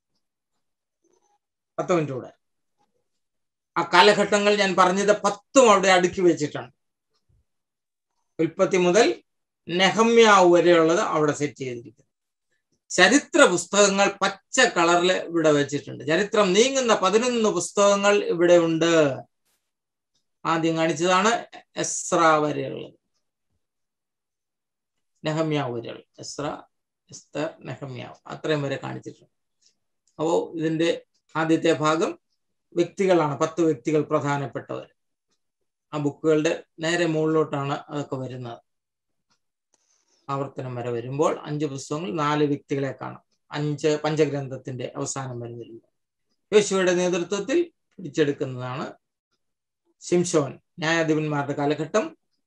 10 മിനിറ്റ് കൂടെ. ആ കാലഘട്ടങ്ങൾ ഞാൻ പറഞ്ഞത് 10ഉം അവിടെ അടുക്കി വെച്ചിട്ടാണ്. ഉൽപ്പത്തി മുതൽ നെഹമ്യാവ് വരെയുള്ളത് അവിടെ സെറ്റ് ചെയ്തിരിക്കുന്നു. ചരിത്ര പുസ്തകങ്ങൾ പച്ച കളറിൽ ഇവിടെ വെച്ചിട്ടുണ്ട്. ചരിത്രം നീങ്ങുന്ന 11 പുസ്തകങ്ങൾ ഇവിടെ ഉണ്ട്. ആദ്യം കാണിച്ചതാണ് എസ്ര വരെയുള്ളത്, നെഹമ്യാവ് വരെയുള്ളത്. എസ്ര, എസ്തർ, നെഹമ്യാവ്, അത്രയും വരെ കാണിച്ചിട്ടുണ്ട്. അപ്പോൾ ഇതിന്റെ ആദ്യത്തെ ഭാഗം വ്യക്തികളാണ്. 10 വ്യക്തികൾ പ്രധാനപ്പെട്ടവർ. ആ ബുക്കുകളുടെ നേരെ മുകളിലോട്ടാണ് അതൊക്കെ വരുന്നത്. ആവർത്തനം വരെ വരുമ്പോൾ 5 പുസ്തകങ്ങൾ, 4 വ്യക്തികളെ കാണാം. 5 പഞ്ചഗ്രന്ഥത്തിന്റെ അവസാനം വരെ വരുമ്പോൾ യോശുവയുടെ നേതൃത്വത്തിൽ പിടിച്ചെടുക്കുന്നതാണ്. ശിംശോൻ ന്യായാധിപന്മാരുടെ കാലഘട്ടം,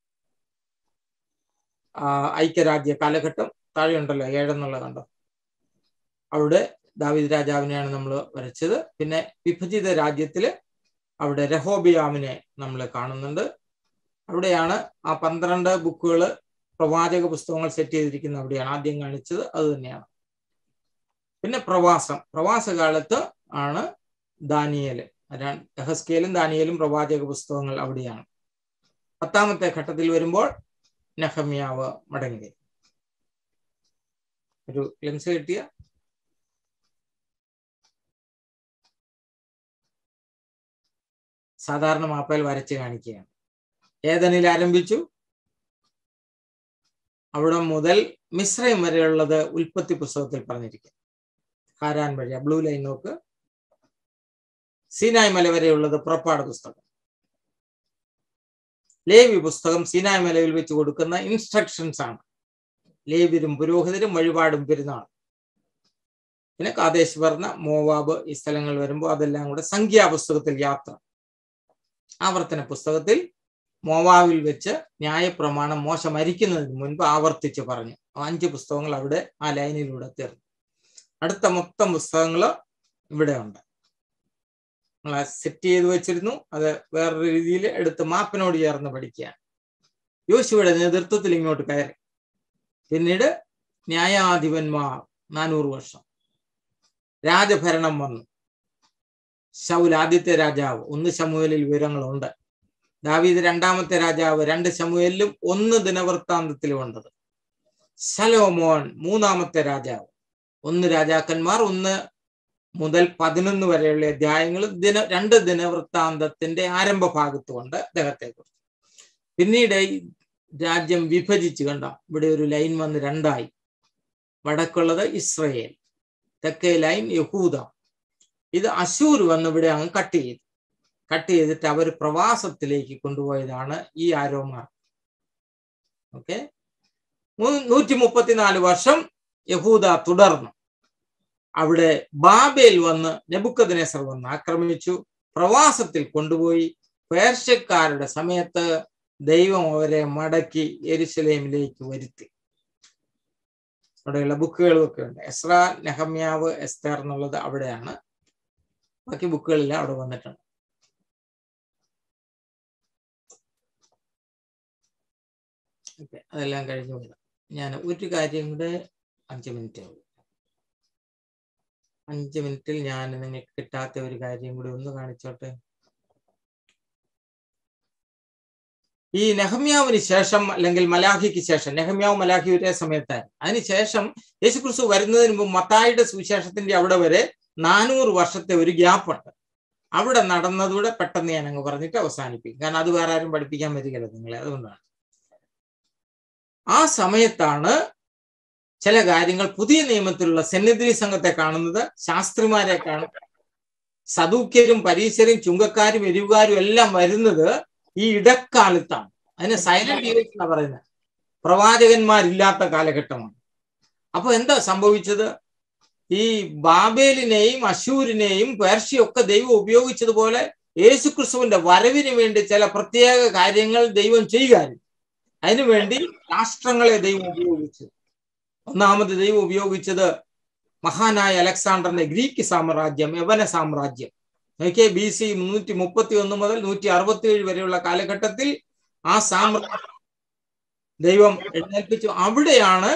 ഐക്യരാജ്യ കാലഘട്ടം. താഴെയുണ്ടല്ലോ 7 എന്നുള്ളത് കണ്ടോ. അവിടെ ദാവീദ് രാജാവിനെയാണ് നമ്മൾ വരച്ചത്. പിന്നെ വിഭജിത രാജ്യത്തില് അവിടെ രഹോബിയാമിനെ നമ്മൾ കാണുന്നുണ്ട്. അവിടെയാണ് ആ 12 ബുക്കുകൾ, പ്രവാചക പുസ്തകങ്ങൾ സെറ്റ് ചെയ്തിരിക്കുന്നത്. അവിടെയാണ് ആദ്യം കാണിച്ചത്, അത് തന്നെയാണ്. പിന്നെ പ്രവാസകാലത്ത് ആണ് ദാനിയേല്, യഹസ്കേലും ദാനിയേലും പ്രവാചക പുസ്തകങ്ങൾ അവിടെയാണ്. 10ാമത്തെ ഘട്ടത്തിൽ വരുമ്പോൾ നെഹമ്യാവ് മടങ്ങി. ഒരു ലെൻസ് കിട്ടിയ സാധാരണ മാപ്പയിൽ വരച്ച് കാണിക്കുകയാണ്. ഏദനിൽ ആരംഭിച്ചു, അവിടെ മുതൽ മിസ്രൈം വരെയുള്ളത് ഉൽപ്പത്തി പുസ്തകത്തിൽ പറഞ്ഞിരിക്കും. ഹാരാൻ വഴി ബ്ലൂ ലൈൻ നോക്ക്. സീനായ് മല വരെയുള്ളത് പുറപ്പാട് പുസ്തകം. ലേവി പുസ്തകം സീനായ് മലയിൽ വെച്ച് കൊടുക്കുന്ന ഇൻസ്ട്രക്ഷൻസ് ആണ്. ലേവ്യരും പുരോഹിതരും വഴിപാടും പെരുന്നാൾ. പിന്നെ കാദേശ് വർണ്ണ, മോവാബ് ഈ സ്ഥലങ്ങൾ വരുമ്പോൾ അതെല്ലാം കൂടെ സംഖ്യാപുസ്തകത്തിൽ യാത്ര. ആവർത്തന പുസ്തകത്തിൽ മോവാബിൽ വെച്ച് ന്യായപ്രമാണം മോശ മരിക്കുന്നതിന് മുൻപ് ആവർത്തിച്ച് പറഞ്ഞു. 5 പുസ്തകങ്ങൾ അവിടെ ആ ലൈനിലൂടെ തീർന്നു. അടുത്ത മൊത്തം പുസ്തകങ്ങൾ ഇവിടെ ഉണ്ട്. നമ്മൾ സെറ്റ് ചെയ്ത് വെച്ചിരുന്നു. അത് വേറൊരു രീതിയിൽ എടുത്ത് മാപ്പിനോട് ചേർന്ന് പഠിക്കുക. യോശുവയുടെ നേതൃത്വത്തിൽ ഇങ്ങോട്ട് കയറി. പിന്നീട് ന്യായാധിപന്മാർ 400 വർഷം രാജഭരണം വന്നു. ശൗൽ ആദ്യത്തെ രാജാവ്, 1 ശമൂവേലിൽ വിവരങ്ങളുണ്ട്. ദാവീദ് 2ാമത്തെ രാജാവ്, 2 ശമൂവേലിലും 1 ദിനവൃത്താന്തത്തിലും ഉണ്ടത്. ശലോമോൻ 3ാമത്തെ രാജാവ്, 1 രാജാക്കന്മാർ 1 മുതൽ 11 വരെയുള്ള അധ്യായങ്ങളും 2 ദിനവൃത്താന്തത്തിന്റെ ആരംഭ ഭാഗത്തുമുണ്ട് അദ്ദേഹത്തെ കുറിച്ച്. പിന്നീട് രാജ്യം വിഭജിച്ച് കണ്ട ഇവിടെ ഒരു ലൈൻ വന്ന് 2ആയി. വടക്കുള്ളത് ഇസ്രയേൽ, തെക്കേ ലൈൻ യഹൂദ. ഇത് അശൂർ വന്ന് ഇവിടെ അങ്ങ് കട്ട് ചെയ്തിട്ട് അവർ പ്രവാസത്തിലേക്ക് കൊണ്ടുപോയതാണ് ഈ ആരോമാർ. ഓക്കെ, 134 വർഷം യഹൂദ തുടർന്നു. അവിടെ ബാബേൽ വന്ന് നെബൂഖദ്നേസർ വന്ന് ആക്രമിച്ചു, പ്രവാസത്തിൽ കൊണ്ടുപോയി. പേർഷ്യക്കാരുടെ സമയത്ത് ദൈവം അവരെ മടക്കി യെരുശലേമിലേക്ക് വരുത്തി. അവിടെയുള്ള ബുക്കുകളും ഒക്കെ ഉണ്ട്. എസ്ര, നെഹമ്യാവ്, എസ്തർ എന്നുള്ളത് അവിടെയാണ്. ബാക്കി ബുക്കുകളെല്ലാം അവിടെ വന്നിട്ടുണ്ട്. ഓക്കെ, അതെല്ലാം കഴിഞ്ഞു പോയത്. ഞാൻ ഒരു കാര്യം കൂടെ 5 മിനിറ്റ് ആവും. 5 മിനിറ്റിൽ ഞാൻ നിങ്ങൾക്ക് കിട്ടാത്ത ഒരു കാര്യം കൂടി ഒന്ന് കാണിച്ചോട്ടെ. ഈ നെഹമ്യാവിന് ശേഷം അല്ലെങ്കിൽ മലാഖിക്ക് ശേഷം, നെഹമ്യാവ് മലാഖി ഒരേ സമയത്തായിരുന്നു. അതിനുശേഷം യേശുക്രിസ്തു വരുന്നതിന് മുമ്പ് മത്തായിയുടെ സുവിശേഷത്തിന്റെ അവിടെ വരെ 400 വർഷത്തെ ഒരു ഗ്യാപ്പുണ്ട്. അവിടെ നടന്നതൂടെ പെട്ടെന്ന് ഞാൻ അങ്ങ് പറഞ്ഞിട്ട് അവസാനിപ്പിക്കും. കാരണം അത് വേറെ ആരും പഠിപ്പിക്കാൻ വരികയില്ല നിങ്ങളെ, അതുകൊണ്ടാണ്. ആ സമയത്താണ് ചില കാര്യങ്ങൾ പുതിയ നിയമത്തിലുള്ള സെന്നദ്രി സംഘത്തെ കാണുന്നത്, ശാസ്ത്രിമാരെ കാണുന്നത്, സദൂക്യരും പരീശരും ചുങ്കക്കാരും എരിവുകാരും എല്ലാം വരുന്നത് ഈ ഇടക്കാലത്താണ്. അതിന് സൈലന്റ് ഇയേഴ്സ് എന്നാ പറയുന്നത്. പ്രവാചകന്മാരില്ലാത്ത കാലഘട്ടമാണ്. അപ്പൊ എന്താ സംഭവിച്ചത്? ഈ ബാബേലിനെയും അശൂരിനെയും പേർഷ്യയൊക്കെ ദൈവം ഉപയോഗിച്ചതുപോലെ യേശുക്രിസ്തുവിന്റെ വരവിന് വേണ്ടി ചില പ്രത്യേക കാര്യങ്ങൾ ദൈവം ചെയ്യുകയായിരുന്നു. അതിനുവേണ്ടി രാഷ്ട്രങ്ങളെ ദൈവം ഉപയോഗിച്ചു. ഒന്നാമത് ദൈവം ഉപയോഗിച്ചത് മഹാനായ അലക്സാണ്ടറിന്റെ ഗ്രീക്ക് സാമ്രാജ്യം, യവന സാമ്രാജ്യം. BC 331 മുതൽ 167 വരെയുള്ള കാലഘട്ടത്തിൽ ആ സാമ്രാജ്യം ദൈവം എഴുന്നേൽപ്പിച്ചു. അവിടെയാണ്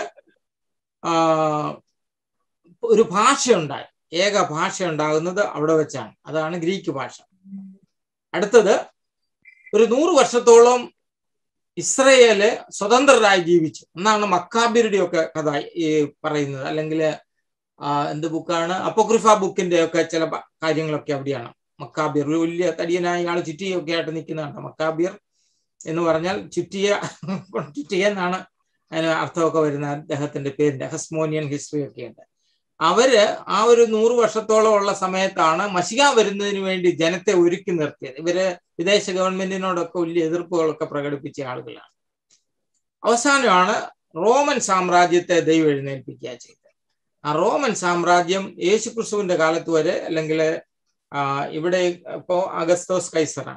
ഒരു ഭാഷയുണ്ടായി, ഏക ഭാഷ ഉണ്ടാകുന്നത് അവിടെ വെച്ചാണ്. അതാണ് ഗ്രീക്ക് ഭാഷ. അടുത്തത് ഒരു 100 വർഷത്തോളം ഇസ്രയേല് സ്വതന്ത്രരായി ജീവിച്ചു എന്നാണ് മക്കാബിരുടെ ഒക്കെ കഥ പറയുന്നത്. അല്ലെങ്കിൽ എന്ത് ബുക്കാണ്, അപ്പോക്രിഫ ബുക്കിന്റെ ഒക്കെ ചില കാര്യങ്ങളൊക്കെ അവിടെയാണ്. മക്കാബിർ വലിയ തടിയനായ ആൾ ചുറ്റിയൊക്കെ ആയിട്ട് നിൽക്കുന്നതാണ്. മക്കാബിർ എന്ന് പറഞ്ഞാൽ ചുറ്റിയ എന്നാണ് അതിന് അർത്ഥമൊക്കെ വരുന്ന അദ്ദേഹത്തിന്റെ പേരിന്റെ ഹെസ്മോനിയൻ ഹിസ്റ്ററി ഒക്കെ ഉണ്ട്. അവര് ആ ഒരു 100 വർഷത്തോളം ഉള്ള സമയത്താണ് മശിഹ വരുന്നതിന് വേണ്ടി ജനത്തെ ഒരുക്കി നിർത്തിയത്. ഇവര് വിദേശ ഗവൺമെന്റിനോടൊക്കെ വലിയ എതിർപ്പുകളൊക്കെ പ്രകടിപ്പിച്ച ആളുകളാണ്. അവസാനമാണ് റോമൻ സാമ്രാജ്യത്തെ ദൈവം എഴുന്നേൽപ്പിക്കുക ചെയ്തത്. ആ റോമൻ സാമ്രാജ്യം യേശുക്രിസ്തുവിന്റെ കാലത്ത് വരെ, അല്ലെങ്കിൽ ഇവിടെ ഇപ്പോ അഗസ്തോസ് കൈസറാണ്,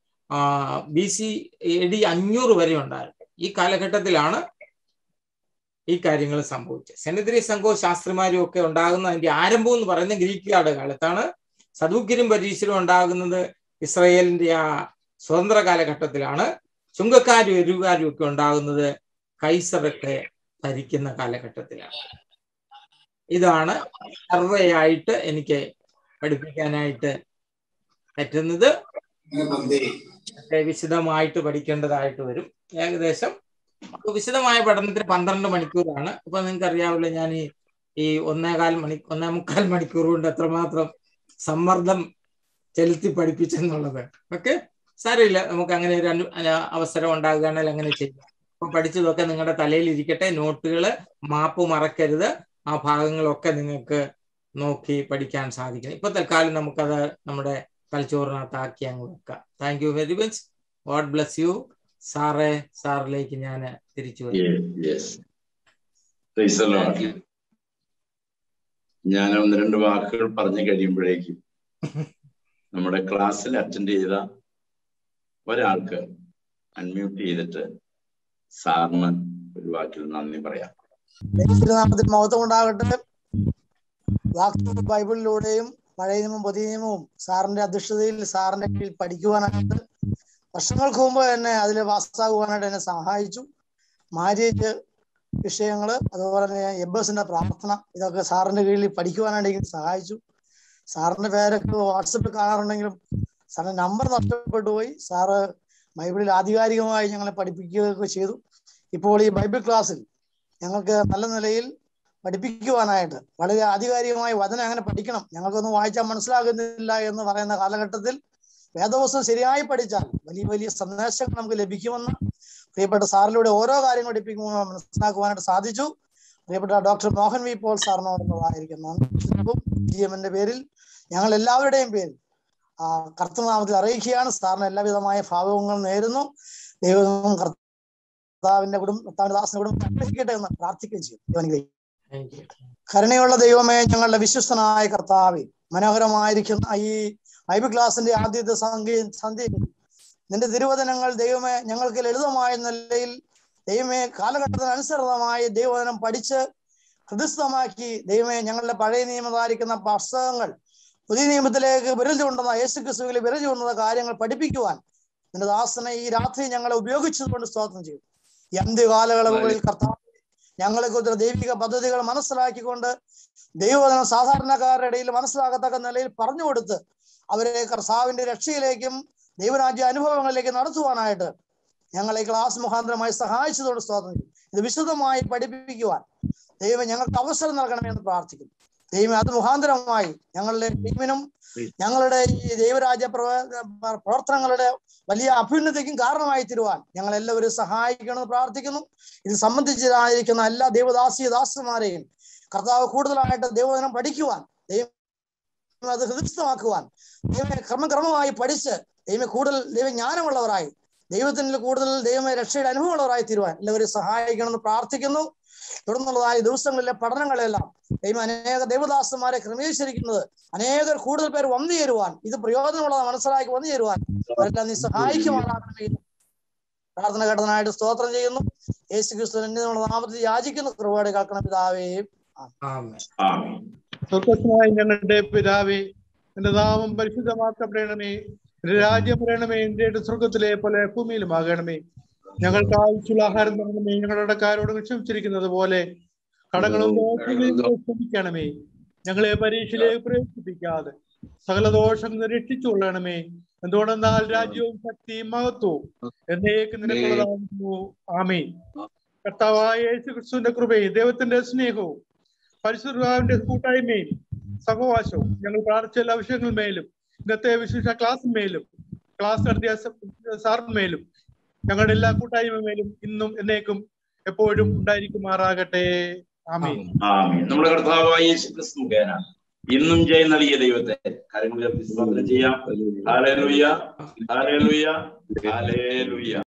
BC AD 500 വരെ ഉണ്ടായിരുന്നു. ഈ കാലഘട്ടത്തിലാണ് ഈ കാര്യങ്ങൾ സംഭവിച്ചത്. സെന്നദ്രി സംഘവും ശാസ്ത്രിമാരും ഒക്കെ ഉണ്ടാകുന്ന അതിന്റെ ആരംഭം എന്ന് പറയുന്നത് ഗ്രീക്കുകാരുടെ കാലത്താണ്. സദൂക്യരും പരീശരും ഉണ്ടാകുന്നത് ഇസ്രയേലിന്റെ ആ സ്വതന്ത്ര കാലഘട്ടത്തിലാണ്. ചുങ്കക്കാരും എരിവുകാരും ഒക്കെ ഉണ്ടാകുന്നത് കൈസറൊക്കെ ഭരിക്കുന്ന കാലഘട്ടത്തിലാണ്. ഇതാണ് സർവയായിട്ട് എനിക്ക് പഠിപ്പിക്കാനായിട്ട് പറ്റുന്നത്. വിശദമായിട്ട് പഠിക്കേണ്ടതായിട്ട് വരും. ഏകദേശം വിശദമായ പഠനത്തിന് 12 മണിക്കൂറാണ്. അപ്പൊ നിങ്ങൾക്ക് അറിയാവില്ല, ഞാൻ ഈ 1.25 മണിക്കൂർ കൊണ്ട് എത്രമാത്രം സമ്മർദ്ദം ചെലുത്തി പഠിപ്പിച്ചെന്നുള്ളത്. ഓക്കെ, സാരമില്ല, നമുക്ക് അങ്ങനെ ഒരു അവസരം ഉണ്ടാകുകയാണെങ്കിൽ അങ്ങനെ ചെയ്യാം. അപ്പൊ പഠിച്ചതൊക്കെ നിങ്ങളുടെ തലയിൽ ഇരിക്കട്ടെ. നോട്ടുകള്, മാപ്പ് മറക്കരുത്. ആ ഭാഗങ്ങളൊക്കെ നിങ്ങൾക്ക് നോക്കി പഠിക്കാൻ സാധിക്കണം. ഇപ്പൊ തൽക്കാലം നമുക്കത് നമ്മുടെ തലച്ചോറിനകത്താക്കി അങ്ങ് വെക്കാം. Thank you very much. God bless you. സാറിലേക്ക് ഞാൻ തിരിച്ചു വരും. ഞാൻ ഒന്ന് രണ്ട് വാക്കുകൾ പറഞ്ഞു കഴിയുമ്പോഴേക്കും നമ്മുടെ ക്ലാസ്സിൽ അറ്റൻഡ് ചെയ്ത ഒരാൾക്ക് അൺമ്യൂട്ട് ചെയ്തിട്ട് സാറിന് ഒരു വാക്കിൽ നന്ദി പറയാം. മഹത്വം ഉണ്ടാകട്ടെ. ബൈബിളിലൂടെയും പഴയ നിയമവും പുതിയ നിയമവും സാറിന്റെ അധ്യക്ഷതയിൽ സാറിന്റെ കീഴിൽ പഠിക്കുവാനായിട്ട് വർഷങ്ങൾക്ക് മുമ്പ് തന്നെ അതിൽ പാസ്സാകുവാനായിട്ട് എന്നെ സഹായിച്ചു. മാര്യേജ് വിഷയങ്ങള്, അതുപോലെ തന്നെ എബേഴ്സിന്റെ പ്രാർത്ഥന, ഇതൊക്കെ സാറിന്റെ കീഴിൽ പഠിക്കുവാനായിട്ട് എനിക്ക് സഹായിച്ചു. സാറിന്റെ പേരൊക്കെ വാട്സപ്പിൽ കാണാറുണ്ടെങ്കിലും സാറിന്റെ നമ്പർ നഷ്ടപ്പെട്ടു പോയി. സാറ് ബൈബിളിൽ ആധികാരികമായി ഞങ്ങളെ പഠിപ്പിക്കുകയൊക്കെ ചെയ്തു. ഇപ്പോൾ ഈ ബൈബിൾ ക്ലാസ്സിൽ ഞങ്ങൾക്ക് നല്ല നിലയിൽ പഠിപ്പിക്കുവാനായിട്ട് വളരെ ആധികാരികമായി വചനം അങ്ങനെ പഠിക്കണം, ഞങ്ങൾക്കൊന്നും വായിച്ചാൽ മനസ്സിലാകുന്നില്ല എന്ന് പറയുന്ന കാലഘട്ടത്തിൽ വേദപുസ്തകം ശരിയായി പഠിച്ചാൽ വലിയ വലിയ സന്ദേശങ്ങൾ നമുക്ക് ലഭിക്കുമെന്ന് പ്രിയപ്പെട്ട സാറിലൂടെ ഓരോ കാര്യങ്ങൾ പഠിപ്പിക്കുമ്പോൾ മനസ്സിലാക്കുവാനായിട്ട് സാധിച്ചു. പ്രിയപ്പെട്ട ഡോക്ടർ മോഹൻ വി പോൾ സാറിനോടുള്ളതായിരിക്കുന്നു GM-ന്റെ പേരിൽ ഞങ്ങൾ എല്ലാവരുടെയും പേരിൽ കർത്തൃനാമത്തിൽ അറിയിക്കുകയാണ്. സാറിന് എല്ലാവിധമായ ഭാവങ്ങളും നേരുന്നു. ദൈവം കർത്താവിന്റെ കർത്താവിന്റെ ദാസന്റെ കുടുംബം അനുഗ്രഹിക്കട്ടെ എന്ന് പ്രാർത്ഥിക്കുകയും ചെയ്യും. കരുണയുള്ള ദൈവമേ, ഞങ്ങളുടെ വിശ്വസ്തനായ കർത്താവേ, മനോഹരമായിരിക്കുന്ന ഈ ബൈബിൾ ക്ലാസിന്റെ ആദ്യത്തെ സന്ധ്യയിൽ നിന്റെ തിരുവചനങ്ങൾ ദൈവമേ ഞങ്ങൾക്ക് ലളിതമായ നിലയിൽ ദൈവമേ കാലഘട്ടത്തിനനുസൃതമായി ദൈവവചനം പഠിച്ച് ഹൃദയസ്ഥമാക്കി ദൈവമേ ഞങ്ങളുടെ പഴയ നിയമമായിരിക്കുന്ന പുസ്തകങ്ങൾ പുതിയ നിയമത്തിലേക്ക് വിരൽ ചൂണ്ടുന്ന യേശുക്രിസ്തുവിൽ വിരൽ ചൂണ്ടുന്ന കാര്യങ്ങൾ പഠിപ്പിക്കുവാൻ നിന്റെ ദാസനെ ഈ രാത്രി ഞങ്ങളെ ഉപയോഗിച്ചതുകൊണ്ട് സ്തോത്രം ചെയ്യും. ഈ അന്ത്യകാലയളവുകളിൽ കർത്താവ് ഞങ്ങളെ കുറിച്ചുള്ള ദൈവിക പദ്ധതികൾ മനസ്സിലാക്കിക്കൊണ്ട് ദൈവവചനം സാധാരണക്കാരുടെ ഇടയിൽ മനസ്സിലാകത്തക്ക നിലയിൽ പറഞ്ഞു കൊടുത്ത് അവരെ കർത്താവിന്റെ രക്ഷയിലേക്കും ദൈവരാജ്യ അനുഭവങ്ങളിലേക്ക് നടത്തുവാനായിട്ട് ഞങ്ങളെ ക്ലാസ് മുഖാന്തരമായി സഹായിച്ചതോട് സ്തോത്രം ചെയ്യും. ഇത് വിശദമായി പഠിപ്പിക്കുവാൻ ദൈവം ഞങ്ങൾക്ക് അവസരം നൽകണമെന്ന് പ്രാർത്ഥിക്കുന്നു. ദൈവം അത് മുഖാന്തരമായി ഞങ്ങളുടെ ടീമിനും ഞങ്ങളുടെ ഈ ദൈവരാജ്യ പ്രവർത്തനങ്ങളുടെ വലിയ അഭ്യുന്നതിക്കും കാരണമായി തീരുവാൻ ഞങ്ങൾ എല്ലാവരും സഹായിക്കണമെന്ന് പ്രാർത്ഥിക്കുന്നു. ഇത് സംബന്ധിച്ചതായിരിക്കുന്ന എല്ലാ ദൈവദാസിമാരെയും കർത്താവ് കൂടുതലായിട്ട് ദൈവവചനം പഠിക്കുവാൻ, ദൈവം അത് ഹൃദയസ്ഥമാക്കുവാൻ, ദൈവം ക്രമക്രമമായി പഠിച്ച് ദൈവം കൂടുതൽ ദൈവജ്ഞാനമുള്ളവരായി ദൈവത്തിൽ കൂടുതൽ ദൈവമേ രക്ഷയുടെ അനുഭവമുള്ളവരായി തീരുവാൻ എല്ലാവരും സഹായിക്കണമെന്ന് പ്രാർത്ഥിക്കുന്നു. തുടർന്നുള്ളതായ ദിവസങ്ങളിലെ പഠനങ്ങളെല്ലാം ദൈവം അനേക ദൈവദാസന്മാരെ ക്രമീകരിച്ചിരിക്കുന്നത് അനേകർ കൂടുതൽ പേർ വന്നു ചേരുവാൻ, ഇത് പ്രയോജനമുള്ളതാണ് മനസ്സിലാക്കി വന്നു ചേരുവാൻ അവരെല്ലാം നീ സഹായിക്കുവാനാകണമേ. പ്രാർത്ഥന കേട്ടതിനായിട്ട് സ്തോത്രം ചെയ്യുന്നു. യേശുക്രിസ്തുവിന്റെ നാമത്തിൽ യാചിക്കുന്ന കൃപയോടെ കേൾക്കണം പിതാവേ. സ്വർഗ്ഗസ്ഥനായ ഞങ്ങളുടെ പിതാവേ, എന്റെ നാമം പരിശുദ്ധമാക്കപ്പെടണമേ, എന്റെ രാജ്യം വരണമേ, എന്റെ സ്വർഗത്തിലെ പോലെ ഭൂമിയിലുമാകണമേ. ഞങ്ങൾക്ക് ആവശ്യമുള്ള ആഹാരം തരണമേ, ഞങ്ങളുടെ കാരോട് ക്ഷമിച്ചിരിക്കുന്നത് പോലെ കടങ്ങളും ക്ഷമിക്കണമേ. ഞങ്ങളെ പരീക്ഷയിലേക്ക് പ്രവേശിപ്പിക്കാതെ സകല ദോഷങ്ങൾ രക്ഷിച്ചുകൊള്ളണമേ. എന്തുകൊണ്ടെന്നാൽ രാജ്യവും ശക്തിയും മഹത്വവും എന്നേക്ക് നിനക്കുള്ളതാകുന്നു. ആമേൻ. കർത്താവായ യേശുക്രിസ്തുവിന്റെ കൃപയും ദൈവത്തിന്റെ സ്നേഹവും പരിശുദ്ധാത്മാവിന്റെ കൂട്ടായ്മയും സഹവാസവും ഞങ്ങൾ പ്രാർത്ഥിച്ച എല്ലാ വിഷയങ്ങളിന്മേലും ഇന്നത്തെ വിശേഷ ക്ലാസ്സിന്മേലും ക്ലാസ് നടത്തിയ സാറിന്മേലും ഞങ്ങളുടെ എല്ലാ കൂട്ടായ്മയിലും ഇന്നും എന്നേക്കും എപ്പോഴും ഉണ്ടായിരിക്കുമാറാകട്ടെ. ആമേൻ. നമ്മുടെ കർത്താവായ യേശുക്രിസ്തു മുഖേന ഇന്നും ജയം നൽകിയ ദൈവത്തെ കാര്യങ്ങൾ ചെയ്യാം. Hallelujah, hallelujah, hallelujah.